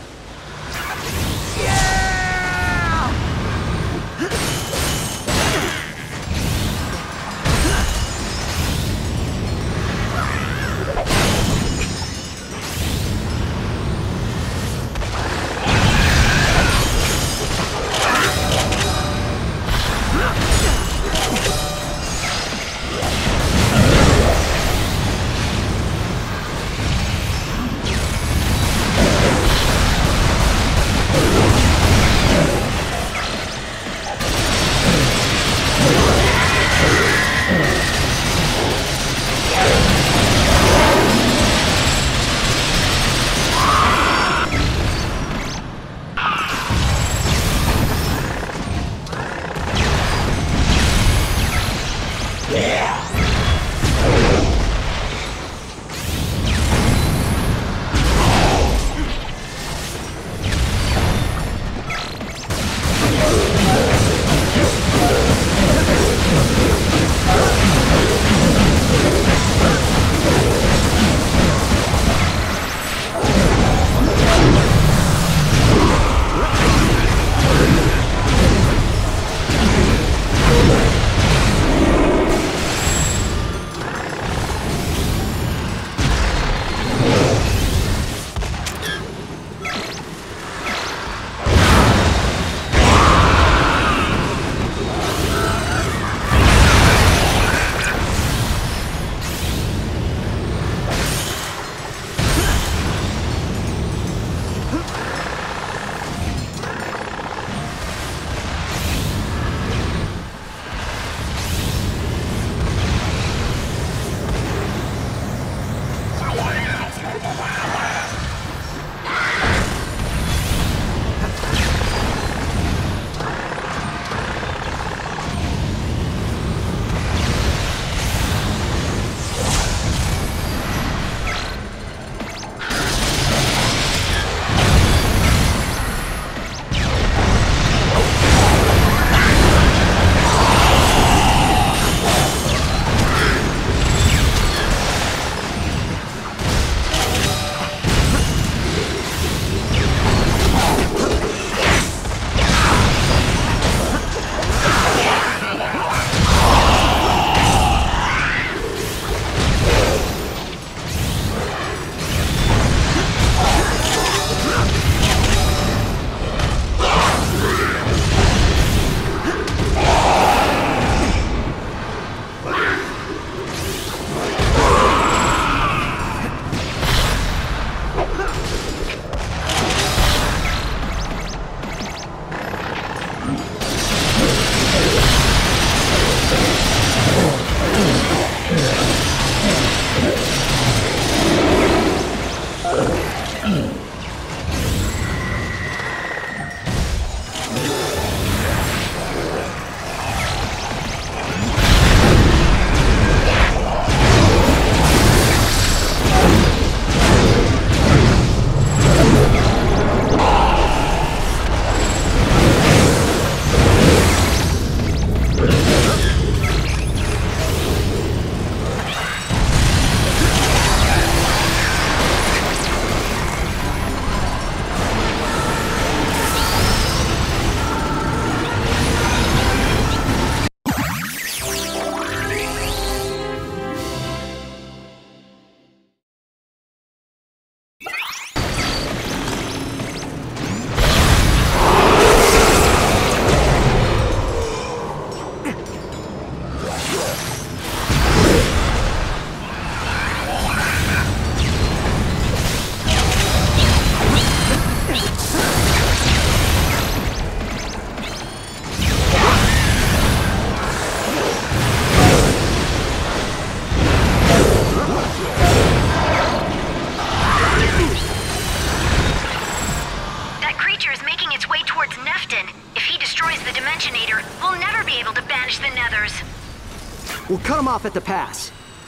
Terminator, we'll never be able to banish the Nethers. We'll cut them off at the pass.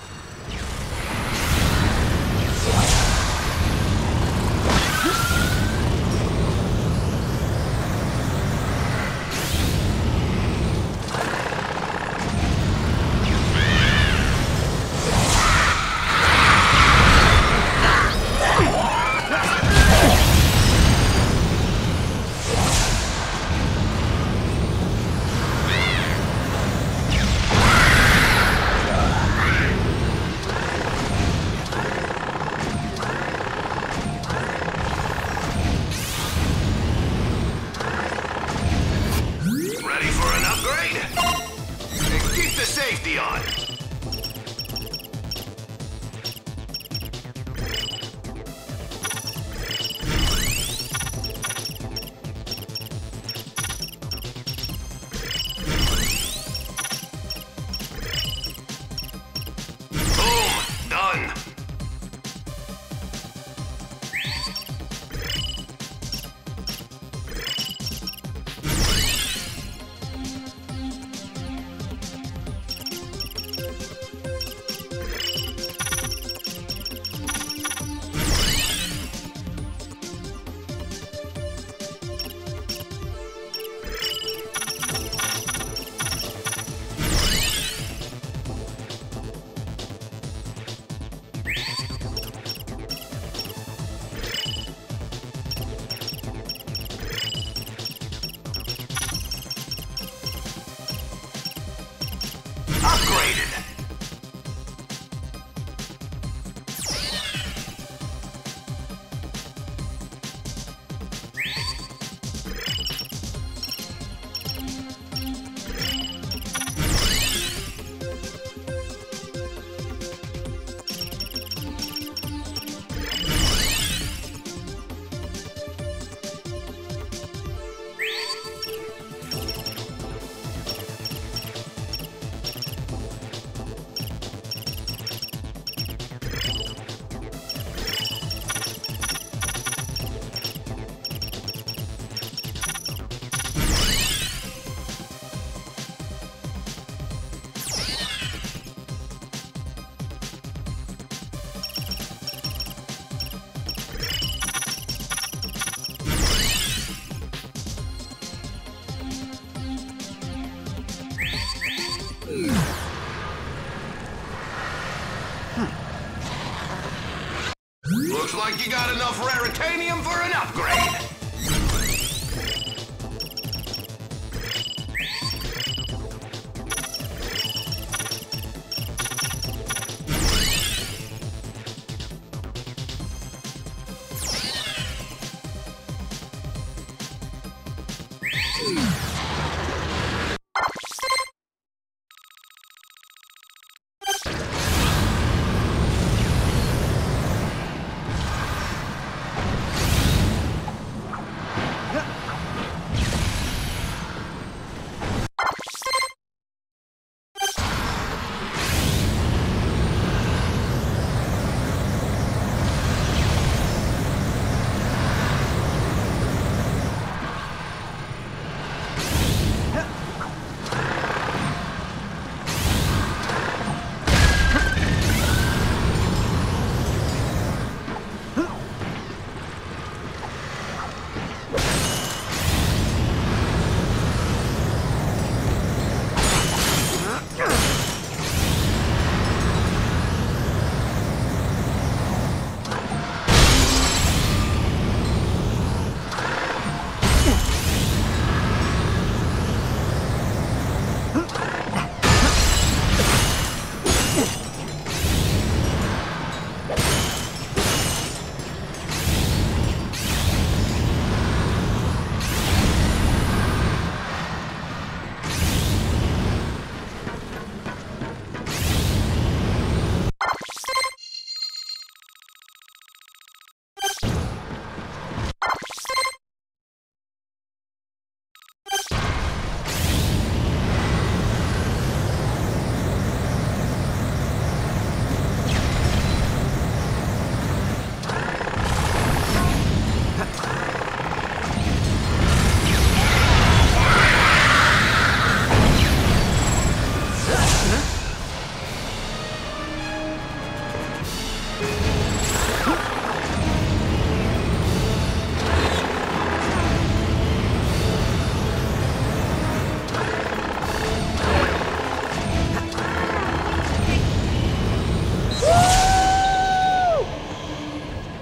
Looks like you got enough raritanium for an upgrade.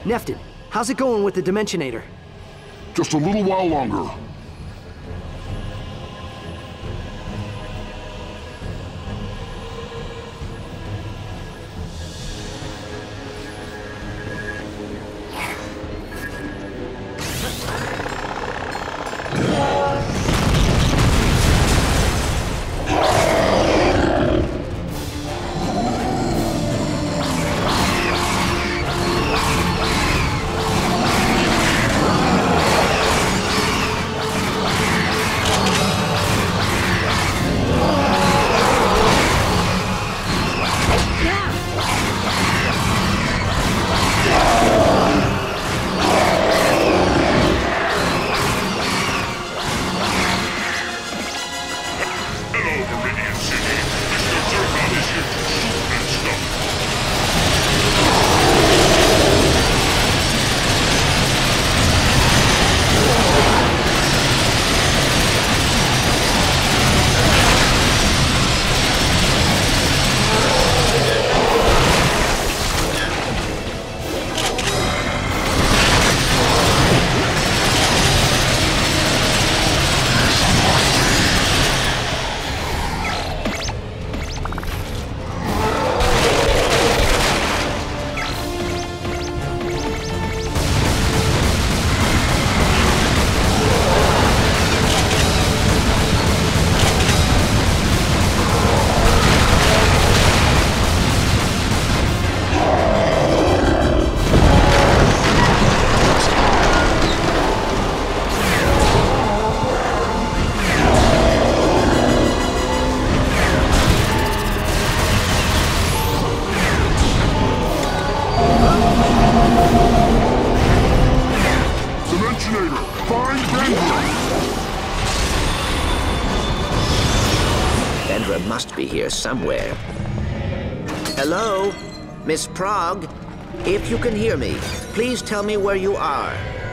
Neftin, how's it going with the Dimensionator? Just a little while longer. Vendra must be here somewhere. Hello? Miss Prog? If you can hear me, please tell me where you are.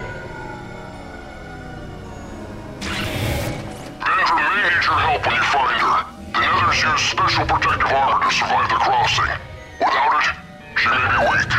Vendra may need your help when you find her. The Nethers use special protective armor to survive the crossing. Without it, she may be weak.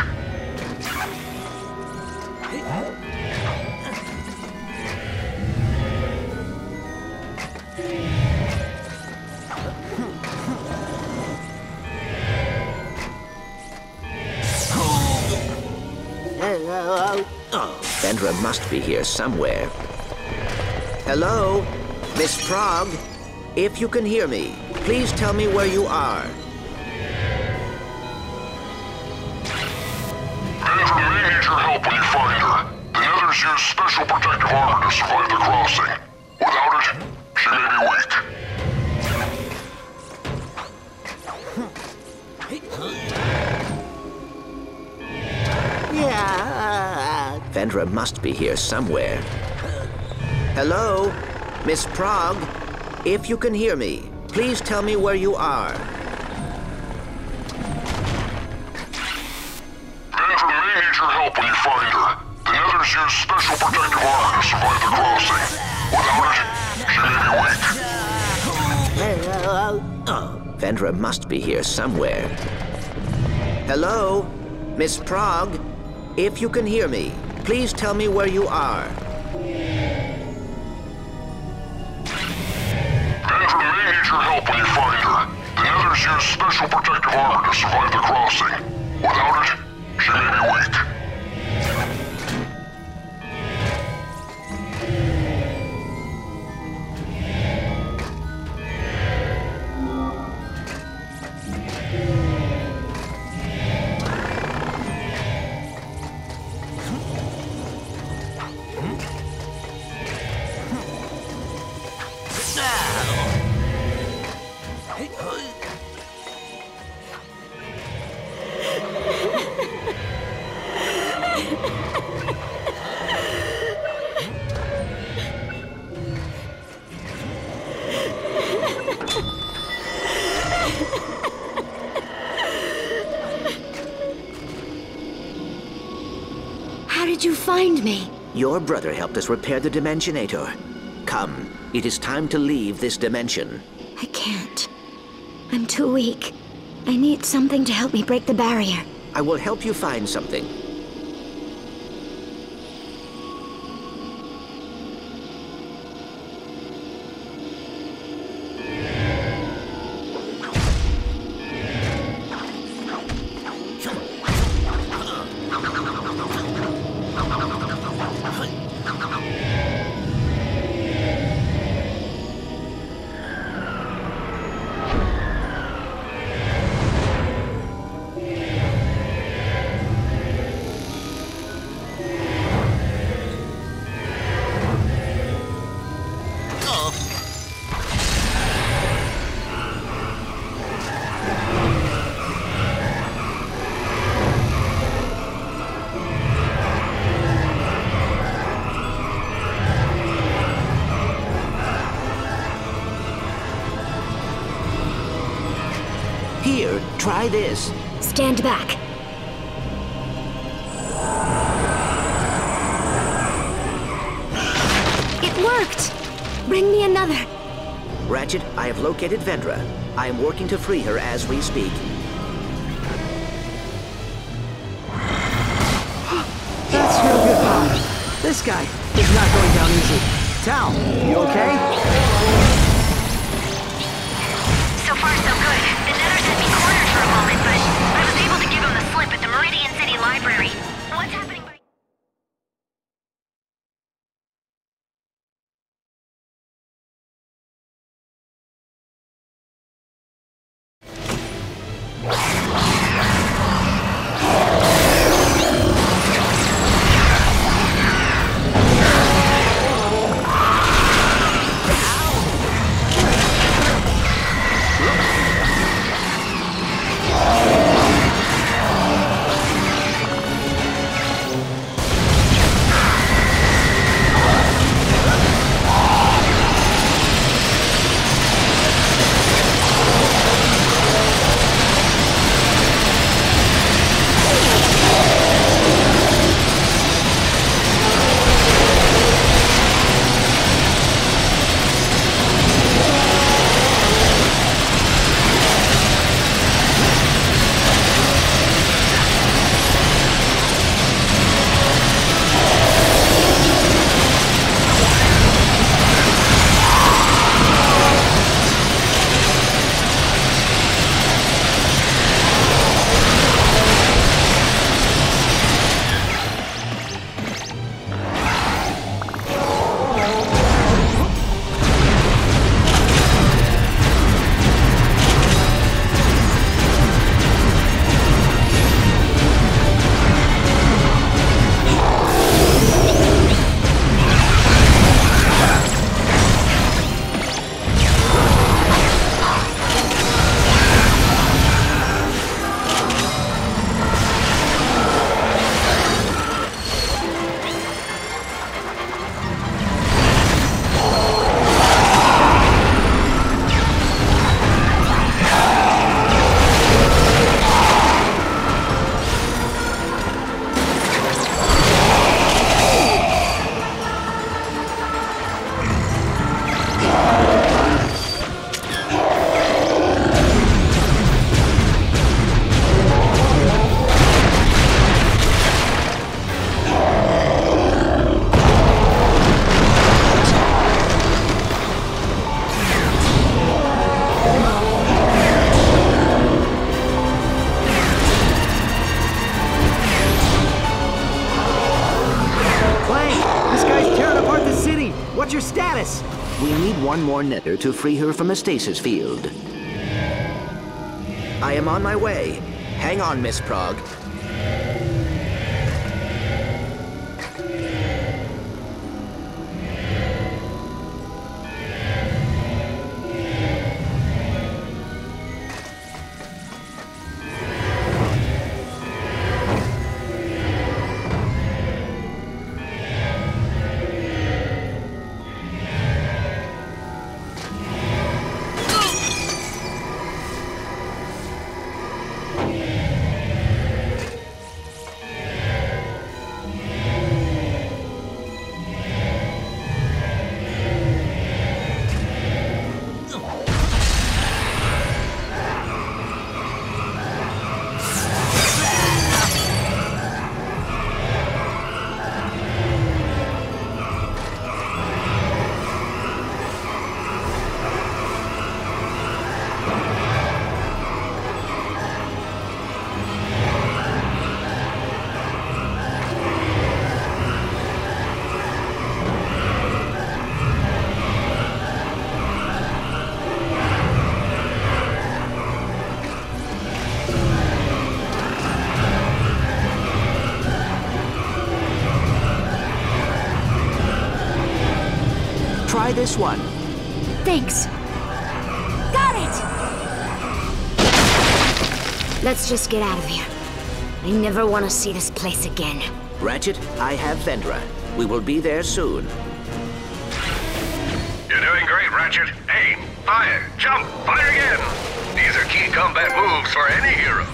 Vendra must be here somewhere. Hello? Miss Prog? If you can hear me, please tell me where you are. Vendra may need your help when you find her. The Nethers use special protective armor to survive the crossing. Without it, she may be weak. Vendra must be here somewhere. Hello? Miss Prog? If you can hear me, please tell me where you are. Vendra may need your help when you find her. The Nethers use special protective armor to survive the crossing. Without it, she may be weak. Vendra must be here somewhere. Hello? Miss Prog? If you can hear me, please tell me where you are. Vendra may need your help when you find her. The Nethers use special protective armor to survive the crossing. Without it, she may be weak. How did you find me? Your brother helped us repair the Dimensionator. Come, it is time to leave this dimension. I can't. I'm too weak. I need something to help me break the barrier. I will help you find something. Here, try this. Stand back. It worked! Bring me another. Ratchet, I have located Vendra. I am working to free her as we speak. That's real good, Pop. This guy is not going down easy. Tal, you okay? So far, so good. The Nethers had me cornered for a moment, but I was able to give him the slip at the Meridian City Library. What's happening by... What's your status? We need one more Nether to free her from a stasis field. I am on my way. Hang on, Miss Prog. Try this one. Thanks. Got it! Let's just get out of here. I never want to see this place again. Ratchet, I have Vendra. We will be there soon. You're doing great, Ratchet. Hey, Fire! Jump! Fire again! These are key combat moves for any hero.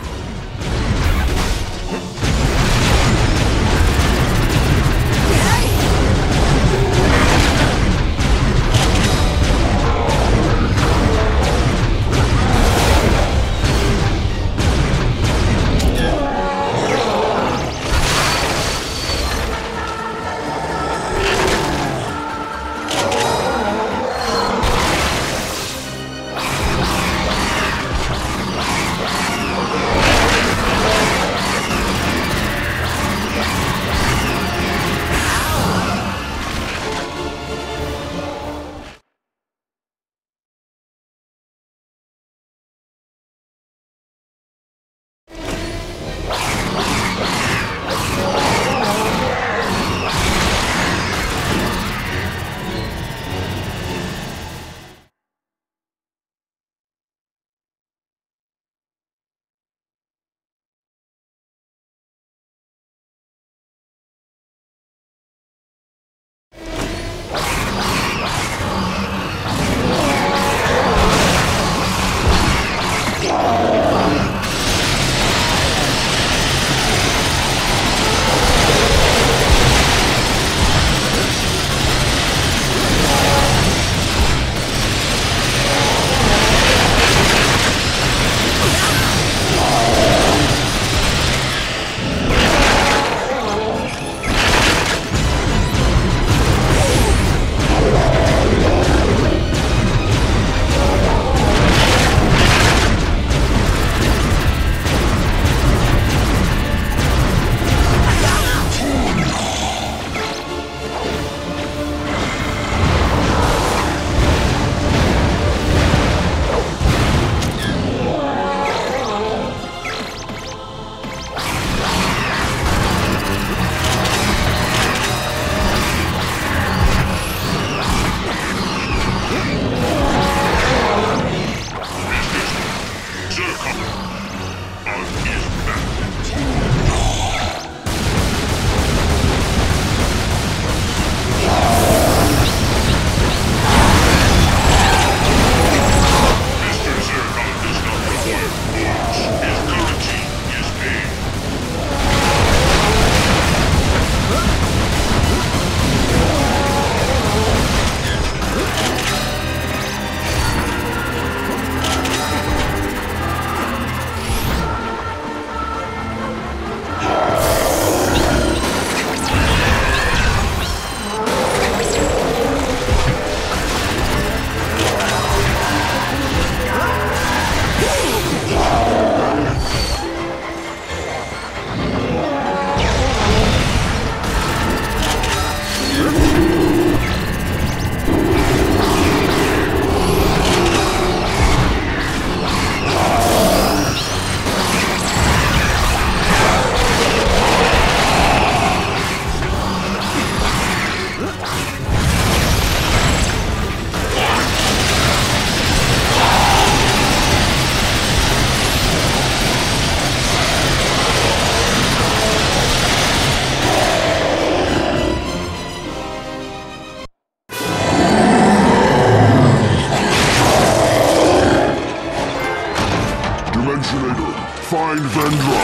Find Vendra!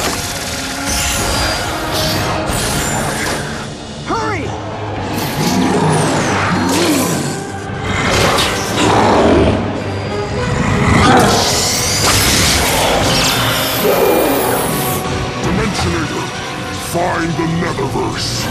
Hurry! Dimensionator, find the Netherverse!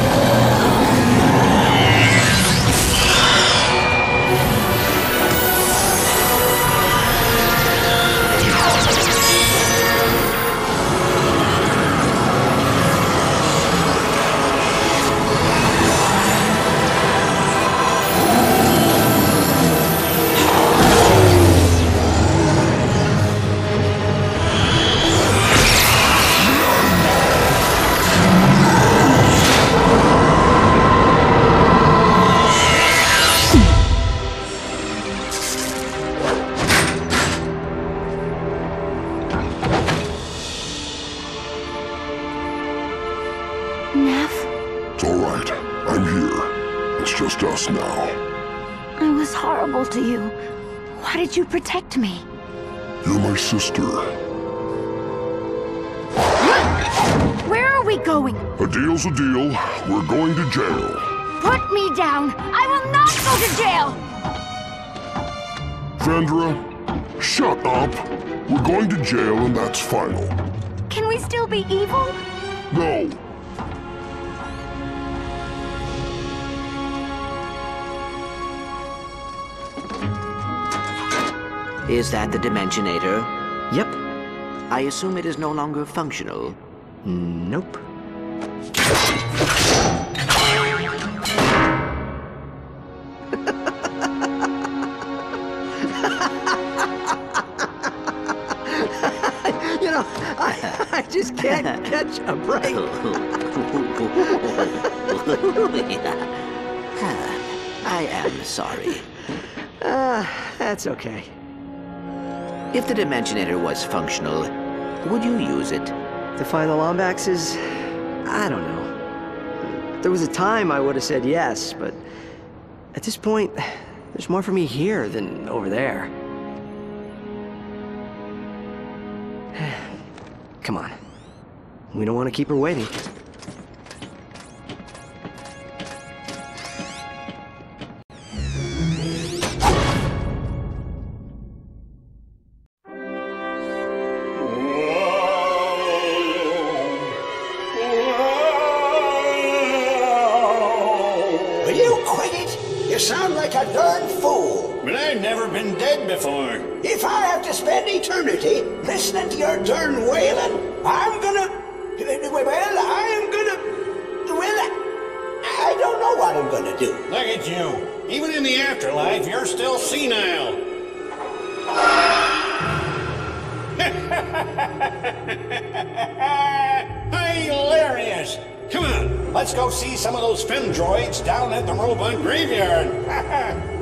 I was horrible to you. Why How did you protect me? You're my sister. Where are we going? A deal's a deal. We're going to jail. Put me down! I will not go to jail! Vendra, shut up. We're going to jail and that's final. Can we still be evil? No. Is that the Dimensionator? Yep. I assume it is no longer functional. Nope. You know, I just can't catch a break. I am sorry. That's okay. If the Dimensionator was functional, would you use it? To find the Lombaxes? I don't know. There was a time I would have said yes, but at this point, there's more for me here than over there. Come on. We don't want to keep her waiting. Will you quit it? You sound like a darn fool. But I've never been dead before. If I have to spend eternity listening to your darn wailing, I'm gonna... I don't know what I'm gonna do. Look at you. Even in the afterlife, you're still senile. Hilarious. Come on, let's go see some of those Fendroids down at the robot graveyard.